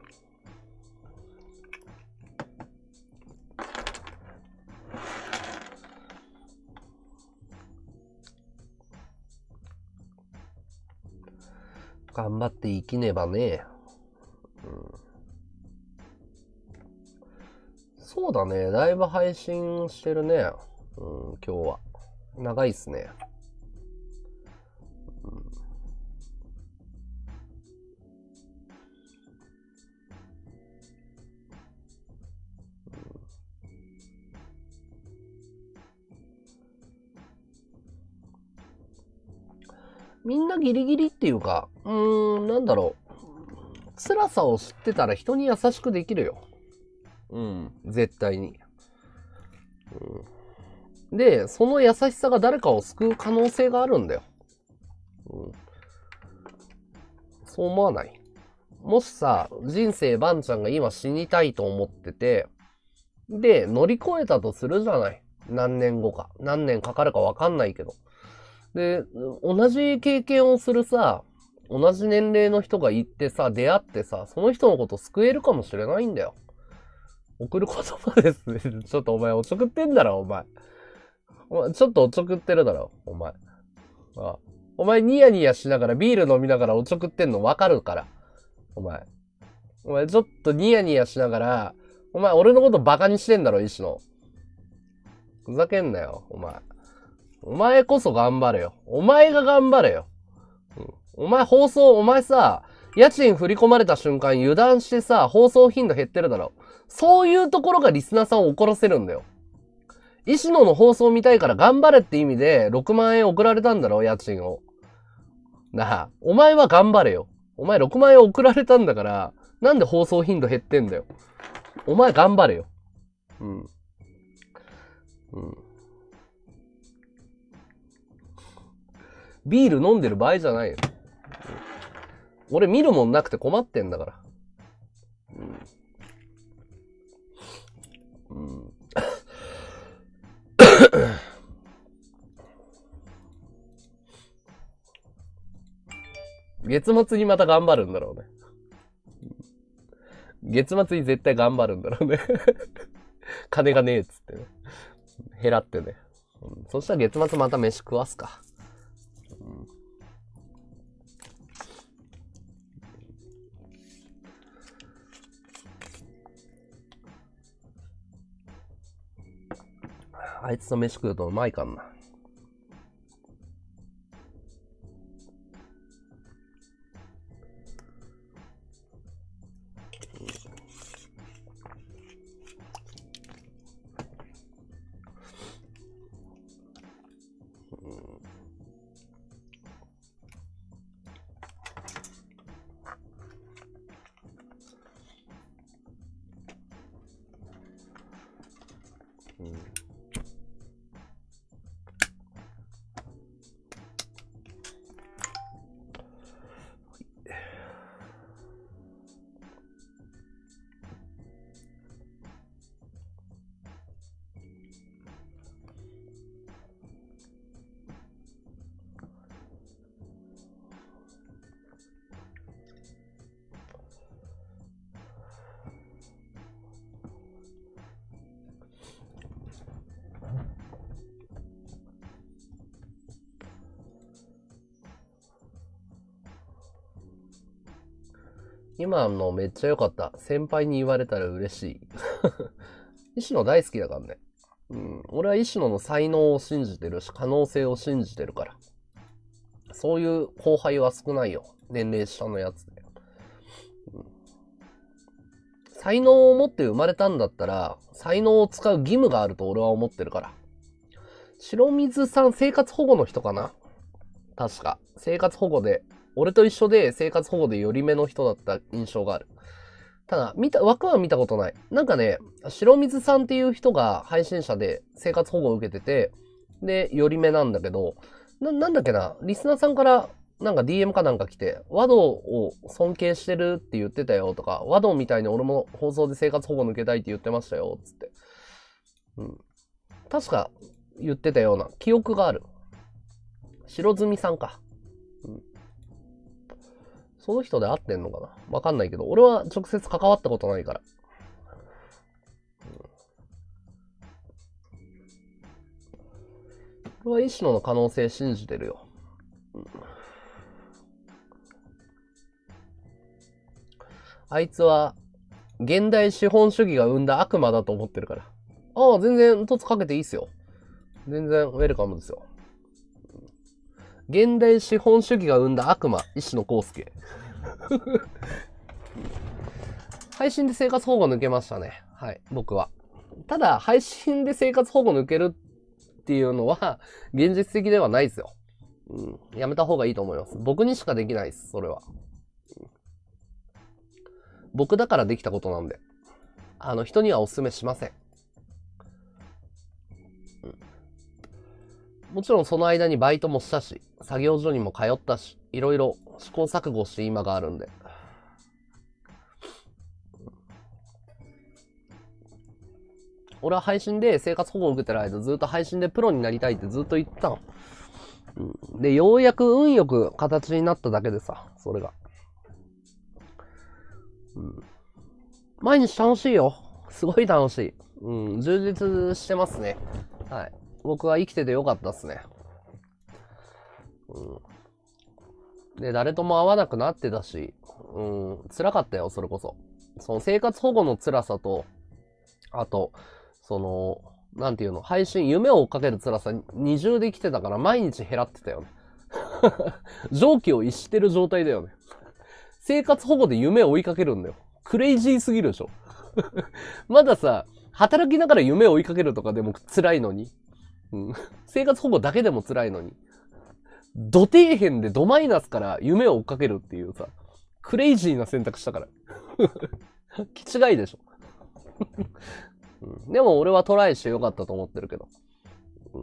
[SPEAKER 1] 頑張って生きねばね。うん、そうだね。だいぶ配信してるね。うん、今日は。長いっすね。うん、みんなギリギリっていうか、うーん、なんだろう。辛さを知ってたら人に優しくできるよ。うん、絶対に。うん、で、その優しさが誰かを救う可能性があるんだよ。うん、そう思わない？もしさ、人生バンちゃんが今死にたいと思ってて、で、乗り越えたとするじゃない。何年後か。何年かかるかわかんないけど。で、同じ経験をするさ、同じ年齢の人が行ってさ、出会ってさ、その人のこと救えるかもしれないんだよ。送る言葉ですね。ちょっとお前おちょくってんだろ、お前。お前ちょっとおちょくってるだろ、お前。ああ、お前ニヤニヤしながらビール飲みながらおちょくってんのわかるから。お前。お前ちょっとニヤニヤしながら、お前俺のことバカにしてんだろ、石野。ふざけんなよ、お前。お前こそ頑張れよ。お前が頑張れよ。うん、お前放送、お前さ、家賃振り込まれた瞬間油断してさ、放送頻度減ってるだろ。そういうところがリスナーさんを怒らせるんだよ。 石野の放送見たいから頑張れって意味でろくまん円送られたんだろ、家賃を。なあ、お前は頑張れよ。お前ろくまん円送られたんだから、なんで放送頻度減ってんだよ。お前頑張れよ。うん。うん。ビール飲んでる場合じゃないよ。うん、俺見るもんなくて困ってんだから。うん。うん月末にまた頑張るんだろうね。月末に絶対頑張るんだろうね。金がねえっつってね。減らってね。うん、そしたら月末また飯食わすか。うんあいつと飯食うとうまいかんな。うん。今のめっちゃ良かった。先輩に言われたら嬉しい。石野大好きだからね。うん。俺は石野の才能を信じてるし、可能性を信じてるから。そういう後輩は少ないよ。年齢下のやつで。うん、才能を持って生まれたんだったら、才能を使う義務があると俺は思ってるから。白水さん、生活保護の人かな？確か。生活保護で。俺と一緒で生活保護で寄り目の人だった印象がある。ただ、見た、枠は見たことない。なんかね、白水さんっていう人が配信者で生活保護を受けてて、で、寄り目なんだけど、な、なんだっけな、リスナーさんからなんか ディーエム かなんか来て、和道を尊敬してるって言ってたよとか、和道みたいに俺も放送で生活保護抜けたいって言ってましたよ、つって。うん。確か言ってたような記憶がある。白住さんか。うん。その人で合ってんのかな？わかんないけど、俺は直接関わったことないから。うん、俺は石野の可能性信じてるよ。うん、あいつは、現代資本主義が生んだ悪魔だと思ってるから。ああ、全然、凸かけていいっすよ。全然、ウェルカムですよ。現代資本主義が生んだ悪魔、石野康介。配信で生活保護抜けましたね。はい、僕は。ただ、配信で生活保護抜けるっていうのは、現実的ではないですよ。うん、やめた方がいいと思います。僕にしかできないです、それは。うん、僕だからできたことなんで。あの、人にはお勧めしません。うん、もちろんその間にバイトもしたし、作業所にも通ったし、いろいろ試行錯誤して今があるんで。俺は配信で生活保護を受けてる間ずっと配信でプロになりたいってずっと言ってたの。うん、で、ようやく運よく形になっただけでさ、それが。うん、毎日楽しいよ。すごい楽しい。うん、充実してますね。はい。僕は生きててよかったっすね。うん、で、誰とも会わなくなってたし、うん、辛かったよ、それこそ。その生活保護の辛さと、あと、その、なんていうの、配信、夢を追っかける辛さ、二重で生きてたから毎日減らってたよね。常軌を逸してる状態だよね。生活保護で夢を追いかけるんだよ。クレイジーすぎるでしょ。まださ、 働きながら夢を追いかけるとかでも辛いのに。うん、生活保護だけでも辛いのに。土底辺でドマイナスから夢を追っかけるっていうさ、クレイジーな選択したから。気違いでしょ。うん、でも俺はトライしてよかったと思ってるけど。うん、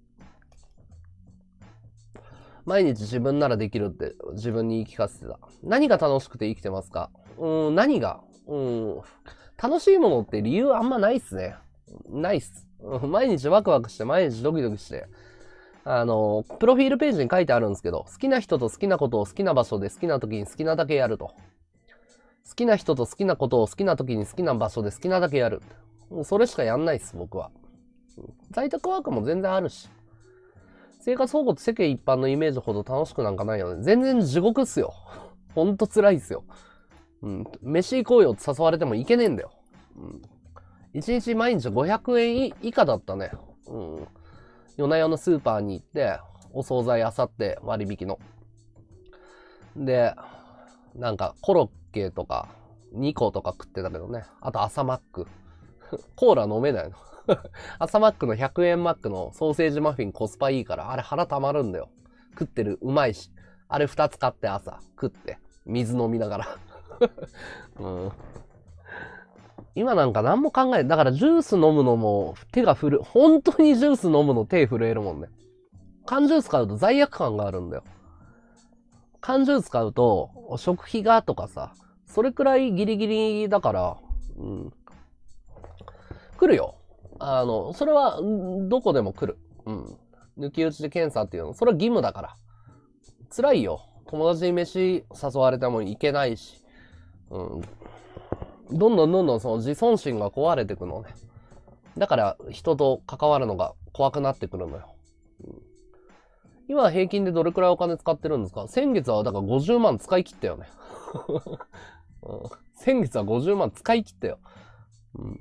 [SPEAKER 1] 毎日自分ならできるって自分に言い聞かせてた。何が楽しくて生きてますか？うん、何がうん、楽しいものって理由あんまないっすね。ないっす。毎日ワクワクして、毎日ドキドキして。あの、プロフィールページに書いてあるんですけど、好きな人と好きなことを好きな場所で好きな時に好きなだけやると。好きな人と好きなことを好きな時に好きな場所で好きなだけやる。それしかやんないっす、僕は。在宅ワークも全然あるし。生活保護って世間一般のイメージほど楽しくなんかないよね。全然地獄っすよ。ほんと辛いっすよ。うん。飯行こうよって誘われても行けねえんだよ。うん。一日毎日ごひゃくえん以下だったね。うん。夜な夜なスーパーに行って、お惣菜あさって割引の。で、なんかコロッケとかにことか食ってたけどね。あと朝マック。コーラ飲めないの。朝マックのひゃくえんマックのソーセージマフィンコスパいいから、あれ腹たまるんだよ。食ってる、うまいし。あれふたつ買って朝食って、水飲みながら。うん、今なんか何も考え、だからジュース飲むのも手が振る、本当にジュース飲むの手震えるもんね。缶ジュース買うと罪悪感があるんだよ。缶ジュース買うと食費がとかさ、それくらいギリギリだから、うん、来るよ。あの、それはどこでも来る。うん。抜き打ちで検査っていうの、それは義務だから。辛いよ。友達に飯誘われても行けないし。うん。どんどんどんどんその自尊心が壊れてくのね。だから人と関わるのが怖くなってくるのよ。うん、今平均でどれくらいお金使ってるんですか？先月はだからごじゅうまん使い切ったよね。うん、先月はごじゅうまん使い切ったよ。うん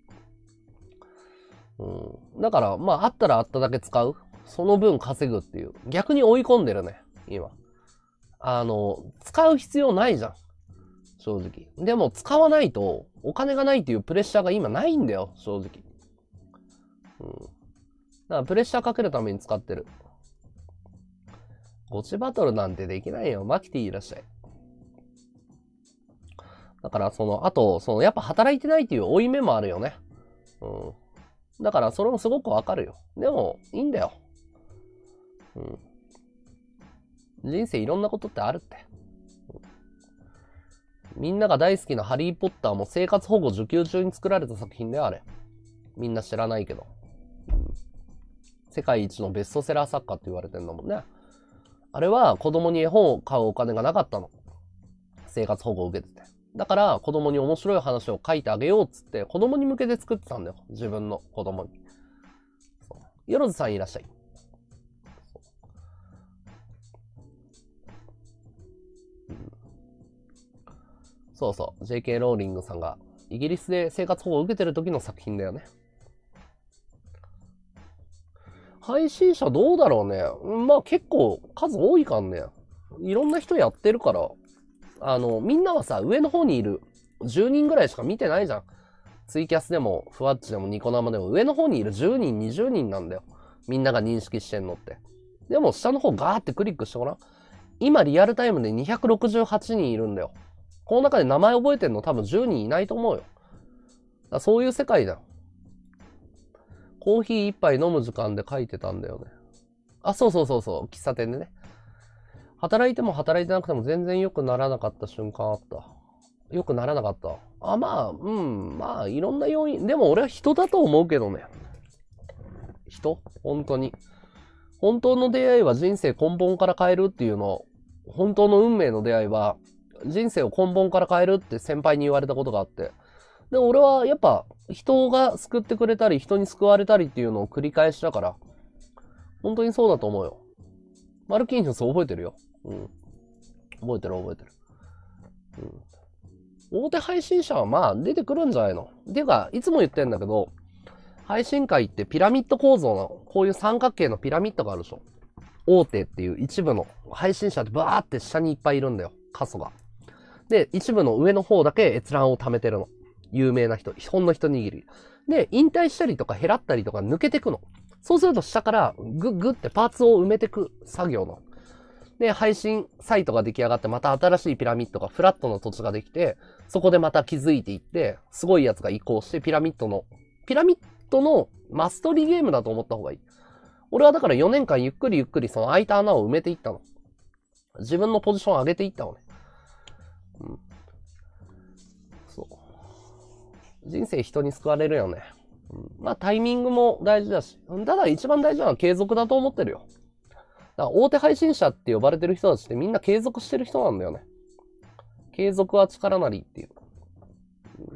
[SPEAKER 1] うん、だからまああったらあっただけ使う。その分稼ぐっていう。逆に追い込んでるね、今。あの、使う必要ないじゃん。正直。でも使わないとお金がないっていうプレッシャーが今ないんだよ、正直。うん。だからプレッシャーかけるために使ってる。ゴチバトルなんてできないよ。マキティいらっしゃい。だからその、あと、そのやっぱ働いてないっていう負い目もあるよね。うん。だからそれもすごくわかるよ。でも、いいんだよ。うん。人生いろんなことってあるって。みんなが大好きなハリーポッターも生活保護受給中に作られた作品だよ、あれ。みんな知らないけど。うん、世界一のベストセラー作家って言われてんだもんね。あれは子供に絵本を買うお金がなかったの。生活保護を受けてて。だから子供に面白い話を書いてあげようっつって子供に向けて作ってたんだよ。自分の子供に。よろずさんいらっしゃい。そうそう。ジェイケー ローリングさんがイギリスで生活保護を受けてる時の作品だよね。配信者どうだろうね。まあ結構数多いかんね。いろんな人やってるから。あの、みんなはさ、上の方にいるじゅうにんぐらいしか見てないじゃん。ツイキャスでも、ふわっちでも、ニコ生でも、上の方にいるじゅうにん、にじゅうにんなんだよ。みんなが認識してんのって。でも下の方ガーってクリックしてごらん。今リアルタイムでにひゃくろくじゅうはちにんいるんだよ。この中で名前覚えてんの多分じゅうにんいないと思うよ。だそういう世界だよ。コーヒー一杯飲む時間で書いてたんだよね。あ、そうそうそうそう。喫茶店でね。働いても働いてなくても全然良くならなかった瞬間あった。良くならなかった。あ、まあ、うん、まあ、いろんな要因。でも俺は人だと思うけどね。人本当に。本当の出会いは人生根本から変えるっていうの、本当の運命の出会いは人生を根本から変えるって先輩に言われたことがあって。で、俺はやっぱ人が救ってくれたり、人に救われたりっていうのを繰り返しだから、本当にそうだと思うよ。マルキーニョス覚えてるよ。うん。覚えてる覚えてる。うん。大手配信者はまあ出てくるんじゃないの。ていうか、いつも言ってんだけど、配信会ってピラミッド構造の、こういう三角形のピラミッドがあるでしょ。大手っていう一部の配信者ってバーって下にいっぱいいるんだよ。過疎が。で、一部の上の方だけ閲覧を貯めてるの。 有名な人。ほんの一握り。で、引退したりとか減らったりとか抜けてくの。そうすると下からグッグッってパーツを埋めてく作業の。で、配信サイトが出来上がって、また新しいピラミッドがフラットの土地ができて、そこでまた築いていって、すごいやつが移行して、ピラミッドの、ピラミッドのマストリーゲームだと思った方がいい。俺はだからよねんかんゆっくりゆっくりその空いた穴を埋めていったの。自分のポジションを上げていったのね。うん。そう。人生人に救われるよね。うん、まあタイミングも大事だし、ただ一番大事なのは継続だと思ってるよ。だから大手配信者って呼ばれてる人たちってみんな継続してる人なんだよね。継続は力なりっていう。うん、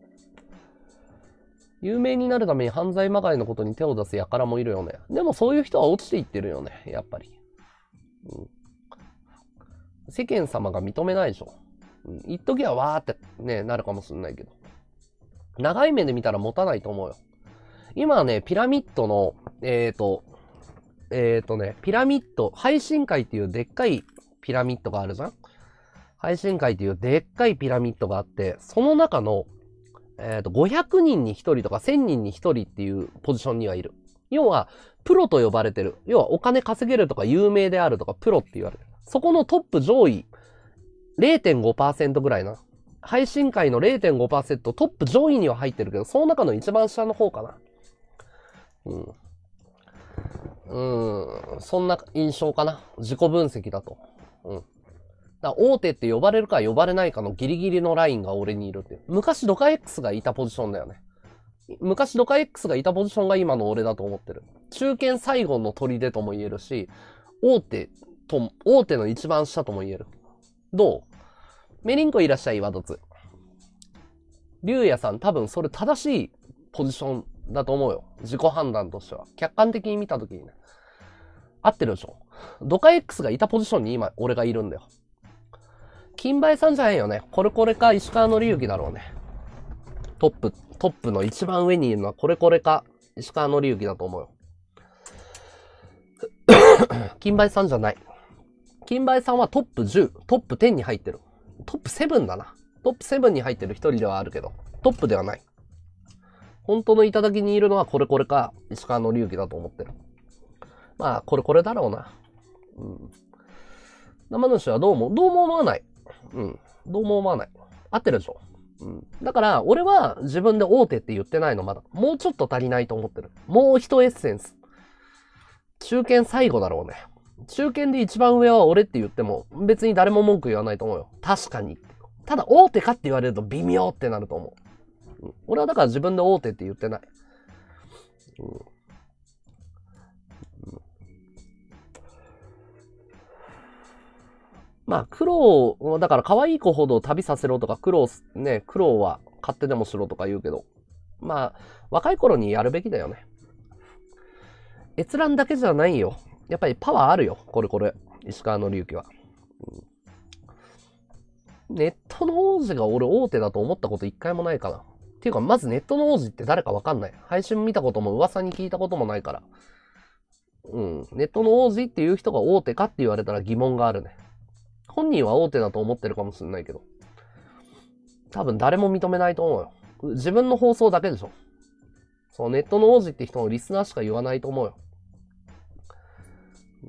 [SPEAKER 1] 有名になるために犯罪まがいのことに手を出す輩もいるよね。でもそういう人は落ちていってるよね、やっぱり。うん、世間様が認めないでしょ。うん、一時はわーってね、なるかもしれないけど。長い目で見たら持たないと思うよ。今はね、ピラミッドの、えーと、えーとね、ピラミッド、配信会っていうでっかいピラミッドがあるじゃん？配信会っていうでっかいピラミッドがあって、その中の、えーと、ごひゃくにんにひとりとかせんにんにひとりっていうポジションにはいる。要は、プロと呼ばれてる。要は、お金稼げるとか有名であるとか、プロって言われる。そこのトップ上位、れいてんごパーセント ぐらいな。配信界の れいてんごパーセント トップ上位には入ってるけど、その中の一番下の方かな。うん。うーん、そんな印象かな。自己分析だと。うん。だから大手って呼ばれるか呼ばれないかのギリギリのラインが俺にいるっていう。昔ドカ X がいたポジションだよね。昔ドカ X がいたポジションが今の俺だと思ってる。中堅最後の砦とも言えるし、大手と、大手の一番下とも言える。どう？メリンコいらっしゃい、ワドツ。竜也さん多分それ正しいポジションだと思うよ。自己判断としては。客観的に見たときにね。合ってるでしょ。ドカ X がいたポジションに今俺がいるんだよ。金梅さんじゃないよね。これこれか石川紀之だろうね。トップ、トップの一番上にいるのはこれこれか石川紀之だと思うよ。金梅さんじゃない。金梅さんはトップじゅう、トップじゅうに入ってる。トップセブンだな。トップセブンに入ってる一人ではあるけど、トップではない。本当の頂にいるのはこれこれか石川紀之だと思ってる。まあ、これこれだろうな。うん。生主はどうも、どうも思わない。うん。どうも思わない。合ってるでしょ。うん。だから、俺は自分で大手って言ってないのまだ。もうちょっと足りないと思ってる。もう一エッセンス。中堅最後だろうね。中堅で一番上は俺って言っても、別に誰も文句言わないと思うよ。確かに。ただ、大手かって言われると微妙ってなると思う。うん、俺はだから自分で大手って言ってない。うんうん、まあ、苦労、だから可愛い子ほど旅させろとか、苦労、ね、苦労は勝手でもしろとか言うけど、まあ、若い頃にやるべきだよね。閲覧だけじゃないよ。やっぱりパワーあるよ。これこれ。石川紀之は。うん、ネットの王子が俺大手だと思ったこと一回もないかな。っていうか、まずネットの王子って誰かわかんない。配信見たことも噂に聞いたこともないから。うん。ネットの王子っていう人が大手かって言われたら疑問があるね。本人は大手だと思ってるかもしれないけど。多分誰も認めないと思うよ。自分の放送だけでしょ。そう、ネットの王子って人のリスナーしか言わないと思うよ。うん、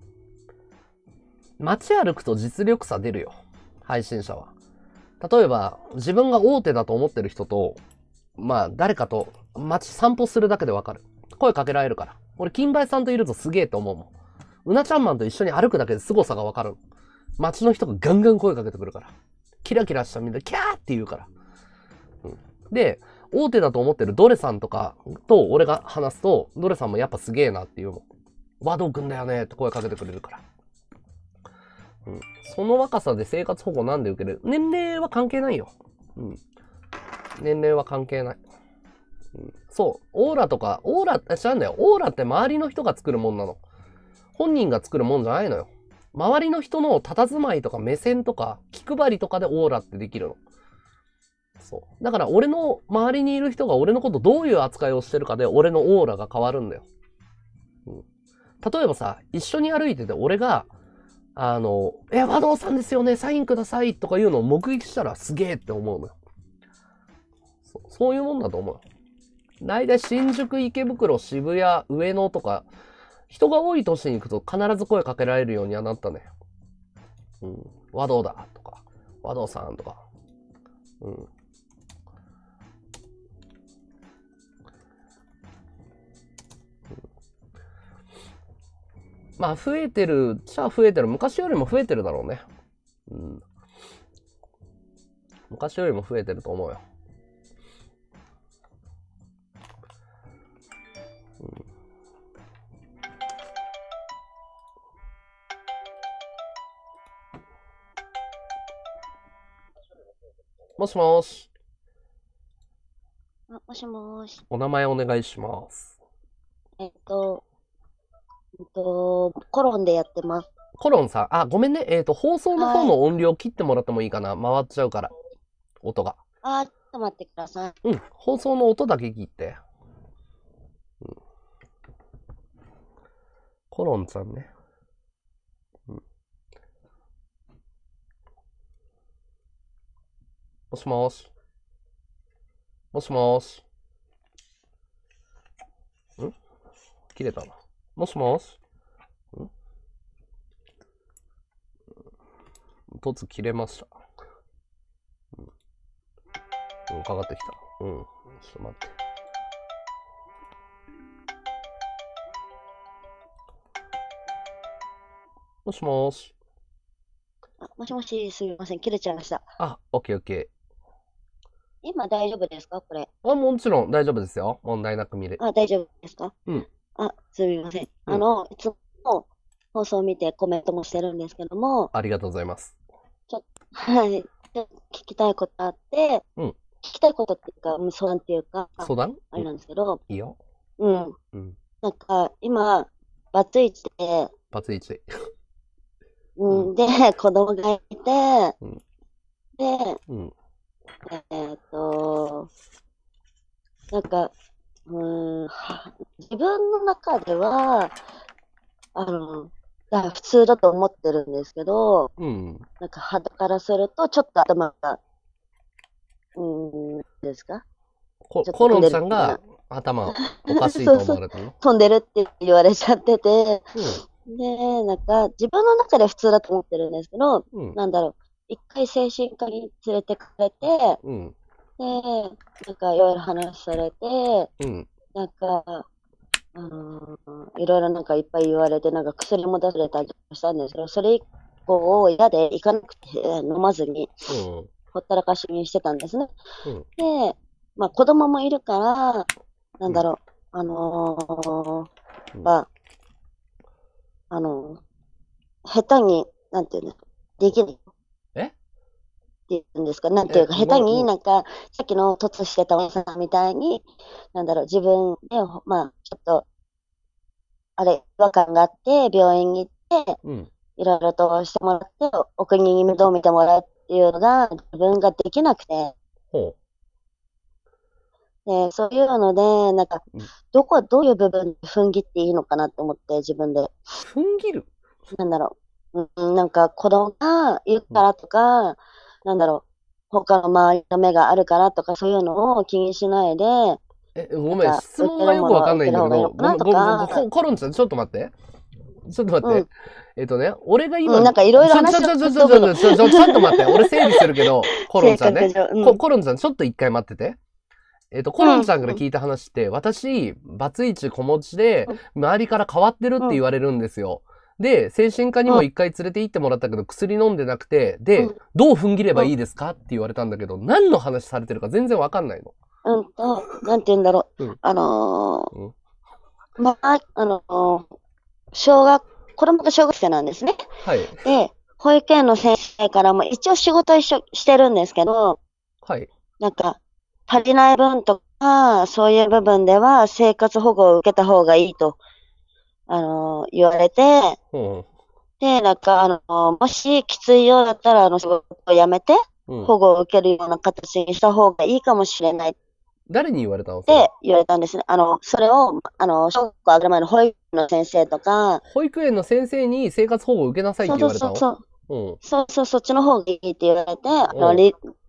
[SPEAKER 1] 街歩くと実力差出るよ。配信者は。例えば、自分が大手だと思ってる人と、まあ、誰かと街散歩するだけでわかる。声かけられるから。俺、金梅さんといるとすげえと思うもん。うなちゃんマンと一緒に歩くだけで凄さがわかる。街の人がガンガン声かけてくるから。キラキラしたみんな、キャーって言うから。うん、で、大手だと思ってるドレさんとかと俺が話すと、ドレさんもやっぱすげえなって言うもん。和道くんだよねって声かけてくれるから。うん、その若さで生活保護なんで受けれる？年齢は関係ないよ。うん、年齢は関係ない。うん、そう。オーラとか、オーラって違うんだよ。オーラって周りの人が作るもんなの。本人が作るもんじゃないのよ。周りの人の佇まいとか目線とか気配りとかでオーラってできるの。そう。だから俺の周りにいる人が俺のことどういう扱いをしてるかで俺のオーラが変わるんだよ。うん、例えばさ、一緒に歩いてて俺が、あの、え、和道さんですよね、サインくださいとかいうのを目撃したらすげえって思うのよ。 そう、そういうもんだと思う。だいたい新宿、池袋、渋谷、上野とか、人が多い都市に行くと必ず声かけられるようにはなったね。うん。和道だとか、和道さんとか。うん。まあ、増えてる、じゃあ増えてる。昔よりも増えてるだろうね。うん。昔よりも増えてると思うよ。うん、もしもし。
[SPEAKER 4] あ、もしもーし。
[SPEAKER 1] お名前お願いします。
[SPEAKER 4] えっと、えっと、コロンでやってます。
[SPEAKER 1] コロンさん、あ、ごめんね。えっと、放送の方
[SPEAKER 4] はい。
[SPEAKER 1] の音量切ってもらってもいいかな。回っちゃうから、音が。
[SPEAKER 4] あー、ちょっと待ってください。
[SPEAKER 1] うん、放送の音だけ切って。うん、コロンさんね。うん、もしもし。もしもし。ん切れたな。もしもし。ん突切れました。うん、うん、かかってきた。うん。ちょっと待って。もしもし。
[SPEAKER 4] あ、もしもし、すみません。切れちゃいました。
[SPEAKER 1] あ、オッケーオッケ
[SPEAKER 4] 今大丈夫ですかこれ。
[SPEAKER 1] ー。あ、もちろん大丈夫ですよ。問題なく見れ。
[SPEAKER 4] あ、大丈夫ですか
[SPEAKER 1] うん。
[SPEAKER 4] あ、すみません。
[SPEAKER 1] う
[SPEAKER 4] あ
[SPEAKER 1] ん。
[SPEAKER 4] の、いつも放送を見てコメントもしてるんですけども、
[SPEAKER 1] ありがとうございます。
[SPEAKER 4] ちょっと、はい。ちょっと聞きたいことあって、
[SPEAKER 1] うん。
[SPEAKER 4] 聞きたいことっていうか、うん相談っていうか、
[SPEAKER 1] 相談
[SPEAKER 4] あれ
[SPEAKER 1] うん。
[SPEAKER 4] なんですけど、
[SPEAKER 1] いいよ。
[SPEAKER 4] うん。
[SPEAKER 1] うん。
[SPEAKER 4] なんか、今、バツイチで、
[SPEAKER 1] バツイチ。
[SPEAKER 4] う
[SPEAKER 1] うん。
[SPEAKER 4] ん、で、子供がいて、
[SPEAKER 1] うん。
[SPEAKER 4] で、
[SPEAKER 1] うん。
[SPEAKER 4] えーっと、なんか、うーん、は自分の中では、あの、だ普通だと思ってるんですけど、
[SPEAKER 1] うん。
[SPEAKER 4] なんか肌からすると、ちょっと頭が、うーん、ですか
[SPEAKER 1] コ、
[SPEAKER 4] ちょっと
[SPEAKER 1] コロン
[SPEAKER 4] 飛んでるみたい
[SPEAKER 1] ちゃんが
[SPEAKER 4] な。
[SPEAKER 1] 頭おかしいと思
[SPEAKER 4] そうそう、
[SPEAKER 1] われたの
[SPEAKER 4] 飛んでるって言われちゃってて、
[SPEAKER 1] うん。
[SPEAKER 4] で、なんか、自分の中で普通だと思ってるんですけど、
[SPEAKER 1] うん。
[SPEAKER 4] なんだろう、一回精神科に連れてかれて、
[SPEAKER 1] うん。
[SPEAKER 4] で、なんかいろいろ話されて、
[SPEAKER 1] うん。
[SPEAKER 4] なんか、あのーいろいろなんかいっぱい言われて、なんか薬も出されたりしたんですけど、それ以降、嫌で行かなくて、飲まずに、
[SPEAKER 1] うん。
[SPEAKER 4] ほったらかしにしてたんですね。
[SPEAKER 1] うん。
[SPEAKER 4] で、まあ子供もいるから、な
[SPEAKER 1] うんん。
[SPEAKER 4] だろう、あのー
[SPEAKER 1] うん。
[SPEAKER 4] まあ、あのー下手に、なんていうんですか、できないっ
[SPEAKER 1] え
[SPEAKER 4] ていうんですか、なんてい
[SPEAKER 1] え、
[SPEAKER 4] うか、下手
[SPEAKER 1] ごめん、ご
[SPEAKER 4] になんか、さっきの突してたお姉さんみたいに、なんだろう、自分で、まあ、ちょっと、あれ、違和感があって、病院に行って、
[SPEAKER 1] うん。
[SPEAKER 4] いろいろとしてもらって、お国に面倒見てもらうっていうのが、自分ができなくて、
[SPEAKER 1] ほ
[SPEAKER 4] で、そういうので、なんか、
[SPEAKER 1] う。うん。
[SPEAKER 4] どこ、どういう部分で踏ん切っていいのかなって思って、自分で。
[SPEAKER 1] 踏ん切る
[SPEAKER 4] なんだろう。うん、なんか、子供がいる
[SPEAKER 1] うん。
[SPEAKER 4] からとか、なんだろう。他の周りの目があるからとか、そういうのを気にしないで、
[SPEAKER 1] え、ごめん、
[SPEAKER 4] なんか、
[SPEAKER 1] 質
[SPEAKER 4] 受けるも
[SPEAKER 1] 問がよくわ
[SPEAKER 4] のは受ける
[SPEAKER 1] かんないんだけど、
[SPEAKER 4] 方がいいのかな
[SPEAKER 1] ごめん、ごめん、ご
[SPEAKER 4] とか、
[SPEAKER 1] ココロンちゃん、ちょっと待って。ちょっと待って。
[SPEAKER 4] うん、
[SPEAKER 1] えっとね、俺が今、
[SPEAKER 4] うん、なんかいろいろ
[SPEAKER 1] ちょ、ちょ、
[SPEAKER 4] 話を
[SPEAKER 1] ちょ、ちょ、ちょ、ちょ、
[SPEAKER 4] 飛ぶの。
[SPEAKER 1] ちょ、ちょ、ちょっと待って。俺整理するけど、コロン
[SPEAKER 4] 性
[SPEAKER 1] ちゃんね。
[SPEAKER 4] 格上、う
[SPEAKER 1] コ、
[SPEAKER 4] ん、
[SPEAKER 1] コロンちゃん、ちょっと一回待ってて。えっと、コ
[SPEAKER 4] うん、
[SPEAKER 1] ロンちゃんから聞いた話って、私、バツイチ子持ちで、周りから変わってるって
[SPEAKER 4] うん、
[SPEAKER 1] 言われるんですよ。で、精神科に
[SPEAKER 4] うん、
[SPEAKER 1] も一回連れて行ってもらったけど、薬飲んでなくて、
[SPEAKER 4] う
[SPEAKER 1] で、
[SPEAKER 4] ん、
[SPEAKER 1] どう踏ん切れば
[SPEAKER 4] うん、
[SPEAKER 1] いいですかって言われたんだけど、何の話されてるか全然わかんないの。
[SPEAKER 4] うんと、なんて言うんだろう。
[SPEAKER 1] うん。
[SPEAKER 4] あの
[SPEAKER 1] うん。
[SPEAKER 4] ーまあ、あのー小学、子供が小学生なんですね。
[SPEAKER 1] はい。
[SPEAKER 4] で、保育園の先生からも一応仕事一緒してるんですけど、
[SPEAKER 1] はい。
[SPEAKER 4] なんか、足りない分とか、そういう部分では生活保護を受けた方がいいと、あのー言われて、
[SPEAKER 1] うん。
[SPEAKER 4] で、なんか、あのーもしきついようだったら、あの、仕事を辞めて、
[SPEAKER 1] うん。
[SPEAKER 4] 保護を受けるような形にした方がいいかもしれないっ
[SPEAKER 1] 誰に言われたのそれ。
[SPEAKER 4] て言われたんですね。あの、それを、あの、小学校上がる前の保育園の先生とか、
[SPEAKER 1] 保育園の先生に生活保護を受けなさいっ
[SPEAKER 4] そうそう
[SPEAKER 1] て言われたの
[SPEAKER 4] そうそう、
[SPEAKER 1] うん。
[SPEAKER 4] そうそう、そっちの方がいいって言われて、あの、
[SPEAKER 1] うん。
[SPEAKER 4] り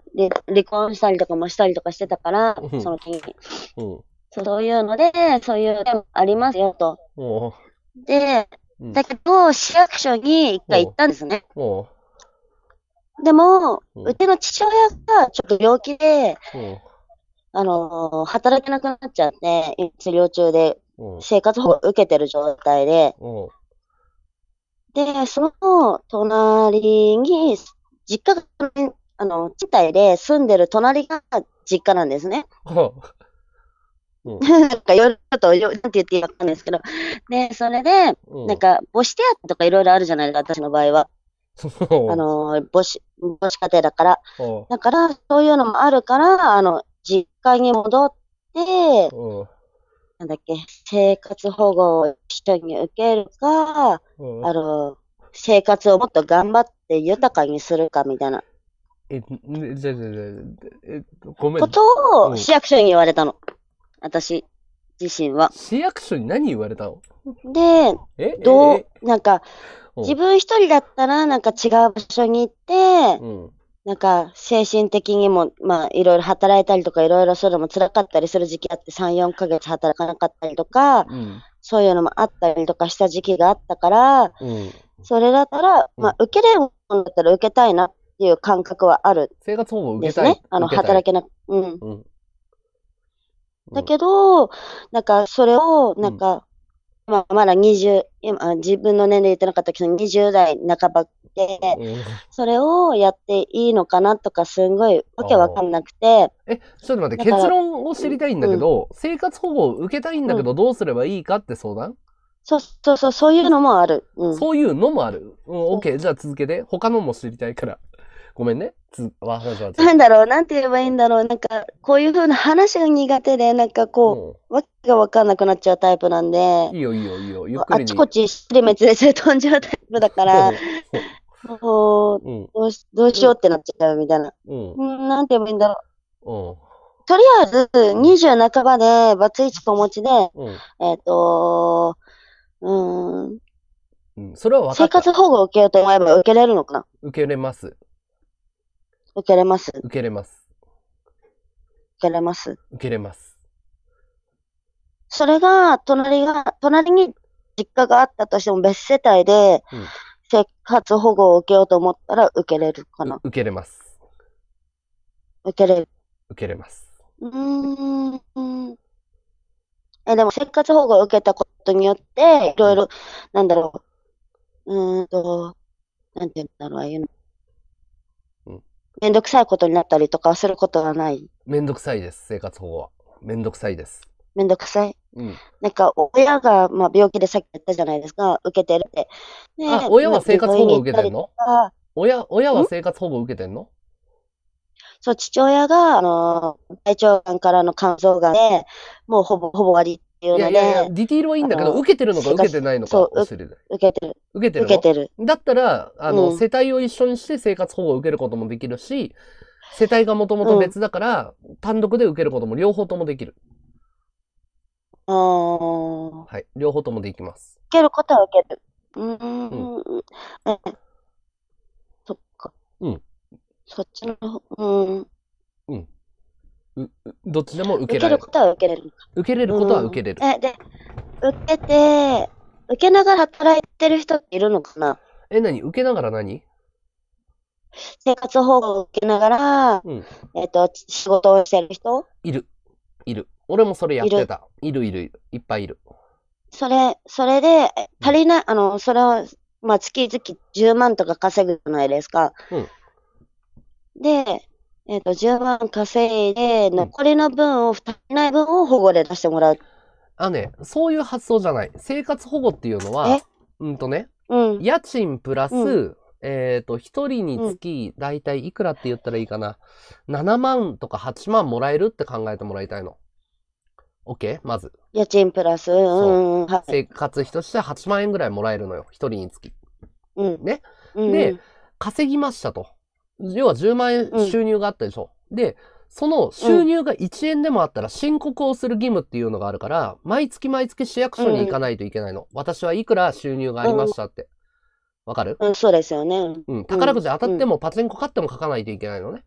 [SPEAKER 4] で、離婚したりとかもしたりとかしてたから、
[SPEAKER 1] うん
[SPEAKER 4] その時に。
[SPEAKER 1] うん。
[SPEAKER 4] そういうので、そういうのありますよと。
[SPEAKER 1] おう
[SPEAKER 4] で、
[SPEAKER 1] うん
[SPEAKER 4] だけど、市役所に一回行ったんですね。
[SPEAKER 1] おう
[SPEAKER 4] でも、
[SPEAKER 1] うん
[SPEAKER 4] うちの父親がちょっと病気で、
[SPEAKER 1] おう
[SPEAKER 4] あのー働けなくなっちゃって、治療中で
[SPEAKER 1] おう
[SPEAKER 4] 生活保護を受けてる状態で、
[SPEAKER 1] おう
[SPEAKER 4] で、その隣に、実家が、あの、賃貸で住んでる隣が実家なんですね。
[SPEAKER 1] おううん
[SPEAKER 4] なんか、いろいろちょっと、よなんて言っていいかわかんないですけど。で、それで、
[SPEAKER 1] うん
[SPEAKER 4] なんか、母子手当とかいろいろあるじゃないですか、私の場合は。あのー、母子、母子家庭だから。
[SPEAKER 1] おう
[SPEAKER 4] だから、そういうのもあるから、あの、実家に戻って、
[SPEAKER 1] おう
[SPEAKER 4] なんだっけ、生活保護を一緒に受けるか、
[SPEAKER 1] おう
[SPEAKER 4] あの、生活をもっと頑張って豊かにするかみたいな
[SPEAKER 1] え、ねじゃじゃじゃえ、ごめん。
[SPEAKER 4] こと
[SPEAKER 1] うん
[SPEAKER 4] を市役所に言われたの。私自身は。
[SPEAKER 1] 市役所に何言われたの？
[SPEAKER 4] で、
[SPEAKER 1] え
[SPEAKER 4] ど
[SPEAKER 1] え
[SPEAKER 4] う、なんか、
[SPEAKER 1] うん
[SPEAKER 4] 自分一人だったら、なんか違う場所に行って、
[SPEAKER 1] うん。
[SPEAKER 4] なんか精神的にも、まあいろいろ働いたりとかいろいろするのも辛かったりする時期あってさん、よんかげつ働かなかったりとか、
[SPEAKER 1] うん。
[SPEAKER 4] そういうのもあったりとかした時期があったから、
[SPEAKER 1] うん。
[SPEAKER 4] それだったら、
[SPEAKER 1] うん
[SPEAKER 4] まあ受けれるもんだったら受けたいなっていう感覚はある
[SPEAKER 1] 生活保護
[SPEAKER 4] ん
[SPEAKER 1] 受けたい。
[SPEAKER 4] ですね。あの、
[SPEAKER 1] 受けたい
[SPEAKER 4] 働けなく、うん。
[SPEAKER 1] うん。
[SPEAKER 4] だけど、なんかそれを、なんか、まあまだにじゅう、今、あ自分の年齢言ってなかったけど、にじゅう代半ばで、
[SPEAKER 1] うん。
[SPEAKER 4] それをやっていいのかなとか、すんごいわけわかんなくて、
[SPEAKER 1] え、ちょっと待って、
[SPEAKER 4] だから
[SPEAKER 1] 結論を知りたいんだけど、生活保護を受けたいんだけど、どうすればいいかって相談、
[SPEAKER 4] そうそうそう、そういうのもある。うん。
[SPEAKER 1] そういうのもある。うん、
[SPEAKER 4] そう
[SPEAKER 1] オッケー。じゃあ続けて。他のも知りたいから。ごめんね。つ、わ、話は
[SPEAKER 4] なんだろう、なんて言えばいいんだろう。なんか、こういう風な話が苦手で、なんかこう、わけがわかんなくなっちゃうタイプなんで
[SPEAKER 1] うん。い、いよいいよいいよ。ゆっくりに。
[SPEAKER 4] あちこち尻滅裂で飛んじゃうタイプだから、もう、
[SPEAKER 1] うん。
[SPEAKER 4] どうし、どうしようってなっちゃうみたいな。
[SPEAKER 1] うん。
[SPEAKER 4] うん、なんて言えばいいんだろう。
[SPEAKER 1] うん。
[SPEAKER 4] とりあえず、にじゅう半ばで、バツイチ子持ちで、
[SPEAKER 1] うん。
[SPEAKER 4] えっと、うーん、
[SPEAKER 1] うん。それは分か
[SPEAKER 4] 生
[SPEAKER 1] った。
[SPEAKER 4] 活保護を受けようと思えば受けれるのかな
[SPEAKER 1] 受けれます。
[SPEAKER 4] 受けれます
[SPEAKER 1] 受けれます。
[SPEAKER 4] 受けれます
[SPEAKER 1] 受けれます。
[SPEAKER 4] それが、隣が、隣に実家があったとしても別世帯で
[SPEAKER 1] うん、
[SPEAKER 4] 生活保護を受けようと思ったら受けれるかな
[SPEAKER 1] う受けれます。
[SPEAKER 4] 受けれる。
[SPEAKER 1] 受けれます。
[SPEAKER 4] うーん。え、でも生活保護を受けたことによって、いろいろ、なんだろう、うーんと、なんて言うんだろう、ああいうの。
[SPEAKER 1] うん
[SPEAKER 4] めんどくさいことになったりとかすることはない。
[SPEAKER 1] めんどくさいです、生活保護は。めんどくさいです。
[SPEAKER 4] めんどくさい。
[SPEAKER 1] うん。
[SPEAKER 4] なんか、親が、まあ、病気でさっき言ったじゃないですか、受けてるって。で
[SPEAKER 1] あ、親は生活保護受けてんの？
[SPEAKER 4] あ
[SPEAKER 1] 親、親は生活保護受けてんの？
[SPEAKER 4] そう、父親が、あの、大腸がんからの肝臓がんで、もうほぼ、ほぼ終わりっていうの
[SPEAKER 1] いやいやいや、
[SPEAKER 4] で、
[SPEAKER 1] ディティールはいいんだけど、
[SPEAKER 4] あの
[SPEAKER 1] 受けてるのか
[SPEAKER 4] 生活
[SPEAKER 1] 受けてないのか
[SPEAKER 4] そう
[SPEAKER 1] 教えて。
[SPEAKER 4] 受けてる。
[SPEAKER 1] 受けてるの
[SPEAKER 4] 受けてる。
[SPEAKER 1] だったら、あの、
[SPEAKER 4] うん
[SPEAKER 1] 世帯を一緒にして生活保護を受けることもできるし、世帯がもともと別だから、単独で受けることも両方ともできる。
[SPEAKER 4] あー、受
[SPEAKER 1] はい。両方ともできます。
[SPEAKER 4] けることは受ける。うーん。え、そっか。
[SPEAKER 1] うん。
[SPEAKER 4] そっちの方、うん。
[SPEAKER 1] ううどっちでも受
[SPEAKER 4] 受
[SPEAKER 1] けられる。
[SPEAKER 4] けることは受けれる。
[SPEAKER 1] 受けれることは受けれる。
[SPEAKER 4] うんえ、で、受けて、受けながら働いてる人っているのかな
[SPEAKER 1] え、何受けながら何？
[SPEAKER 4] 生活保護を受けながら、
[SPEAKER 1] うん。
[SPEAKER 4] えっと、仕事をしてる人
[SPEAKER 1] いる。いる。俺もそれやってた。いるいるいる。いっぱいいる。
[SPEAKER 4] それ、それで、足りない、あの、それを、まあ、月々じゅうまんとか稼ぐじゃないですか。
[SPEAKER 1] うん
[SPEAKER 4] で、えっと、じゅうまん稼いで、残りの分を、足りない分を保護で出してもらう。
[SPEAKER 1] あ、ね、そういう発想じゃない。生活保護っていうのは
[SPEAKER 4] え、
[SPEAKER 1] うんとね、
[SPEAKER 4] うん。
[SPEAKER 1] 家賃プラス、
[SPEAKER 4] う
[SPEAKER 1] えっと、一人につき、だいたいいくらって言ったらいいかな。ななまんとかはちまんもらえるって考えてもらいたいの。OK? まず。
[SPEAKER 4] 家賃プラス、うんうんうん、はい。
[SPEAKER 1] 生活費としてはちまんえんぐらいもらえるのよ。一人につき。
[SPEAKER 4] うん。
[SPEAKER 1] ね。
[SPEAKER 4] うん、
[SPEAKER 1] で、稼ぎましたと。要はじゅうまん円収入があったでしょ。で、その収入がいちえんでもあったら申告をする義務っていうのがあるから、毎月毎月市役所に行かないといけないの。私はいくら収入がありましたって。わかる？
[SPEAKER 4] うん、そうですよね。
[SPEAKER 1] うん。宝くじ当たってもパチンコ買っても書かないといけないのね。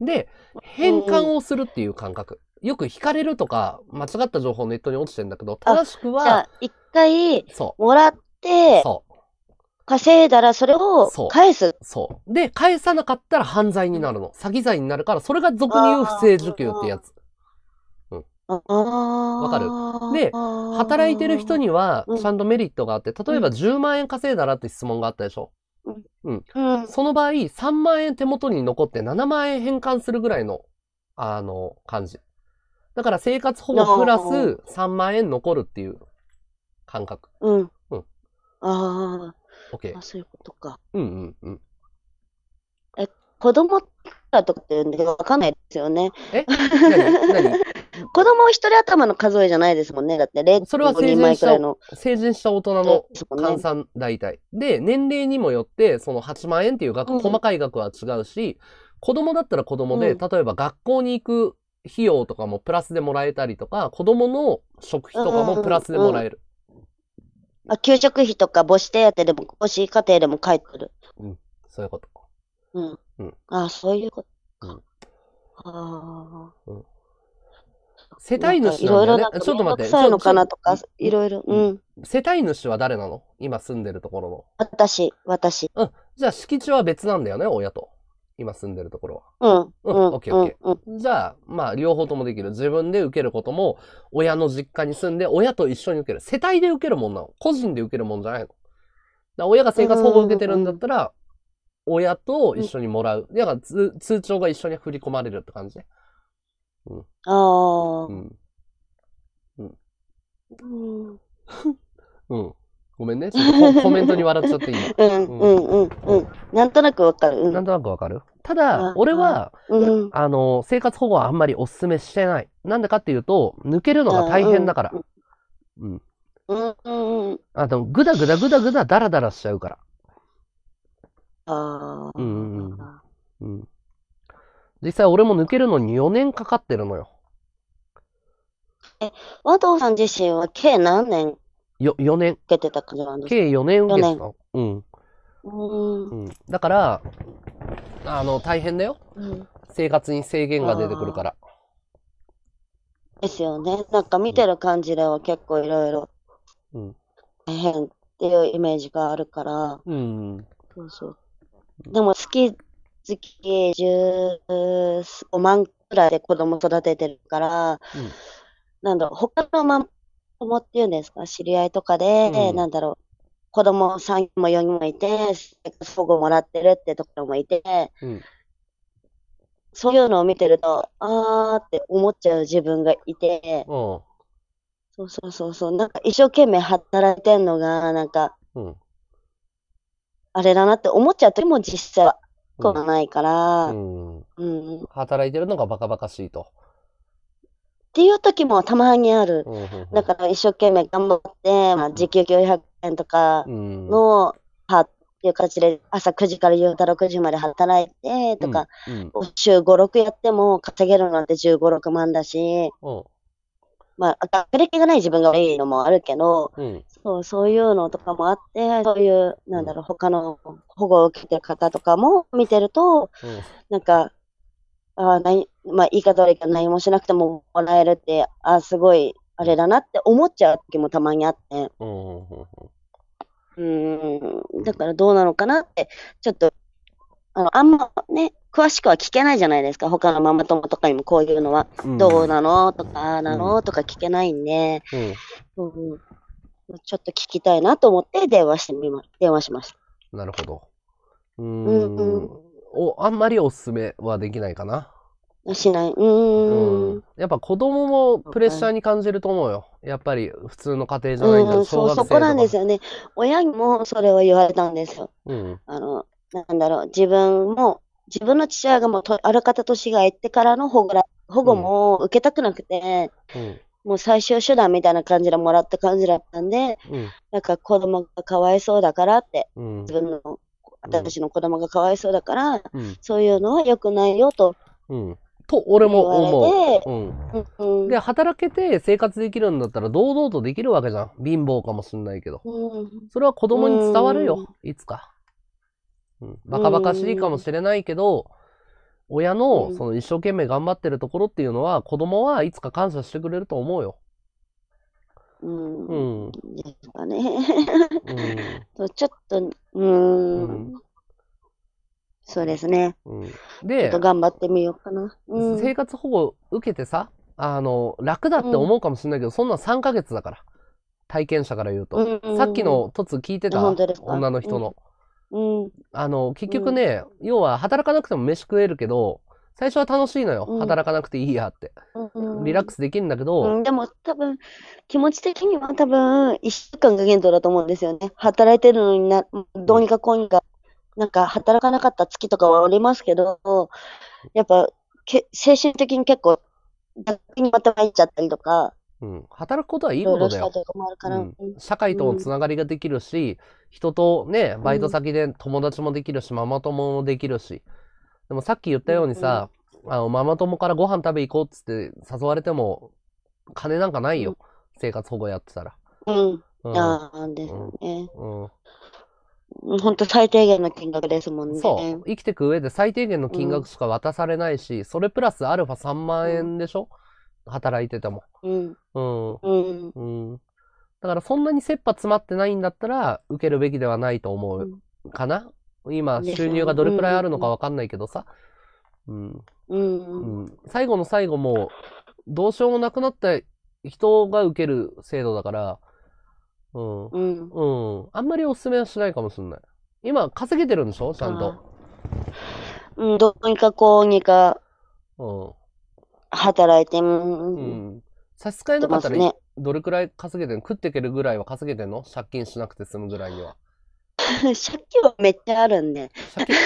[SPEAKER 1] で、変換をするっていう感覚。よく引かれるとか、間違った情報ネットに落ちてんだけど、正しく
[SPEAKER 4] じゃ
[SPEAKER 1] は
[SPEAKER 4] あ、、一回
[SPEAKER 1] そ
[SPEAKER 4] もらっ
[SPEAKER 1] う、
[SPEAKER 4] て、
[SPEAKER 1] そう、
[SPEAKER 4] 稼いだらそれを
[SPEAKER 1] そう
[SPEAKER 4] 返す。
[SPEAKER 1] そう。で、返さなかったら犯罪になるの。詐欺罪になるから、それが俗に言う不正受給ってやつ。
[SPEAKER 4] ああ。
[SPEAKER 1] わかる？で、働いてる人には、
[SPEAKER 4] うん
[SPEAKER 1] ちゃんとメリットがあって、例えばじゅうまんえん稼いだらって質問があったでしょ。うん。
[SPEAKER 4] うん。
[SPEAKER 1] その場合、さんまんえん手元に残ってななまんえん返還するぐらいの、あの、感じ。だから生活保護プラスさんまんえん残るっていう感覚。
[SPEAKER 4] うん。
[SPEAKER 1] うん。
[SPEAKER 4] ああ。
[SPEAKER 1] OK。
[SPEAKER 4] あ、そういうことか。
[SPEAKER 1] うんうんうん。
[SPEAKER 4] 子供とかって言うんでわかんないですよね。
[SPEAKER 1] え何何
[SPEAKER 4] 子供一人頭の数えじゃないですもんね。だって
[SPEAKER 1] それは成
[SPEAKER 4] れいてんごにんま
[SPEAKER 1] 人した
[SPEAKER 4] えくらいの。
[SPEAKER 1] 成人した大人の
[SPEAKER 4] ですもんね
[SPEAKER 1] 換算大体。で、年齢にもよって、そのはちまんえんっていう額、
[SPEAKER 4] うん
[SPEAKER 1] 細かい額は違うし、子供だったら子供で、
[SPEAKER 4] うん
[SPEAKER 1] 例えば学校に行く費用とかもプラスでもらえたりとか、子供の食費とかもプラスでもらえる。
[SPEAKER 4] あ、給食費とか母子手当でも、母子家庭でも返ってる。
[SPEAKER 1] そういうこと。
[SPEAKER 4] うん。
[SPEAKER 1] うん
[SPEAKER 4] あ、そういうことか。
[SPEAKER 1] うん
[SPEAKER 4] ああ。
[SPEAKER 1] 世帯主なんだよね。
[SPEAKER 4] いろいろなんか
[SPEAKER 1] ちょっと待って。
[SPEAKER 4] めんどくさいのかなとか
[SPEAKER 1] ちょ、
[SPEAKER 4] いろいろ。うん。
[SPEAKER 1] 世帯主は誰なの？今住んでるところ
[SPEAKER 4] 私、私。
[SPEAKER 1] の。うん。じゃあ敷地は別なんだよね、親と。今住んでるところは。
[SPEAKER 4] うん。
[SPEAKER 1] うん
[SPEAKER 4] うん。
[SPEAKER 1] オッケーオッケ
[SPEAKER 4] うん。うん。
[SPEAKER 1] じゃあ、まあ、両方ともできる。自分で受けることも、親の実家に住んで、親と一緒に受ける。世帯で受けるもんなの。個人で受けるもんじゃないの。だから親が生活保護を受けてるんだったら、親と一緒にもらう。だから通、通帳が一緒に振り込まれるって感じね。
[SPEAKER 4] ああ。
[SPEAKER 1] うん。
[SPEAKER 4] うん。
[SPEAKER 1] うん。ごめんね。ちょっとココメントに笑っちゃって今。
[SPEAKER 4] うん。うん。うん。うん。なんとなくわかる。うん。
[SPEAKER 1] なんとなくわかる？ただ
[SPEAKER 4] あ、
[SPEAKER 1] 俺は、
[SPEAKER 4] うん。
[SPEAKER 1] あの、生活保護はあんまりお勧めしてない。なんでかっていうと、抜けるのが大変だから。うん。
[SPEAKER 4] うん。うん。
[SPEAKER 1] あと、ぐだぐだぐだぐだだらだらしちゃうから。
[SPEAKER 4] ああ。
[SPEAKER 1] うんうんうんうん。実際俺も抜けるのによねんかかってるのよ。
[SPEAKER 4] 和藤さん自身は計何年
[SPEAKER 1] よ、よねん。
[SPEAKER 4] 受けてた感じなんですか？
[SPEAKER 1] 計よねん受けてたの。うん。
[SPEAKER 4] うん。
[SPEAKER 1] うん。だから、あの、大変だよ。
[SPEAKER 4] うん。
[SPEAKER 1] 生活に制限が出てくるから。
[SPEAKER 4] ですよね。なんか見てる感じでは結構いろいろ
[SPEAKER 1] うん。
[SPEAKER 4] 大変っていうイメージがあるから。
[SPEAKER 1] うん。
[SPEAKER 4] そうそう。でも月々じゅうごまんくらいで子供育ててるから、
[SPEAKER 1] うん
[SPEAKER 4] なんだろう、他のママ友っていうんですか、知り合いとかで、
[SPEAKER 1] うん
[SPEAKER 4] なんだろう、子供さんにんもよにんもいて、生活保護もらってるってところもいて、
[SPEAKER 1] うん。
[SPEAKER 4] そういうのを見てると、あーって思っちゃう自分がいて、
[SPEAKER 1] うん。
[SPEAKER 4] そうそうそうそう、なんか一生懸命働いてんのが、なんか、
[SPEAKER 1] うん。
[SPEAKER 4] あれだなって思っちゃう時も実際は、こがないから、
[SPEAKER 1] う
[SPEAKER 4] うん、
[SPEAKER 1] ん。
[SPEAKER 4] うん。っ
[SPEAKER 1] 働いてるのがバカバカしいと。
[SPEAKER 4] ていう時もたまにある。
[SPEAKER 1] うん。うん
[SPEAKER 4] だから一生懸命頑張って、まあ、時給きゅうひゃくえんとか
[SPEAKER 1] うん。
[SPEAKER 4] の、はっていう形で朝くじから夕方ろくじまで働いてとか、
[SPEAKER 1] うん。
[SPEAKER 4] 週ご、ろくやっても稼げるなんてじゅうご、ろくまんだし、
[SPEAKER 1] うん。
[SPEAKER 4] まあ、学歴がない自分が悪いのもあるけど、
[SPEAKER 1] うん。
[SPEAKER 4] そう、そういうのとかもあって、そういう、なんだろう、他の保護を受けてる方とかも見てると、
[SPEAKER 1] うん。
[SPEAKER 4] なんか、ああ、何、まあ、言い方悪いけど何もしなくてももらえるって、ああ、すごい、あれだなって思っちゃう時もたまにあって、
[SPEAKER 1] うん。うん。
[SPEAKER 4] うーん、だからどうなのかなって、ちょっと、あの、あんまね、詳しくは聞けないじゃないですか。他のママ友とかにもこういうのは、
[SPEAKER 1] うん。
[SPEAKER 4] どうなのとか、ああなの、
[SPEAKER 1] うん
[SPEAKER 4] とか聞けないんで、
[SPEAKER 1] うん。
[SPEAKER 4] うんうん、ちょっと聞きたいなと思って電話してみま、電話しました。
[SPEAKER 1] なるほど。うー
[SPEAKER 4] うんうん
[SPEAKER 1] ん。お、あんまりおすすめはできないかな。
[SPEAKER 4] しない。うー。
[SPEAKER 1] うんん。やっぱ子供もプレッシャーに感じると思うよ。やっぱり普通の家庭じゃないんだ。
[SPEAKER 4] うん、そう、
[SPEAKER 1] 小学生とか。
[SPEAKER 4] そこなんですよね。親にもそれを言われたんですよ。
[SPEAKER 1] うん。
[SPEAKER 4] あの、なんだろう、自分も、自分の父親がもうとある方年がいってからの保護ら保護も受けたくなくて、
[SPEAKER 1] うん。
[SPEAKER 4] もう最終手段みたいな感じでもらった感じだったんで、
[SPEAKER 1] うん。
[SPEAKER 4] なんか子供がかわいそうだからって、
[SPEAKER 1] うん。
[SPEAKER 4] 自分の、私の子供がかわいそうだから、
[SPEAKER 1] うん。
[SPEAKER 4] そういうのは良くないよと
[SPEAKER 1] うん。と、俺も思
[SPEAKER 4] 言われて
[SPEAKER 1] う。うん。
[SPEAKER 4] うん。
[SPEAKER 1] で、働けて生活できるんだったら堂々とできるわけじゃん。貧乏かもしんないけど。
[SPEAKER 4] うん。
[SPEAKER 1] それは子供に伝わる
[SPEAKER 4] う
[SPEAKER 1] よ。いつか。うん。バカバカしいかもしれないけど、 親の
[SPEAKER 4] うん
[SPEAKER 1] その一生懸命頑張ってるところっていうのは、子供はいつか感謝してくれると思うよ。
[SPEAKER 4] うん。
[SPEAKER 1] うん。
[SPEAKER 4] ですかね。
[SPEAKER 1] うん。
[SPEAKER 4] そうちょっと、うー
[SPEAKER 1] うん
[SPEAKER 4] ん。そうですね。
[SPEAKER 1] うん。
[SPEAKER 4] ちょっ
[SPEAKER 1] で
[SPEAKER 4] と、頑張ってみようかな。うん。
[SPEAKER 1] 生活保護受けてさ、あの、楽だって思うかもしれないけど、そんなんさんかげつだから。体験者から言うと。
[SPEAKER 4] うん。
[SPEAKER 1] さっきの凸聞いてた
[SPEAKER 4] 本当ですか？
[SPEAKER 1] 女の人の。
[SPEAKER 4] うん。
[SPEAKER 1] あの、結局ね、要は働かなくても飯食えるけど、最初は楽しいのよ。
[SPEAKER 4] うん
[SPEAKER 1] 働かなくていいやって。
[SPEAKER 4] うん。
[SPEAKER 1] リラックスできるんだけ
[SPEAKER 4] う
[SPEAKER 1] ど、
[SPEAKER 4] ん、でも多分、気持ち的には多分、一週間が限度だと思うんですよね。働いてるのにな、どうにかこうにか、なんか働かなかった月とかはありますけど、やっぱ、け精神的に結構、逆にまた入っちゃったりとか、
[SPEAKER 1] うん、働くことはいい
[SPEAKER 4] いろ
[SPEAKER 1] ことだよ。
[SPEAKER 4] いろしたりとかもあるから、
[SPEAKER 1] うん、社会とのつながりができるし、人とね、バイト先で友達もできるし、ママ友もできるし。でもさっき言ったようにさ、あの、ママ友からご飯食べ行こうっつって誘われても、金なんかないよ。生活保護やってたら。
[SPEAKER 4] うん。
[SPEAKER 1] うん。
[SPEAKER 4] ああ、ですよね。
[SPEAKER 1] うん。
[SPEAKER 4] ほんと最低限の金額ですもんね。
[SPEAKER 1] そう。生きていく上で最低限の金額しか渡されないし、それプラスアルファさんまん円でしょ、働いてても。
[SPEAKER 4] うん。
[SPEAKER 1] うん。
[SPEAKER 4] うん。
[SPEAKER 1] うん。だからそんなに切羽詰まってないんだったら、受けるべきではないと思うかな。今、収入がどれくらいあるのかわかんないけどさ。うん。
[SPEAKER 4] うん。
[SPEAKER 1] うん。最後の最後も、どうしようもなくなった人が受ける制度だから、うん。
[SPEAKER 4] うん。
[SPEAKER 1] うん。あんまりお勧めはしないかもしれない。今、稼げてるんでしょちゃんと。
[SPEAKER 4] うん、どうにかこうにか
[SPEAKER 1] うん。
[SPEAKER 4] 働いて、う。
[SPEAKER 1] うんん。差し支えなかったら、
[SPEAKER 4] ね
[SPEAKER 1] どれくらい稼げてんの？食っていけるぐらいは稼げてんの？借金しなくて済むぐらいには。
[SPEAKER 4] 借金はめっちゃあるんで。
[SPEAKER 1] 借金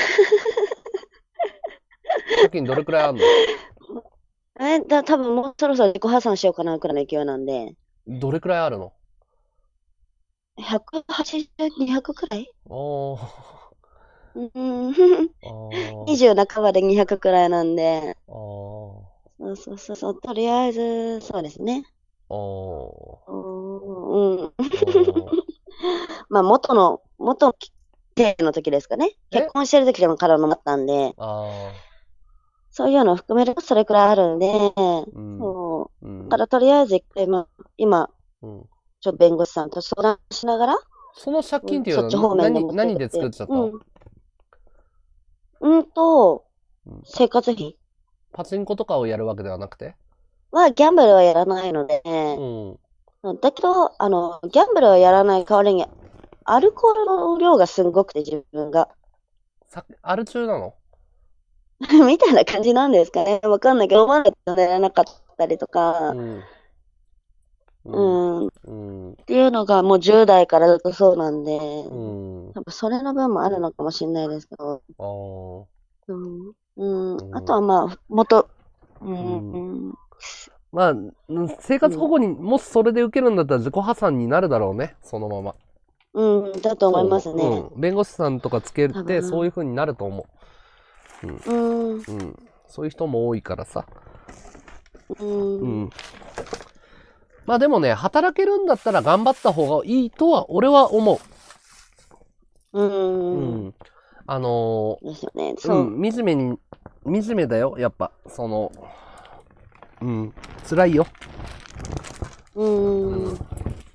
[SPEAKER 1] 借金どれくらいあんの？
[SPEAKER 4] え、だ、多分もうそろそろ自己破産しようかなくらいの勢いなんで、
[SPEAKER 1] どれくらいあるの？
[SPEAKER 4] ひゃくはちじゅう、にひゃくくらい
[SPEAKER 1] おー。
[SPEAKER 4] うん。
[SPEAKER 1] あー。
[SPEAKER 4] にじゅう半ばでにひゃくくらいなんで、
[SPEAKER 1] あー。
[SPEAKER 4] そうそうそうそう、とりあえず、そうですね。
[SPEAKER 1] おー。
[SPEAKER 4] うん。
[SPEAKER 1] おー。
[SPEAKER 4] まあ、元の、元の定の時ですかね。
[SPEAKER 1] え
[SPEAKER 4] 結婚してる時でもからのもあったんで、
[SPEAKER 1] あ
[SPEAKER 4] そういうのを含めるとそれくらいあるんで、
[SPEAKER 1] ー。うん。
[SPEAKER 4] そうう。
[SPEAKER 1] ん
[SPEAKER 4] だからとりあえず一回、まあ、今、
[SPEAKER 1] うん。
[SPEAKER 4] ちょっと弁護士さんと相談しながら、
[SPEAKER 1] その借金っていう
[SPEAKER 4] そっち
[SPEAKER 1] のは何、
[SPEAKER 4] 方面で持って
[SPEAKER 1] 何で作っちゃったの？
[SPEAKER 4] うん。うんと
[SPEAKER 1] うん、
[SPEAKER 4] 生活費
[SPEAKER 1] パチンコとかをやるわけではなくて？
[SPEAKER 4] は、ギャンブルはやらないので、
[SPEAKER 1] うん。
[SPEAKER 4] だけど、あの、ギャンブルはやらない代わりに、アルコールの量がすごくて自分が、
[SPEAKER 1] さ、アル中なの？
[SPEAKER 4] みたいな感じなんですかね。わかんないけど、飲まないと寝れなかったりとか、
[SPEAKER 1] うん。
[SPEAKER 4] うん、っ
[SPEAKER 1] うん。
[SPEAKER 4] ていうのがもうじゅう代からずっとそうなんで、
[SPEAKER 1] うん。
[SPEAKER 4] 多分それの分もあるのかもしれないですけど、
[SPEAKER 1] あー。
[SPEAKER 4] うん、うん
[SPEAKER 1] うん
[SPEAKER 4] あとはまあ、元、う
[SPEAKER 1] うん
[SPEAKER 4] ん、
[SPEAKER 1] まあ、うん生活保護に、もしそれで受けるんだったら自己破産になるだろうね。そのまま。
[SPEAKER 4] うん、だと思いますね。
[SPEAKER 1] うん。弁護士さんとかつけて、
[SPEAKER 4] 多分
[SPEAKER 1] そういう風になると思
[SPEAKER 4] うん、
[SPEAKER 1] う。うん。そういう人も多いからさ。
[SPEAKER 4] う、
[SPEAKER 1] うんん。まあでもね、働けるんだったら頑張った方がいいとは、俺は思
[SPEAKER 4] う、
[SPEAKER 1] う。うんん。あの
[SPEAKER 4] ですよね。
[SPEAKER 1] ー、
[SPEAKER 4] そうう。
[SPEAKER 1] ん、惨めに、惨めだよ、やっぱ。その、うん、辛いよ。
[SPEAKER 4] うん。
[SPEAKER 1] うん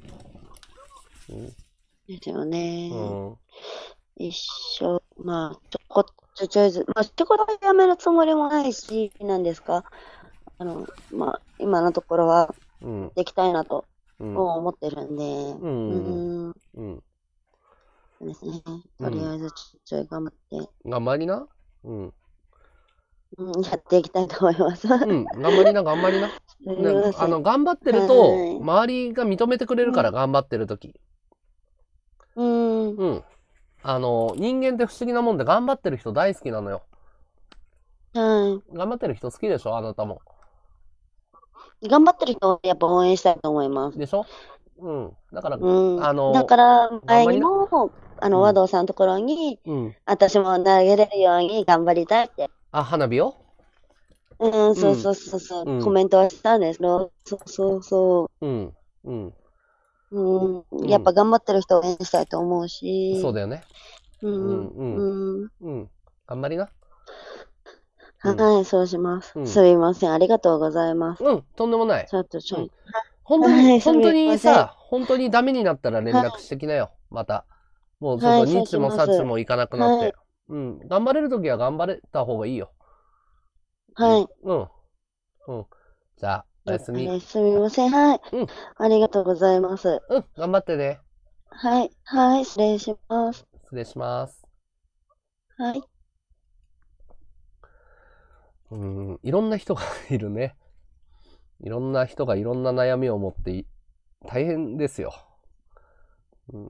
[SPEAKER 4] ですよね。
[SPEAKER 1] うん。
[SPEAKER 4] 一緒。まあ、ちょこちょちょいず、まあ、仕事は辞めるつもりもないし、なんですか。あの、まあ、今のところは
[SPEAKER 1] うん。
[SPEAKER 4] できたいなと
[SPEAKER 1] うん。
[SPEAKER 4] 思ってるんで、
[SPEAKER 1] う。
[SPEAKER 4] うんん、
[SPEAKER 1] うん。
[SPEAKER 4] そうですね。とりあえずちょちょい頑張って、
[SPEAKER 1] 頑張りな。うん。
[SPEAKER 4] うん、やっていきたいと思います。
[SPEAKER 1] うん。頑張りな、頑張りな。
[SPEAKER 4] すみません
[SPEAKER 1] ねあの、頑張ってる
[SPEAKER 4] は
[SPEAKER 1] と、
[SPEAKER 4] い
[SPEAKER 1] 周りが認めてくれるから、頑張ってる時。
[SPEAKER 4] うん、
[SPEAKER 1] うん。あの、人間って不思議なもんで、頑張ってる人大好きなのよ。
[SPEAKER 4] は
[SPEAKER 1] 頑張ってる人好きでしょあなたも。
[SPEAKER 4] い。頑張ってる人をやっぱ応援したいと思います。
[SPEAKER 1] でしょうん。だから、
[SPEAKER 4] うん。
[SPEAKER 1] あの
[SPEAKER 4] だから、前に
[SPEAKER 1] 頑
[SPEAKER 4] も、あの、
[SPEAKER 1] うん
[SPEAKER 4] 和道さんのところに、
[SPEAKER 1] うん。
[SPEAKER 4] 私も投げれるように頑張りたいって、
[SPEAKER 1] あ、花火を
[SPEAKER 4] うん、そうそうそうそう、
[SPEAKER 1] うん
[SPEAKER 4] コメントはしたんですけど、そうそうそ
[SPEAKER 1] うん。うん。
[SPEAKER 4] う、うん、やっぱ頑張ってる人を応援したいと思うし、
[SPEAKER 1] そうだよね。
[SPEAKER 4] うん、
[SPEAKER 1] うん
[SPEAKER 4] うん、
[SPEAKER 1] うん。頑張りな。 うん
[SPEAKER 4] はい、そうします。
[SPEAKER 1] うん
[SPEAKER 4] すみません。ありがとうございます。
[SPEAKER 1] うん、とんでもない。
[SPEAKER 4] ちょっとちょい。
[SPEAKER 1] 本当に、
[SPEAKER 4] はい
[SPEAKER 1] 本当に
[SPEAKER 4] すみま
[SPEAKER 1] さ、本当にダメになったら連絡してきなよ。また。もうちょっと
[SPEAKER 4] はいそう
[SPEAKER 1] 日も
[SPEAKER 4] します
[SPEAKER 1] さちもいかなくなって。
[SPEAKER 4] はい
[SPEAKER 1] うん。頑張れるときは頑張れた方がいいよ。
[SPEAKER 4] はい。
[SPEAKER 1] うん。うん。じゃあ、おやすみ。
[SPEAKER 4] はいすみません。はい。
[SPEAKER 1] うん
[SPEAKER 4] ありがとうございます。
[SPEAKER 1] うん、頑張ってね。
[SPEAKER 4] はい。はい。失礼します。
[SPEAKER 1] 失礼します。
[SPEAKER 4] はい。
[SPEAKER 1] うん、いろんな人がいるね。いろんな人がいろんな悩みを持ってい、大変ですよ。うん。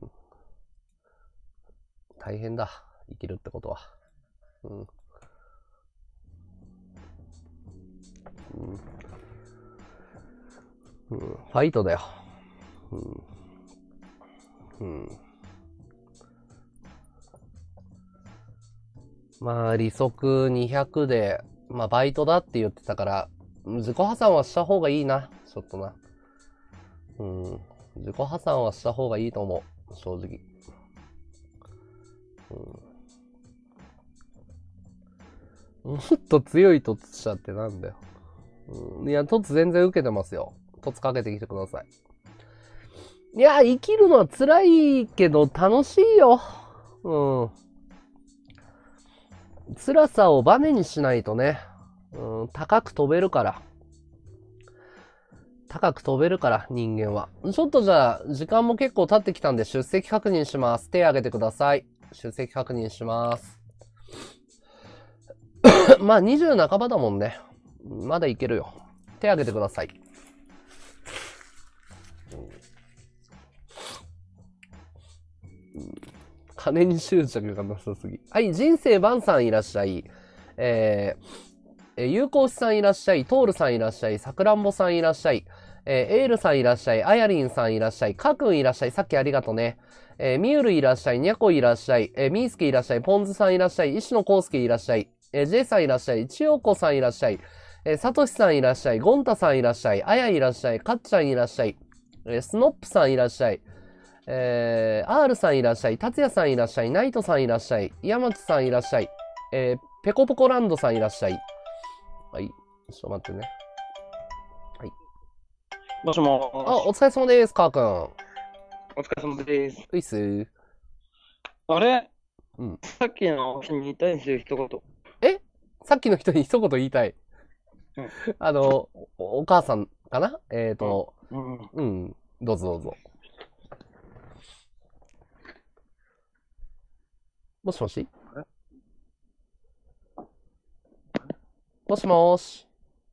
[SPEAKER 1] 大変だ。生きるってことは。うん。うん。うん、ファイトだよ。うん。うん。まあ、利息にひゃくで、まあ、バイトだって言ってたから、自己破産はした方がいいな。ちょっとな。うん。自己破産はした方がいいと思う。正直。うん、もっと強い凸者ってなんだよ。うん、いや、凸全然受けてますよ。凸かけてきてください。いや、生きるのは辛いけど楽しいよ。うん。辛さをバネにしないとね、うん、高く飛べるから。高く飛べるから、人間は。ちょっとじゃあ、時間も結構経ってきたんで、出席確認します。手挙げてください。出席確認します。まあ、にじゅう半ばだもんね。まだいけるよ。手挙げてください。金に執着がなさすぎ。はい、人生晩さんいらっしゃい。えー、えー、有効士さんいらっしゃい。トールさんいらっしゃい。さくらんぼさんいらっしゃい。えー、エールさんいらっしゃい。あやりんさんいらっしゃい。かくんいらっしゃい。さっきありがとね。えー、みゆるいらっしゃい。にゃこいらっしゃい。えー、みーすけいらっしゃい。ぽんずさんいらっしゃい。石野こうすけいらっしゃい。えー、ジェイさんいらっしゃい。ちよこさんいらっしゃい。えー、さとしさんいらっしゃい。ゴンタさんいらっしゃい。あやいらっしゃい。かっちゃんいらっしゃい。えー、スノップさんいらっしゃい。えー、R さんいらっしゃい。達也さんいらっしゃい。ナイトさんいらっしゃい。山地さんいらっしゃい。えー、ペコポコランドさんいらっしゃい。はい。ちょっと待ってね。はい。
[SPEAKER 5] もしも
[SPEAKER 1] あ、
[SPEAKER 5] ーし。
[SPEAKER 1] お疲れ様です、かーくん。
[SPEAKER 5] お疲れ様です。
[SPEAKER 1] ういっすー。
[SPEAKER 5] あれ
[SPEAKER 1] うん。
[SPEAKER 5] さっきの人に言いたいんですよ、一言。
[SPEAKER 1] えさっきの人に一言言いたい。
[SPEAKER 5] うん
[SPEAKER 1] あの、お、お母さんかなえっと、
[SPEAKER 5] うんうん。
[SPEAKER 1] うん。どうぞどうぞ。もしもしもしもーし。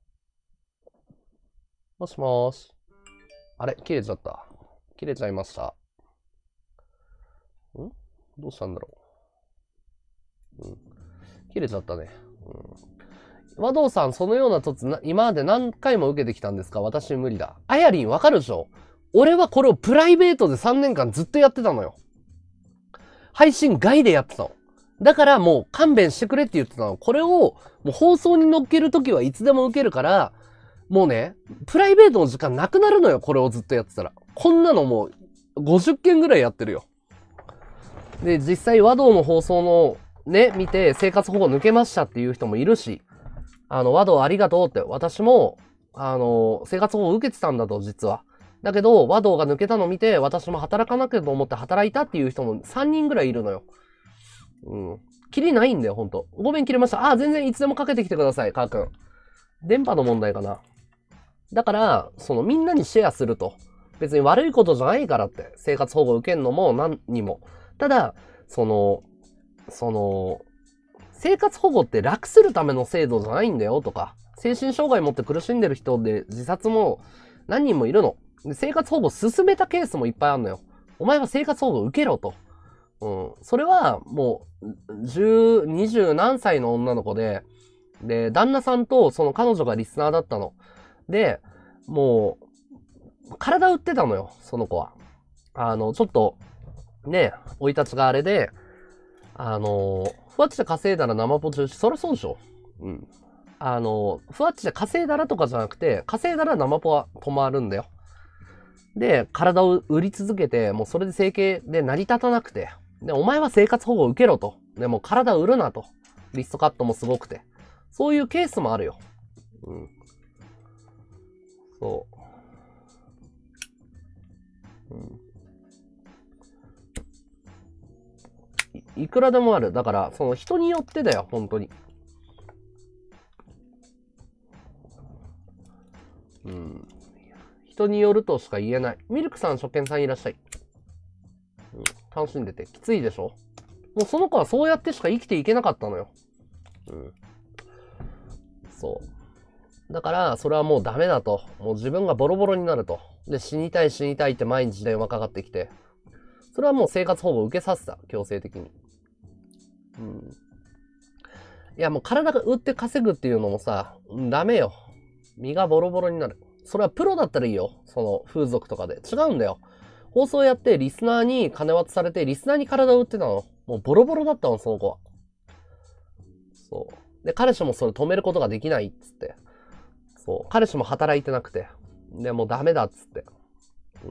[SPEAKER 1] もしもーし。あれ切れちゃった。切れちゃいました。んどうしたんだろう。うん。切れちゃったね。うん。和道さん、そのような凸な、今まで何回も受けてきたんですか？私無理だ。あやりんわかるでしょ？俺はこれをプライベートでさんねんかんずっとやってたのよ。配信外でやってたの。だからもう勘弁してくれって言ってたの。これをもう放送に乗っけるときはいつでも受けるから、もうね、プライベートの時間なくなるのよ。これをずっとやってたら。こんなのもうごじゅっけんぐらいやってるよ。で、実際和道の放送のね、見て生活保護抜けましたっていう人もいるし、あの、和道ありがとうって、私も、あの、生活保護受けてたんだと、実は。だけど、和道が抜けたのを見て、私も働かなきゃと思って働いたっていう人もさんにんぐらいいるのよ。うん。切りないんだよ、ほんと。ごめん、切れました。あ、全然いつでもかけてきてください、かーくん。電波の問題かな。だから、そのみんなにシェアすると。別に悪いことじゃないからって。生活保護受けんのも何にも。ただ、その、その、生活保護って楽するための制度じゃないんだよとか、精神障害持って苦しんでる人で自殺も何人もいるの。で生活保護進めたケースもいっぱいあるのよ。お前は生活保護受けろと。うん。それはもう、十、二十何歳の女の子で、で、旦那さんとその彼女がリスナーだったの。で、もう、体売ってたのよ、その子は。あの、ちょっと、ね、生い立ちがあれで、あの、ふわっちで稼いだら生ポ中止、そりゃそうでしょ。うん。あの、ふわっちで稼いだらとかじゃなくて、稼いだら生ポは止まるんだよ。で、体を売り続けて、もうそれで生計で成り立たなくて、で、お前は生活保護を受けろと。でも体売るなと。リストカットもすごくて。 そういうケースもあるよ。うん。そう。うん。い、いくらでもある。だから、その人によってだよ、本当に。うん。人によるとしか言えない。ミルクさん、初見さんいらっしゃい。うん、楽しんでて。きついでしょ？もうその子はそうやってしか生きていけなかったのよ。うん。そう。だから、それはもうダメだと。もう自分がボロボロになると。で、死にたい死にたいって毎日電話かかってきて。それはもう生活保護を受けさせた。強制的に。うん。いや、もう体が売って稼ぐっていうのもさ、ダメよ。身がボロボロになる。それはプロだったらいいよ。その風俗とかで。違うんだよ。放送やってリスナーに金渡されて、リスナーに体を売ってたの。もうボロボロだったの、その子は。そう。で、彼氏もそれ止めることができないっつって。そう。彼氏も働いてなくて。で、もうダメだっつって。うん。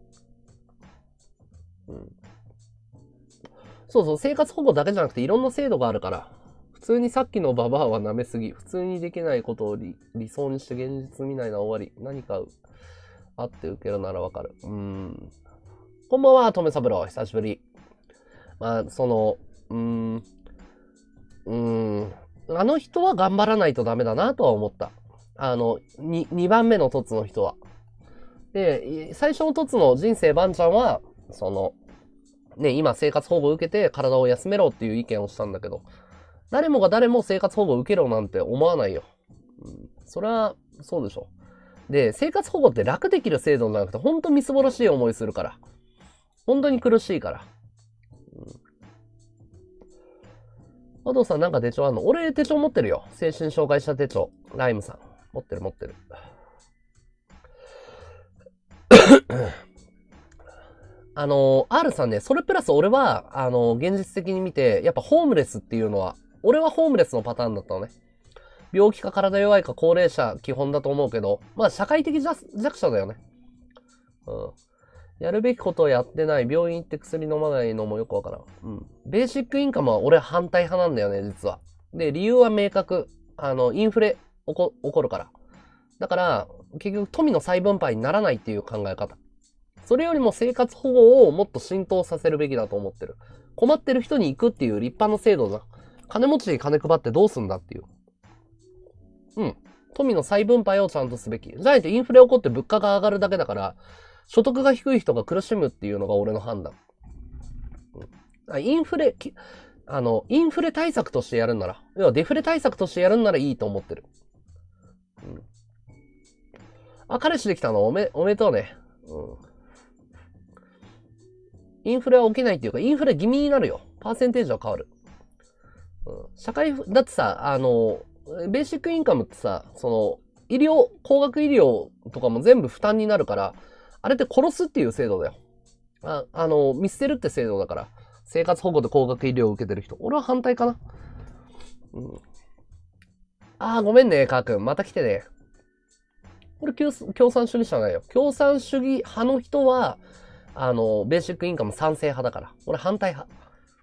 [SPEAKER 1] うん。そうそう、生活保護だけじゃなくていろんな制度があるから。普通にさっきのババアは舐めすぎ。普通にできないことを 理, 理想にして現実見ないのは終わり。何かあって受けるならわかる。うーん。こんばんは、とめさぶろう。久しぶり。まあ、その、うーん。うーん。あの人は頑張らないとダメだなとは思った。あの、に、にばんめのトツの人は。で、最初のトツの人生バンちゃんは、その、ね、今生活保護を受けて体を休めろっていう意見をしたんだけど、誰もが誰も生活保護を受けろなんて思わないよ。うん、それは、そうでしょ。で、生活保護って楽できる制度じゃなくて、ほんとみすぼらしい思いするから。本当に苦しいから。うん。加藤さんなんか手帳あんの？俺手帳持ってるよ。精神障害者手帳。ライムさん。持ってる持ってる。あの、R さんね、それプラス俺は、あの、現実的に見て、やっぱホームレスっていうのは、俺はホームレスのパターンだったのね。病気か体弱いか高齢者基本だと思うけど、まあ社会的弱者だよね。うん。やるべきことをやってない、病院行って薬飲まないのもよくわからん。うん。ベーシックインカムは俺は反対派なんだよね、実は。で、理由は明確。あの、インフレ起こ、起こるから。だから、結局富の再分配にならないっていう考え方。それよりも生活保護をもっと浸透させるべきだと思ってる。困ってる人に行くっていう立派な制度だ。金持ちに金配ってどうすんだっていう。うん。富の再分配をちゃんとすべき。じゃないとインフレ起こって物価が上がるだけだから、所得が低い人が苦しむっていうのが俺の判断。うん、インフレ、あの、インフレ対策としてやるんなら、要はデフレ対策としてやるんならいいと思ってる。うん。あ、彼氏できたのおめ、おめでとうね。うん。インフレは起きないっていうか、インフレ気味になるよ。パーセンテージは変わる。うん、社会、だってさ、あの、ベーシックインカムってさ、その、医療、高額医療とかも全部負担になるから、あれって殺すっていう制度だよ。あ、あの、見捨てるって制度だから、生活保護で高額医療を受けてる人。俺は反対かな。うん。あー、ごめんね、かーくん。また来てね。これ共、共産主義者じゃないよ。共産主義派の人は、あの、ベーシックインカム賛成派だから。俺反対派。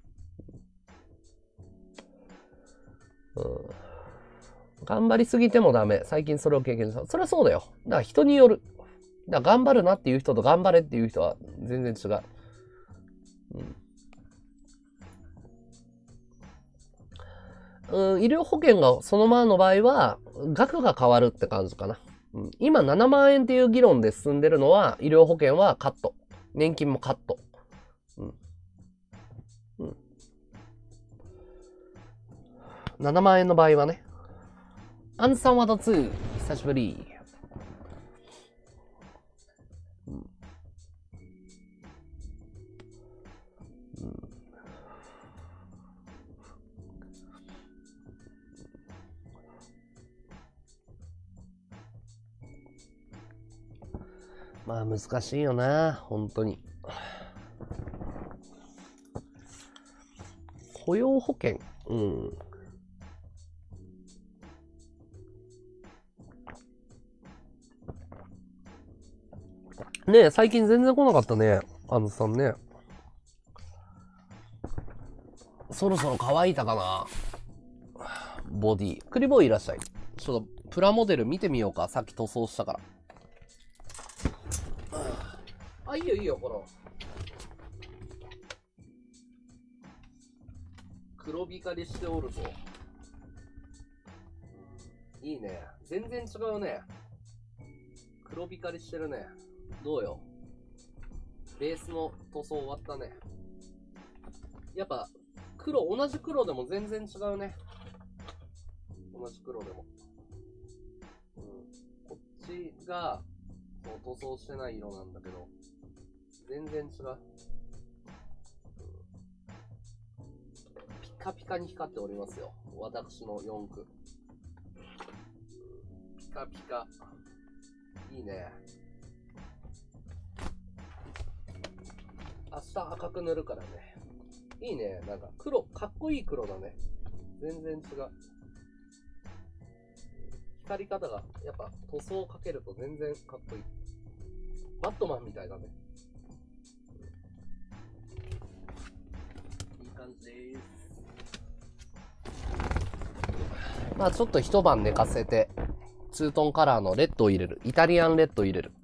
[SPEAKER 1] うん。頑張りすぎてもダメ。最近それを経験した。それはそうだよ。だから人による。だから頑張るなっていう人と頑張れっていう人は全然違う。うん。うん、医療保険がそのままの場合は、額が変わるって感じかな。うん、今ななまん円っていう議論で進んでるのは、医療保険はカット。年金もカット。うん。うん。ななまん円の場合はね。アンさんはだつ、久しぶり。うん。うん。まあ難しいよな、本当に。雇用保険、うん。ねえ、最近全然来なかったね、あのさんね。そろそろ乾いたかな。 ボディ。クリボーいらっしゃい。ちょっと、プラモデル見てみようか。さっき塗装したから。あ、いいよいいよ、この。黒光りしておるぞ。いいね。全然違うね。黒光りしてるね。どうよ。ベースの塗装終わったね。やっぱ、黒、同じ黒でも全然違うね。同じ黒でも。うん。こっちが、そう塗装してない色なんだけど、全然違う。ピカピカに光っておりますよ。私のよん区。ピカピカ。いいね。明日赤く塗るからね。いいね。なんか黒、かっこいい黒だね。全然違う。光り方が、やっぱ塗装をかけると全然かっこいい。バットマンみたいだね。いい感じです。まあちょっと一晩寝かせて、ツートンカラーのレッドを入れる。イタリアンレッドを入れる。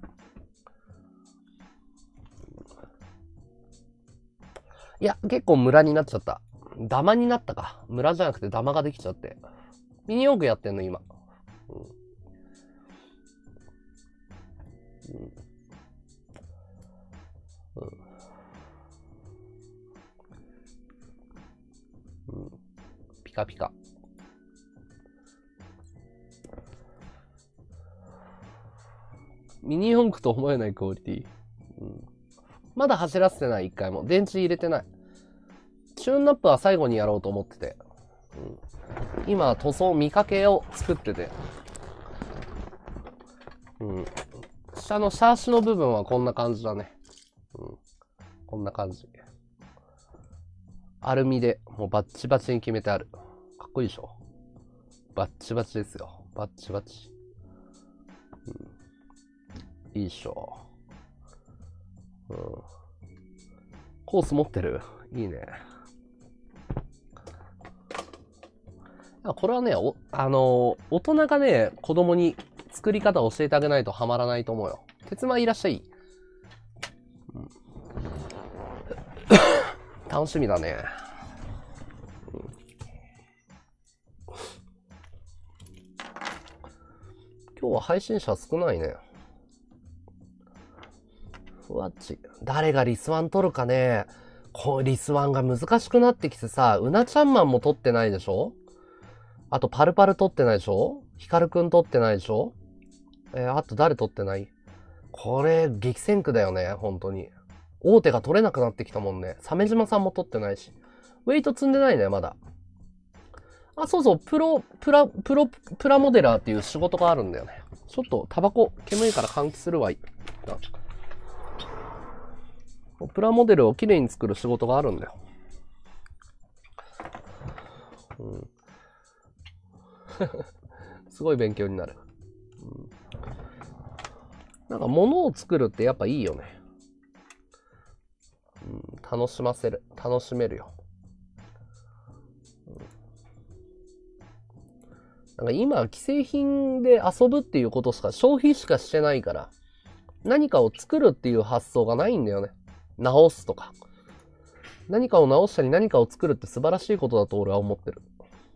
[SPEAKER 1] いや、結構ムラになっちゃった。ダマになったか。ムラじゃなくてダマができちゃって。ミニ四駆やってんの、今。うん。うん。うん。ピカピカ。ミニ四駆と思えないクオリティ。うん。まだ走らせてない、一回も。電池入れてない。チューンナップは最後にやろうと思ってて。うん、今、塗装見かけを作ってて。うん。下のシャーシの部分はこんな感じだね。うん。こんな感じ。アルミで、もうバッチバチに決めてある。かっこいいでしょ？バッチバチですよ。バッチバチ。うん。いいでしょ。うん。コース持ってる？いいね。これはね、お、あのー、大人がね、子供に作り方を教えてあげないとハマらないと思うよ。鉄馬いらっしゃい。うん、楽しみだね、うん。今日は配信者少ないね。ふわっち。誰がリスワン取るかね。こう、リスワンが難しくなってきてさ、うなちゃんマンも取ってないでしょ？あと、パルパル取ってないでしょ？ヒカルくん取ってないでしょ？えー、あと誰取ってない？これ、激戦区だよね、本当に。大手が取れなくなってきたもんね。鮫島さんも取ってないし。ウェイト積んでないね、まだ。あ、そうそう、プロ、プラ、プロ、プラモデラーっていう仕事があるんだよね。ちょっと、タバコ、煙いから換気するわいい。プラモデルをきれいに作る仕事があるんだよ。うん、すごい勉強になる。うん、なんか物を作るってやっぱいいよね。うん、楽しませる。楽しめるよ。うん、なんか今、既製品で遊ぶっていうことしか、消費しかしてないから、何かを作るっていう発想がないんだよね。直すとか。何かを直したり何かを作るって素晴らしいことだと俺は思ってる。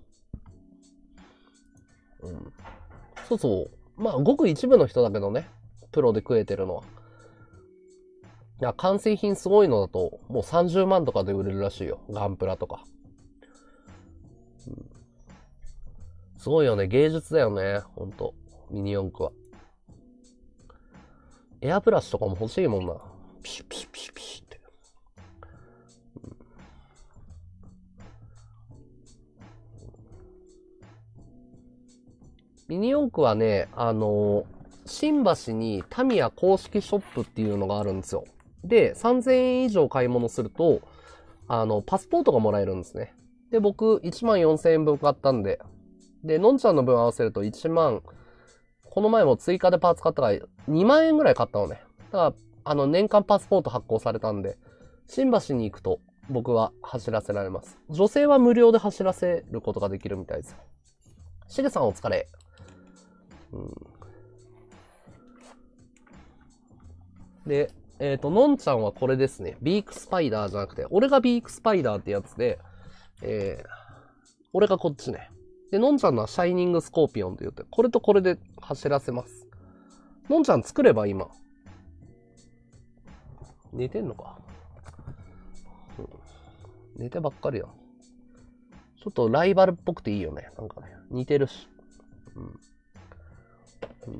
[SPEAKER 1] うん、そうそう。まあ、ごく一部の人だけどね。プロで食えてるのは。いや、完成品すごいのだと、もうさんじゅうまんとかで売れるらしいよ。ガンプラとか。うん、すごいよね。芸術だよね。ほんと。ミニ四駆は。エアブラシとかも欲しいもんな。ピシュピシュピシュピシュって。うん、ミニ四駆はね、あのー、新橋にタミヤ公式ショップっていうのがあるんですよ。で、さんぜんえん以上買い物すると、あの、パスポートがもらえるんですね。で、僕、いちまんよんせんえんぶん買ったんで、で、のんちゃんの分合わせるといちまん、この前も追加でパーツ買ったからにまんえんぐらい買ったのね。だから、あの、年間パスポート発行されたんで、新橋に行くと僕は走らせられます。女性は無料で走らせることができるみたいですよ。 しげさんお疲れ。うん、で、えっと、のんちゃんはこれですね。ビークスパイダーじゃなくて、俺がビークスパイダーってやつで、えー、俺がこっちね。で、のんちゃんのはシャイニングスコーピオンって言って、これとこれで走らせます。のんちゃん作れば今。寝てんのか、うん、寝てばっかりだ。ちょっとライバルっぽくていいよね。なんかね、似てるし。うんうん、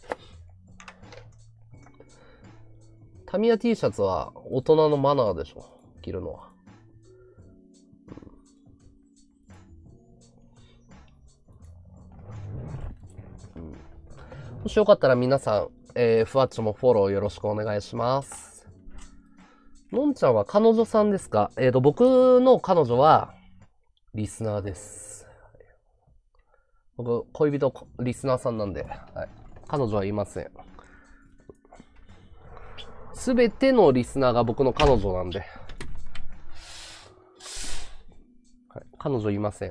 [SPEAKER 1] タミヤ T シャツは大人のマナーでしょ。着るのは。うんうん、もしよかったら皆さん、えー、ふわっちもフォローよろしくお願いします。のんちゃんは彼女さんですか？えっと、僕の彼女は、リスナーです。僕、恋人、リスナーさんなんで、はい、彼女はいません。すべてのリスナーが僕の彼女なんで、はい、彼女いません。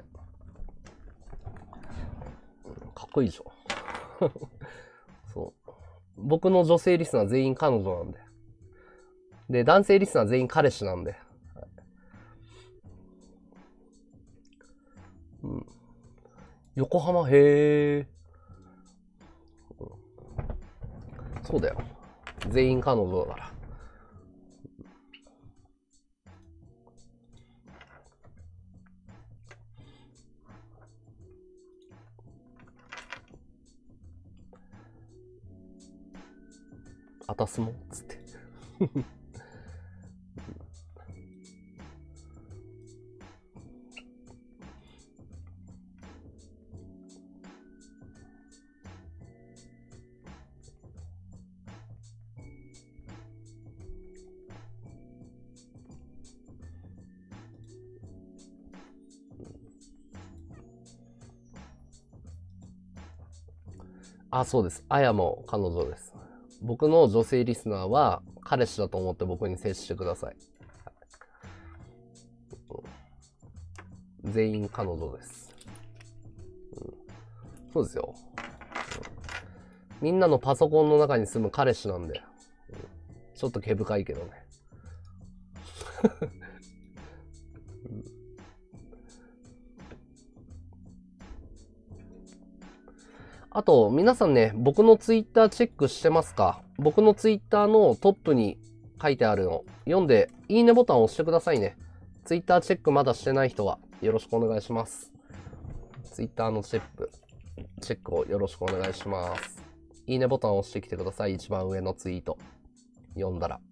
[SPEAKER 1] かっこいいでしょ。そう。僕の女性リスナー全員彼女なんで。で、男性リスナー全員彼氏なんで。うん、横浜、へえ、うん。そうだよ。全員彼女だから。あたすもつって。あ、そうです。あやも彼女です。僕の女性リスナーは彼氏だと思って僕に接してください。全員彼女です。うん、そうですよ、うん。みんなのパソコンの中に住む彼氏なんで、うん、ちょっと毛深いけどね。うん、あと、皆さんね、僕のツイッターチェックしてますか？僕のツイッターのトップに書いてあるの、読んで、いいねボタンを押してくださいね。ツイッターチェックまだしてない人は、よろしくお願いします。ツイッターのチェック、チェックをよろしくお願いします。いいねボタンを押してきてください。一番上のツイート。読んだら。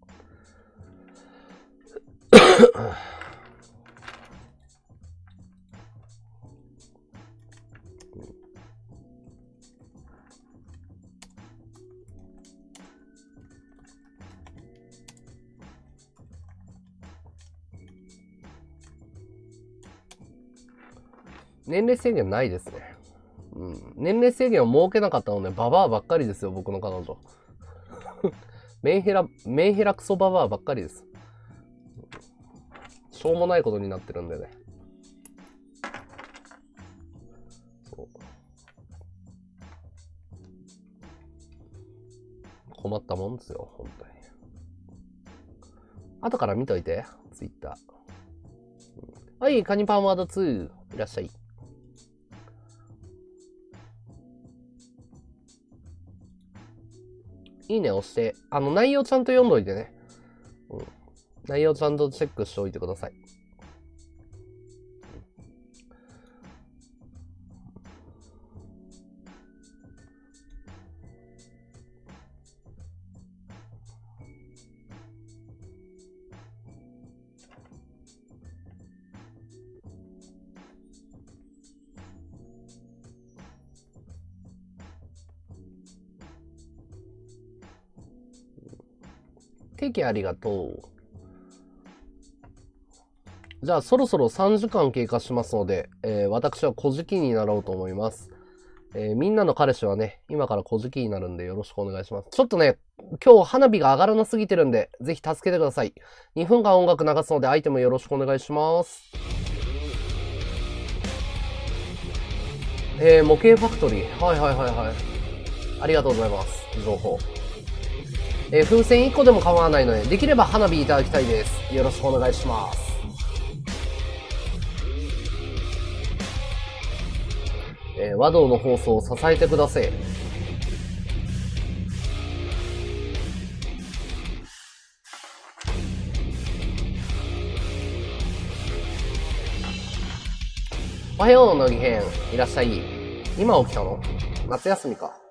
[SPEAKER 1] 年齢制限ないですね。うん。年齢制限を設けなかったのね、ババアばっかりですよ、僕の彼女。メンヘラ、メンヘラクソババアばっかりです。しょうもないことになってるんでね。そう。困ったもんですよ、本当に。後から見といて、ツイッター。はい、カニパンワードツー、いらっしゃい。いいね押して、あの、内容ちゃんと読んどいてね。うん。内容ちゃんとチェックしておいてください。ケーキありがとう。じゃあそろそろさんじかん経過しますので、えー、私は小じきになろうと思います。えー、みんなの彼氏はね、今から小じきになるんでよろしくお願いします。ちょっとね、今日花火が上がらなすぎてるんで、ぜひ助けてください。にふんかん音楽流すのでアイテムよろしくお願いします。 えー、模型ファクトリー。はいはいはいはい。ありがとうございます。情報。えー、風船いっこでも構わないので、できれば花火いただきたいです。よろしくお願いします。えー、和道の放送を支えてください。おはよう、乃木編。いらっしゃい。今起きたの？夏休みか。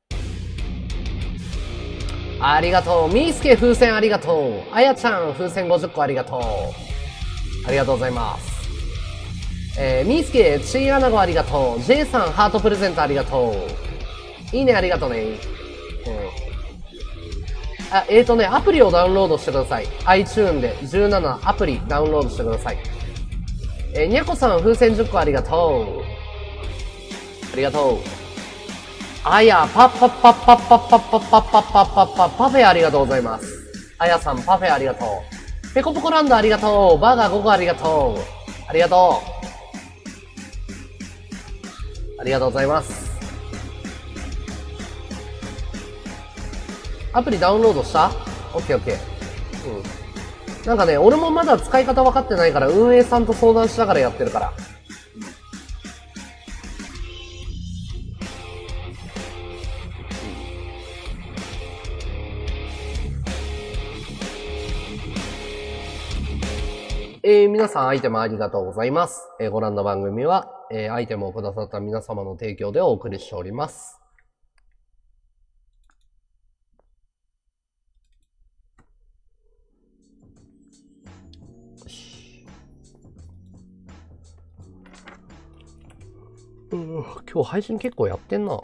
[SPEAKER 1] ありがとう。みーすけ風船ありがとう。あやちゃん風船ごじゅっこありがとう。ありがとうございます。えー、みーすけチーアナゴありがとう。J さんハートプレゼントありがとう。いいねありがとうね。うん。あ、えーとね、アプリをダウンロードしてください。iTune でじゅうななアプリダウンロードしてください。えー、にゃこさん風船じゅっこありがとう。ありがとう。あや、パッパッパッパッパッパッパッパッパッパッパッパッパフェありがとうございます。あやさんパフェありがとう。ペコポコランドありがとう。バーガーごこありがとう。ありがとう。ありがとうございます。アプリダウンロードした？オッケーオッケー。うん。なんかね、俺もまだ使い方分かってないから運営さんと相談しながらやってるから。えー、皆さんアイテムありがとうございます。えー、ご覧の番組は、えー、アイテムをくださった皆様の提供でお送りしております。うん、今日配信結構やってんな。うん。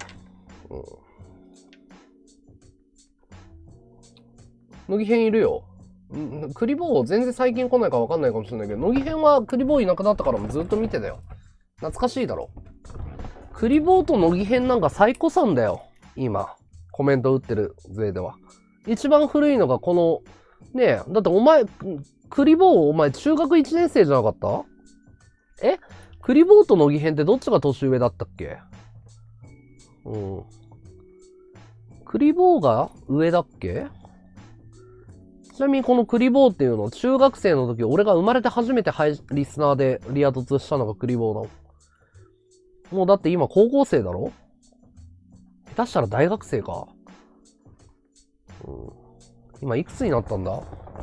[SPEAKER 1] 乃木編いるよ。クリボー全然最近来ないか分かんないかもしれないけど、乃木編はクリボーいなくなったからもずっと見てたよ。懐かしいだろ。クリボーと乃木編なんか最古さんだよ。今。コメント打ってる勢では。一番古いのがこの、ねえ、だってお前、クリボーお前中学いちねん生じゃなかった？え？クリボーと乃木編ってどっちが年上だったっけ？うん。クリボーが上だっけ？ちなみにこのクリボーっていうの、中学生の時、俺が生まれて初めてハイリスナーでリア突したのがクリボーなの。もうだって今高校生だろ？下手したら大学生か。うん、今いくつになったんだ？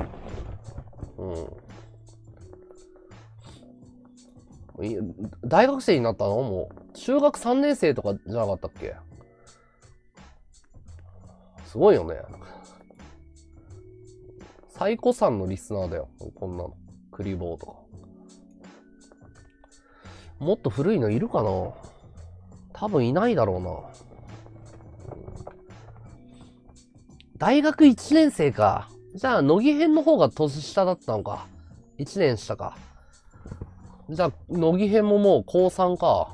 [SPEAKER 1] うん。大学生になったの？もう。中学さんねん生とかじゃなかったっけ？すごいよね。最古さんのリスナーだよ。こんなの。クリボーとか。もっと古いのいるかな？多分いないだろうな。大学いちねん生か。じゃあ、乃木編の方が年下だったのか。いちねん下か。じゃあ、乃木編ももうこうさんか。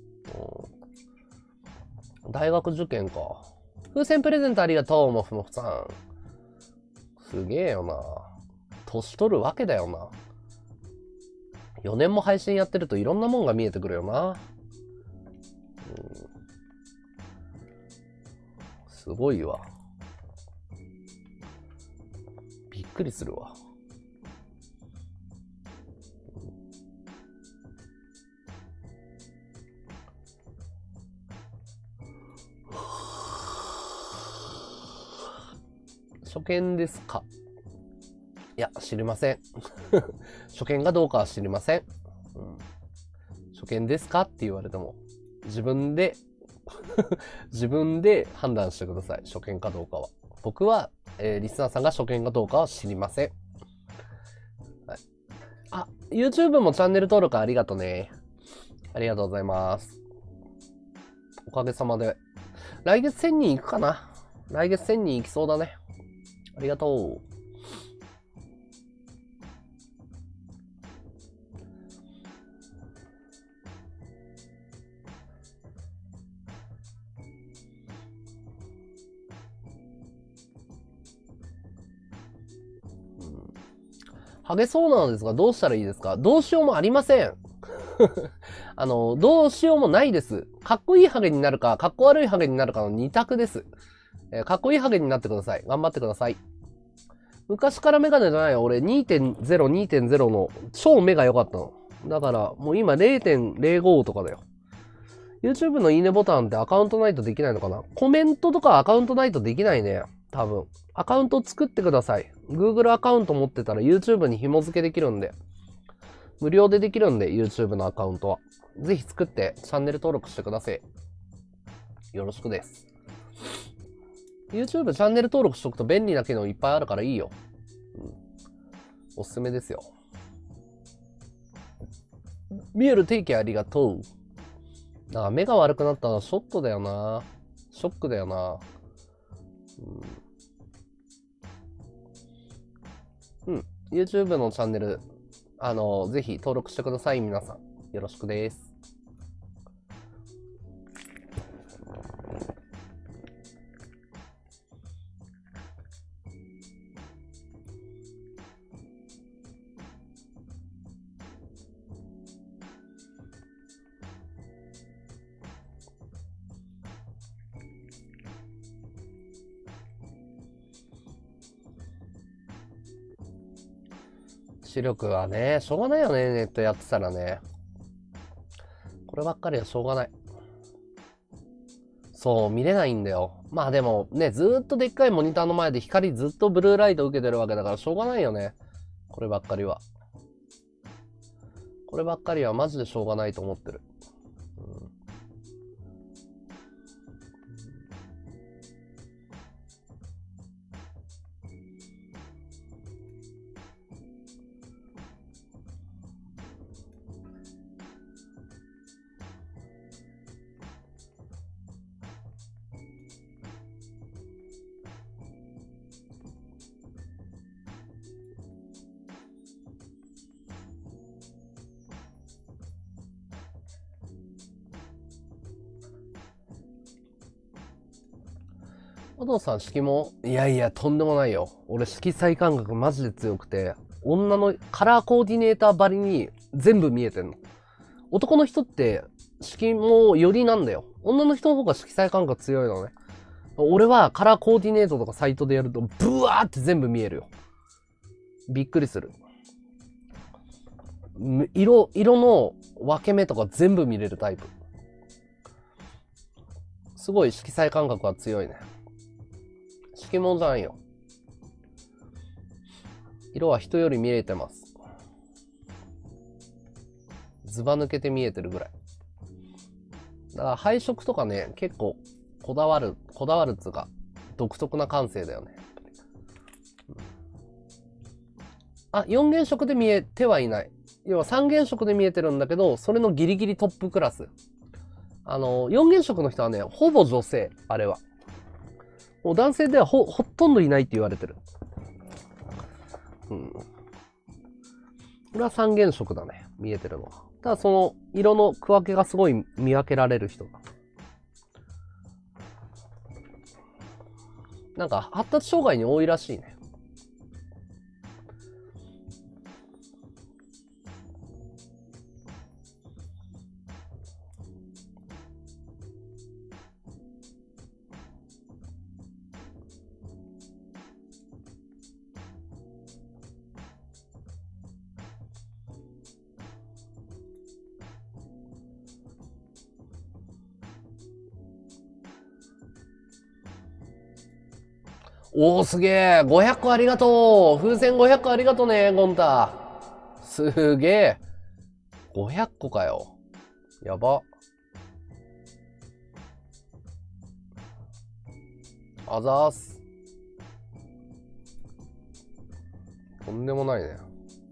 [SPEAKER 1] うん、大学受験か。風船プレゼントありがとう、もふもふさん。すげえよな。年取るわけだよな。よねんも配信やってるといろんなもんが見えてくるよな。うん、すごいわ。びっくりするわ。初見ですか？いや、知りません。初見がどうかは知りません。うん、初見ですかって言われても、自分で、自分で判断してください。初見かどうかは。僕は、えー、リスナーさんが初見かどうかは知りません。はい、あ、YouTube もチャンネル登録ありがとうね。ありがとうございます。おかげさまで。来月せんにん行くかな？来月せんにん行きそうだね。ありがとう。ハゲそうなのですが、どうしたらいいですか？どうしようもありません。 あの、どうしようもないです。かっこいいハゲになるか、かっこ悪いハゲになるかの二択です。えーかっこいいハゲになってください。頑張ってください。昔からメガネじゃないよ。俺 にてんゼロ、にてんゼロ の超目が良かったの。だから、もう今 れいてんゼロご とかだよ。YouTube のいいねボタンってアカウントないとできないのかな？コメントとかアカウントないとできないね。多分。アカウント作ってください。Google アカウント持ってたら YouTube に紐付けできるんで。無料でできるんで、YouTube のアカウントは。ぜひ作ってチャンネル登録してください。よろしくです。YouTube チャンネル登録しとくと便利な機能いっぱいあるからいいよ。うん、おすすめですよ。ミエル定期ありがとう。だから目が悪くなったのはショットだよな。ショックだよな。うん。うん。YouTube のチャンネル、あの、ぜひ登録してください、皆さん。よろしくです。視力はね、しょうがないよね、ネットやってたらね。こればっかりはしょうがない。そう、見れないんだよ。まあでもね、ずーっとでっかいモニターの前で光ずっとブルーライト受けてるわけだからしょうがないよね。こればっかりは。こればっかりはマジでしょうがないと思ってる。うん、お父さん色もいやいやとんでもないよ。俺色彩感覚マジで強くて、女のカラーコーディネーターばりに全部見えてんの。男の人って色もよりなんだよ。女の人の方が色彩感覚強いのね。俺はカラーコーディネートとかサイトでやるとブワーって全部見えるよ。びっくりする。色、色の分け目とか全部見れるタイプ。すごい色彩感覚は強いね。色物じゃないよ。色は人より見えてます。ずば抜けて見えてるぐらい。だから配色とかね、結構こだわる、こだわるっつうか、独特な感性だよね。あ、よん原色で見えてはいない。要はさん原色で見えてるんだけど、それのギリギリトップクラス。あの、よん原色の人はね、ほぼ女性、あれは。もう男性では ほ, ほとんどいないって言われてる。うん。これはさん原色だね。見えてるのは。ただその色の区分けがすごい見分けられる人が。なんか発達障害に多いらしいね。おー、すげえ。ごひゃっこありがとう。風船ごひゃっこありがとうね、ゴンタ。すげえ。ごひゃっこかよ。やば。あざーす。とんでもないね。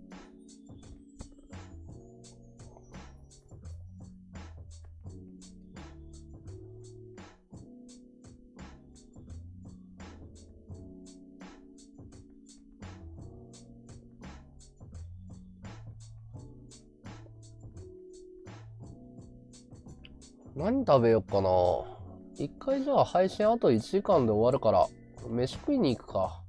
[SPEAKER 1] 何食べよっかな。一回じゃあ配信あといちじかんで終わるから、飯食いに行くか。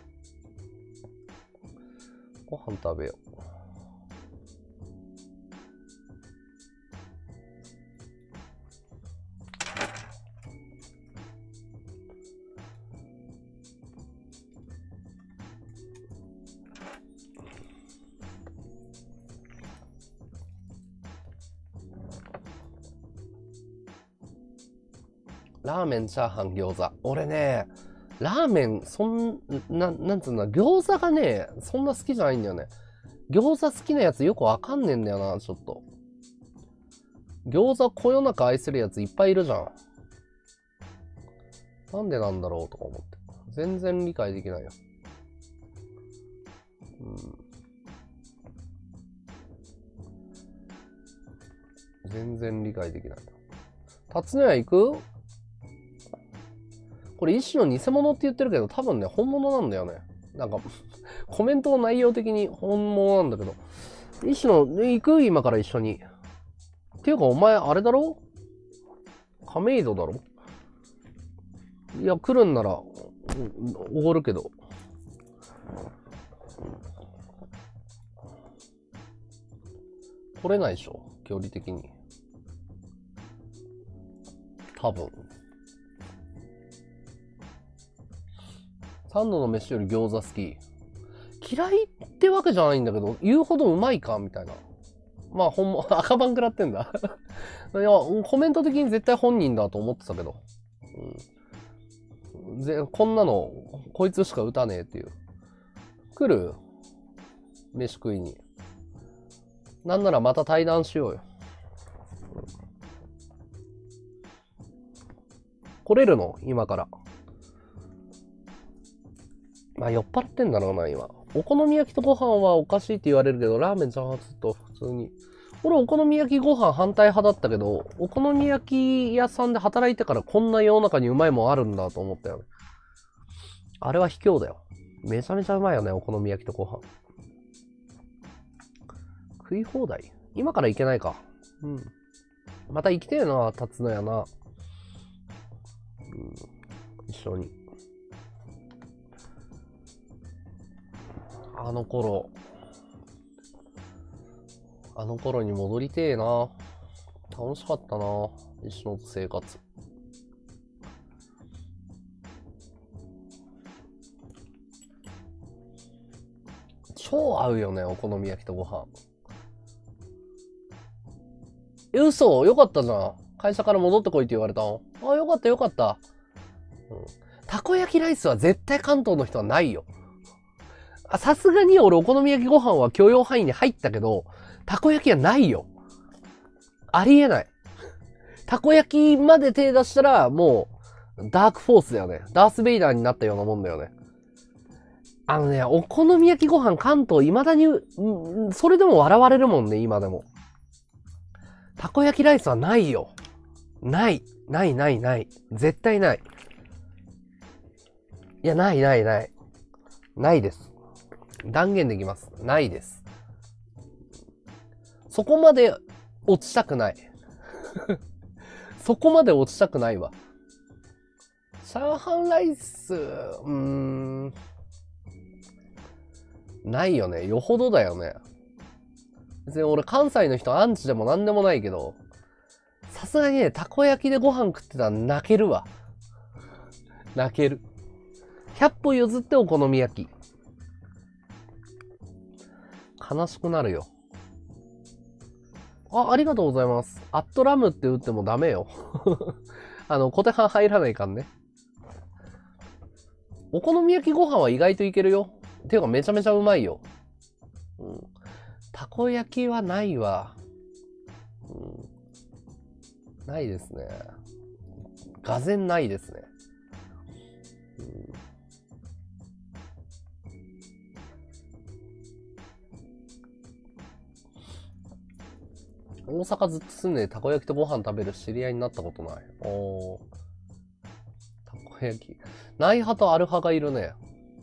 [SPEAKER 1] ご飯食べよう。 ラーメン、チャーハン、餃子。俺ね、ラーメン、そんな、なんつうんだ、餃子がね、そんな好きじゃないんだよね。餃子好きなやつよくわかんねえんだよな、ちょっと。餃子こよなく愛するやついっぱいいるじゃん。なんでなんだろうとか思って。全然理解できないよ。うん、全然理解できない。辰野屋行く？これ一種の偽物って言ってるけど、多分ね、本物なんだよね。なんか、コメントの内容的に本物なんだけど。一種の、行く？今から一緒に。っていうか、お前、あれだろ？亀戸だろ？いや、来るんなら、おごるけど。来れないでしょ？距離的に。多分。三度の飯より餃子好き。嫌いってわけじゃないんだけど、言うほどうまいかみたいな。まあ、ほんま、赤番食らってんだ。いや、コメント的に絶対本人だと思ってたけど。うん、ぜこんなの、こいつしか打たねえっていう。来る？飯食いに。なんならまた対談しようよ。来れるの？今から。まあ酔っ払ってんだろうな、今。お好み焼きとご飯はおかしいって言われるけど、ラーメンじゃん、ずっと普通に。俺お好み焼きご飯反対派だったけど、お好み焼き屋さんで働いてからこんな世の中にうまいもんあるんだと思ったよね。あれは卑怯だよ。めちゃめちゃうまいよね、お好み焼きとご飯。食い放題？今から行けないか。うん。また行きてえな、立つのやな。うん。一緒に。あの頃。あの頃に戻りてえな。楽しかったな、一緒の生活。超合うよね、お好み焼きとご飯。え、嘘？よかったじゃん。会社から戻ってこいって言われたの。あ、よかったよかった。うん。たこ焼きライスは絶対関東の人はないよ。さすがに俺お好み焼きご飯は許容範囲に入ったけど、たこ焼きはないよ。ありえない。たこ焼きまで手出したらもうダークフォースだよね。ダースベイダーになったようなもんだよね。あのね、お好み焼きご飯関東未だに、うん、それでも笑われるもんね、今でも。たこ焼きライスはないよ。ない。ないないない。絶対ない。いや、ないないない。ないです。断言できます。ないです。そこまで落ちたくない。そこまで落ちたくないわ。チャーハンライス、うーん。ないよね。よほどだよね。別に俺関西の人アンチでもなんでもないけど、さすがにね、たこ焼きでご飯食ってたら泣けるわ。泣ける。ひゃっぽ譲ってお好み焼き。悲しくなるよ。あ、ありがとうございます。アットラムって打ってもダメよ。あの、小手半入らないかんね。お好み焼きご飯は意外といけるよ。ていうかめちゃめちゃうまいよ。うん。たこ焼きはないわ。うん。ないですね。がぜんないですね。うん、大阪ずっと住んでたこ焼きとご飯食べる知り合いになったことない。おー。たこ焼き。ない派とある派がいるね。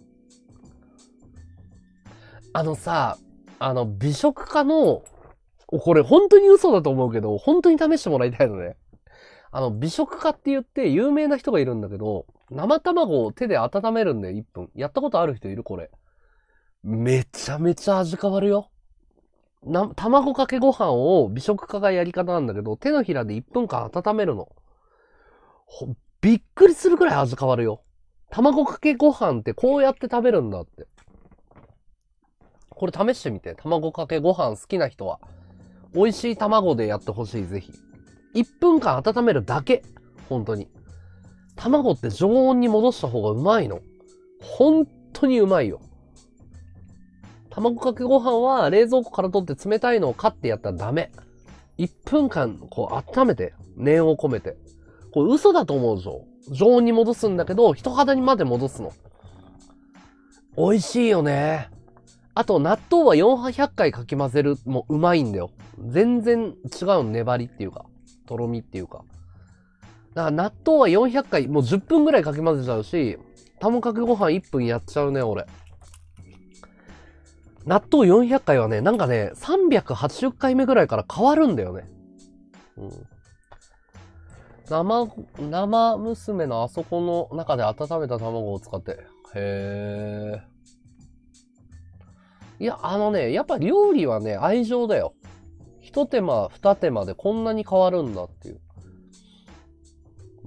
[SPEAKER 1] あのさ、あの、美食家の、これ本当に嘘だと思うけど、本当に試してもらいたいのね。あの、美食家って言って有名な人がいるんだけど、生卵を手で温めるんでいっぷん。やったことある人いる？これ。めちゃめちゃ味変わるよ。な、卵かけご飯を美食家がやり方なんだけど、手のひらでいっぷんかん温めるの。ほ、びっくりするくらい味変わるよ。卵かけご飯ってこうやって食べるんだって。これ試してみて。卵かけご飯好きな人は。美味しい卵でやってほしい、ぜひ。いっぷんかん温めるだけ。本当に。 卵って常温に戻した方がうまいの。本当にうまいよ。卵かけご飯は冷蔵庫から取って冷たいのをカッてやったらダメ。いっぷんかんこう温めて、念を込めて。これ嘘だと思うでしょ。常温に戻すんだけど、人肌にまで戻すの。美味しいよね。あと、納豆はよんひゃっかいかき混ぜるもうまいんだよ。全然違うの、粘りっていうか、とろみっていうか。だから納豆はよんひゃっかい、もうじゅっぷんぐらいかき混ぜちゃうし、卵かけご飯いっぷんやっちゃうね、俺。納豆よんひゃっかいはね、なんかね、さんびゃくはちじゅっかいめぐらいから変わるんだよね。うん。生、生娘のあそこの中で温めた卵を使って。へー。いや、あのね、やっぱ料理はね、愛情だよ。一手間、二手間でこんなに変わるんだっていう。うん、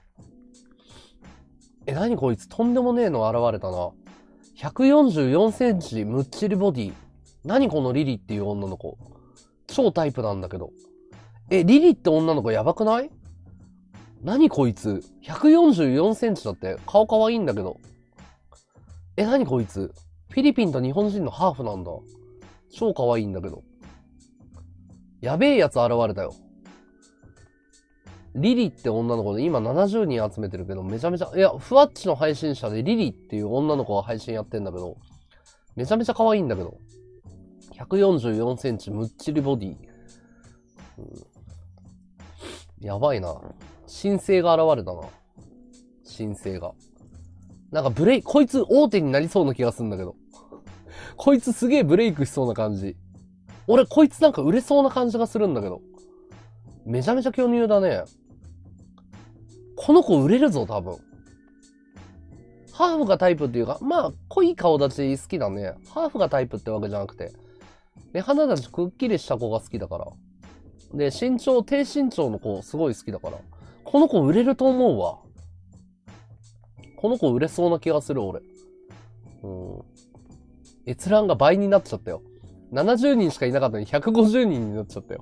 [SPEAKER 1] え、なにこいつとんでもねえの現れたな。ひゃくよんじゅうよんセンチむっちりボディ。何このリリっていう女の子。超タイプなんだけど。え、リリって女の子やばくない？何こいつ ?ひゃくよんじゅうよんセンチだって。顔かわいいんだけど。え、何こいつフィリピンと日本人のハーフなんだ。超かわいいんだけど。やべえやつ現れたよ。リリって女の子で今ななじゅうにん集めてるけど、めちゃめちゃ、いや、ふわっちの配信者でリリっていう女の子が配信やってんだけど、めちゃめちゃ可愛いんだけど。ひゃくよんじゅうよんセンチむっちりボディ。うん、やばいな。新星が現れたな。新星が。なんかブレイク、こいつ大手になりそうな気がするんだけど。こいつすげえブレイクしそうな感じ。俺こいつなんか売れそうな感じがするんだけど。めちゃめちゃ巨乳だね。この子売れるぞ、多分。ハーフがタイプっていうか、まあ、濃い顔立ち好きだね。ハーフがタイプってわけじゃなくて。目鼻立ちくっきりした子が好きだから。で、身長、低身長の子すごい好きだから。この子売れると思うわ。この子売れそうな気がする、俺。うん。閲覧が倍になっちゃったよ。ななじゅうにんしかいなかったのにひゃくごじゅうにんになっちゃったよ。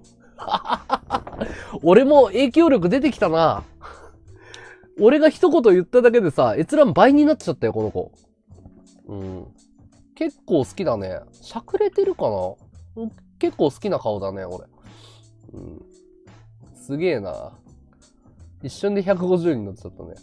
[SPEAKER 1] 俺も影響力出てきたな。俺が一言言っただけでさ、閲覧倍になっちゃったよ、この子。うん。結構好きだね。しゃくれてるかな？結構好きな顔だね、俺。うん。すげえな。一瞬でひゃくごじゅうにんになっちゃったね。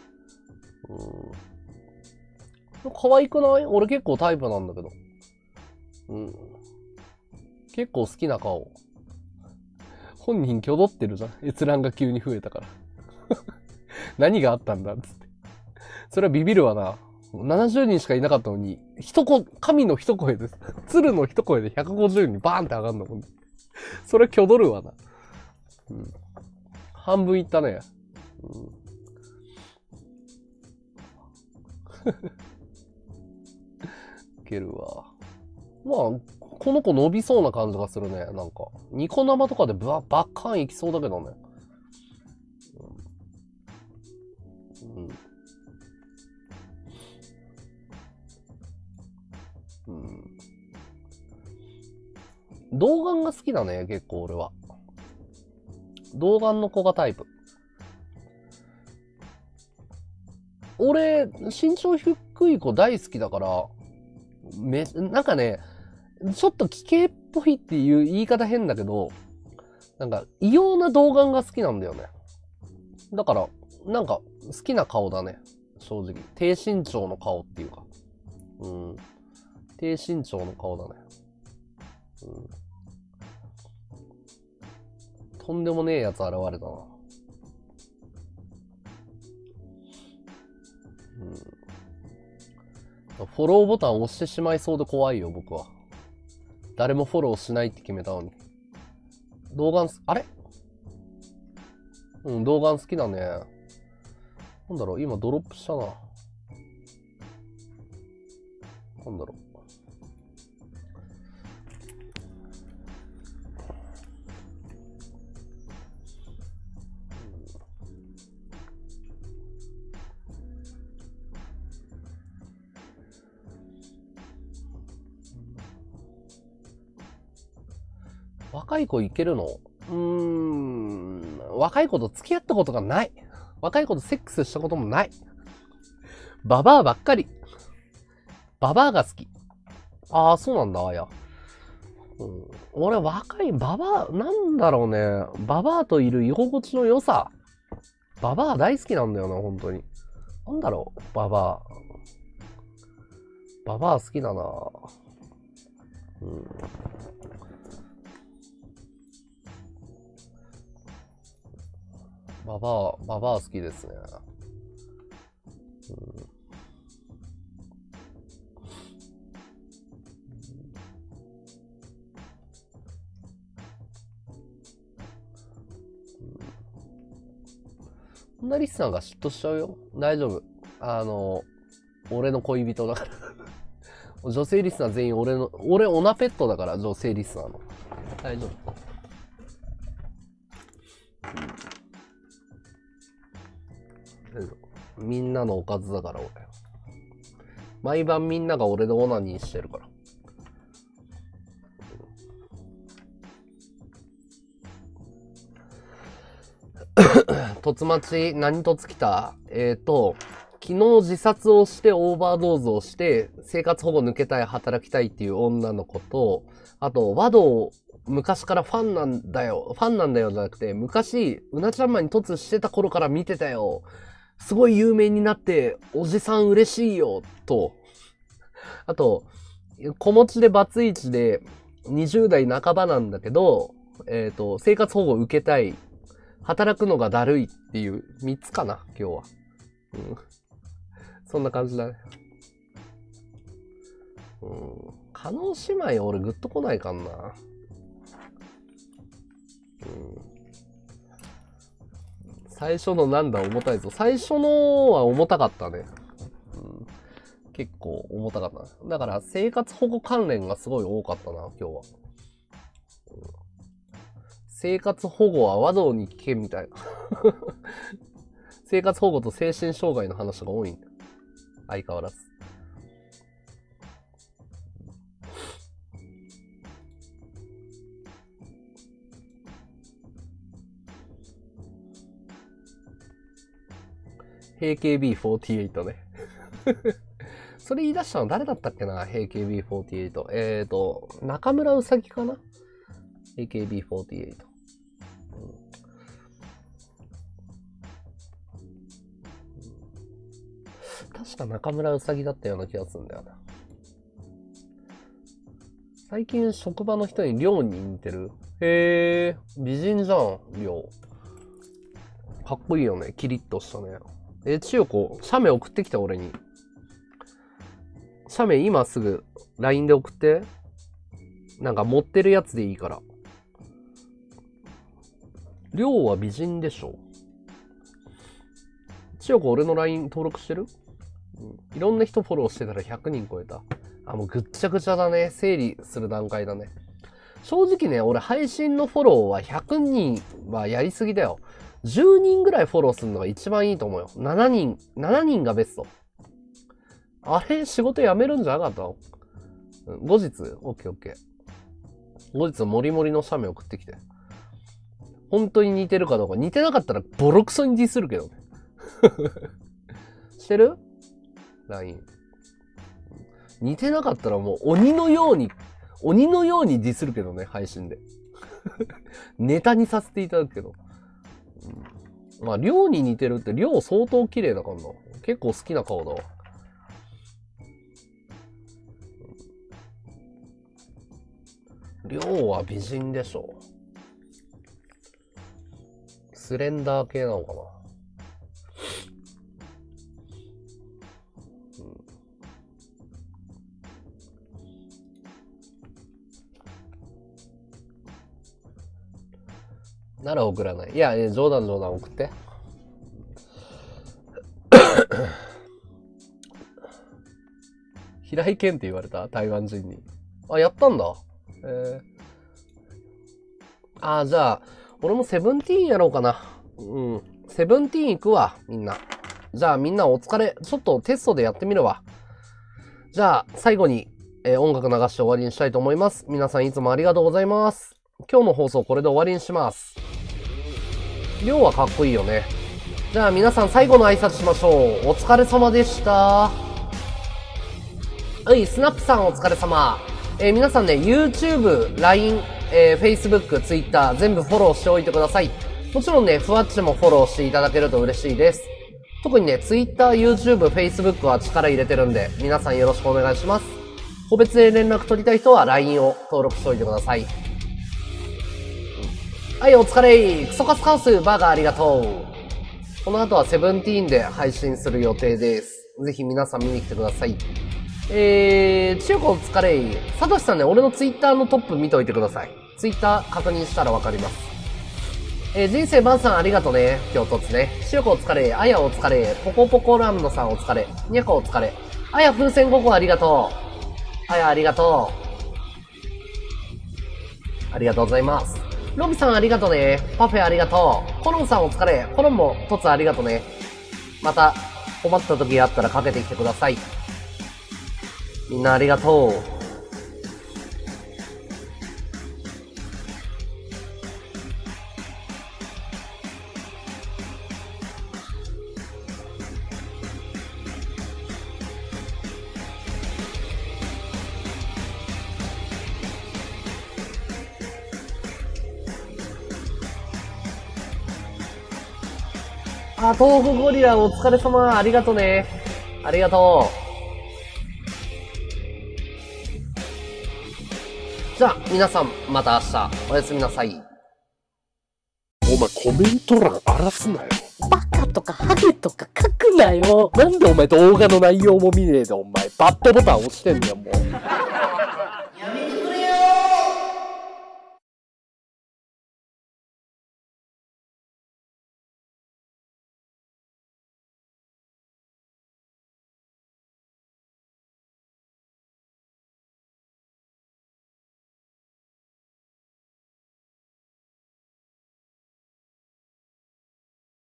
[SPEAKER 1] うん。可愛くない？俺結構タイプなんだけど。うん。結構好きな顔。本人挙動ってるじゃん。閲覧が急に増えたから。何があったんだっつって。それはビビるわな。ななじゅうにんしかいなかったのに、一声、神の一声です。鶴の一声でひゃくごじゅうにんバーンって上がんのもんね。それ挙動るわな。うん。半分いったね。うん。いけるわ。まあ、この子伸びそうな感じがするね。なんか。ニコ生とかでバッカーンいきそうだけどね。うん。うん。童顔が好きだね、結構俺は。童顔の子がタイプ。俺、身長低い子大好きだから、め、なんかね、ちょっと奇形っぽいっていう言い方変だけど、なんか異様な童顔が好きなんだよね。だから、なんか好きな顔だね。正直。低身長の顔っていうか。うん。低身長の顔だね。うん。とんでもねえやつ現れたな。うん。フォローボタン押してしまいそうで怖いよ、僕は。誰もフォローしないって決めたのに。童顔、あれ？うん、童顔好きだね。なんだろう、今ドロップしたな。なんだろう。若い子いけるの？うーん、若い子と付き合ったことがない。 若い子とセックスしたこともない。ババアばっかり。ババアが好き。ああ、そうなんだ、あや。うん、俺、若い、ババア、なんだろうね。ババアといる居心地の良さ。ババア大好きなんだよな、本当に。なんだろう、ババア。ババア好きだな。うん。ババア、ババア好きですね。うん、こんなリスナーが嫉妬しちゃうよ。大丈夫。あの、俺の恋人だから。女性リスナー全員俺の、俺オナペットだから、女性リスナーの。大丈夫。うん、みんなのおかずだから俺。毎晩みんなが俺でオナニーしてるから。突待ち、何突来た？えっと、昨日自殺をしてオーバードーズをして生活保護抜けたい、働きたいっていう女の子と、あと、和道、昔からファンなんだよ。ファンなんだよじゃなくて、昔、うなちゃんマンに突してた頃から見てたよ。すごい有名になって、おじさん嬉しいよ、と。あと、子持ちでバツイチでにじゅう代半ばなんだけど、えっと、生活保護受けたい。働くのがだるいっていうみっつかな、今日は。うん。そんな感じだね。うん。加納姉妹俺グッとこないかんな。うん。最初のなんだ重たいぞ。最初のは重たかったね。うん。結構重たかった。だから生活保護関連がすごい多かったな、今日は。うん、生活保護は和道に聞けみたいな。生活保護と精神障害の話が多いんだ。相変わらず。ヘイケービーフォーティーエイト ね。それ言い出したの誰だったっけな？ ヘイケービーフォーティーエイト。えーと、中村うさぎかな？ ヘイケービーフォーティーエイト。確か中村うさぎだったような気がするんだよな。最近職場の人にりょうに似てる。へー、美人じゃん、りょう。かっこいいよね、キリッとしたね。え、千代子、写メ送ってきた俺に。写メ今すぐ ライン で送って。なんか持ってるやつでいいから。りょうは美人でしょ。千代子俺の ライン 登録してる？うん、いろんな人フォローしてたらひゃくにん超えた。あ、もうぐっちゃぐちゃだね。整理する段階だね。正直ね、俺配信のフォローはひゃくにんはやりすぎだよ。じゅうにんぐらいフォローするのが一番いいと思うよ。ななにん、ななにんがベスト。あれ仕事辞めるんじゃなかったの？後日、オッケーオッケー。後日、もりもりの写メ送ってきて。本当に似てるかどうか。似てなかったらボロクソにディスるけどね。してる？ ライン。似てなかったらもう鬼のように、鬼のようにディスるけどね、配信で。ネタにさせていただくけど。うん、まあ、量に似てるって、量相当綺麗だからな。結構好きな顔だわ。量は美人でしょ。スレンダー系なのかな。なら送らない。いや、冗談冗談送って。平井堅って言われた？台湾人に。あ、やったんだ。えー、あ、じゃあ、俺もセブンティーンやろうかな。うん。セブンティーン行くわ、みんな。じゃあみんなお疲れ。ちょっとテストでやってみるわ。じゃあ、最後に、えー、音楽流して終わりにしたいと思います。皆さんいつもありがとうございます。今日の放送これで終わりにします。りょうはかっこいいよね。 じゃあ皆さん最後の挨拶しましょう。お疲れ様でした。はい、スナップさんお疲れ様。えー、皆さんね、YouTube、ライン、えー、Facebook、Twitter 全部フォローしておいてください。もちろんね、ふわっちもフォローしていただけると嬉しいです。特にね、Twitter、YouTube、Facebook は力入れてるんで、皆さんよろしくお願いします。個別で連絡取りたい人は ライン を登録しておいてください。はい、お疲れ。クソカスカウス、バーガーありがとう。この後はセブンティーンで配信する予定です。ぜひ皆さん見に来てください。えー、ちよこお疲れ。さとしさんね、俺のツイッターのトップ見といてください。ツイッター確認したらわかります。えー、人生バンさんありがとね。今日とつね。ちよこお疲れ。あやお疲れ。ポコポコラムノさんお疲れ。にゃこお疲れ。あや風船ごこありがとう。あやありがとう。ありがとうございます。ロビさんありがとね。パフェありがとう。コロンさんお疲れ。コロンもとつありがとね。また困った時あったらかけてきてください。みんなありがとう。あ、東北ゴリラお疲れ様。ありがとね。ありがとう。じゃあ、皆さん、また明日、おやすみなさい。
[SPEAKER 6] お前コメント欄荒らすなよ。
[SPEAKER 7] バカとかハゲとか書くなよ。
[SPEAKER 6] なんでお前動画の内容も見ねえでお前バッドボタン押してんだよもう。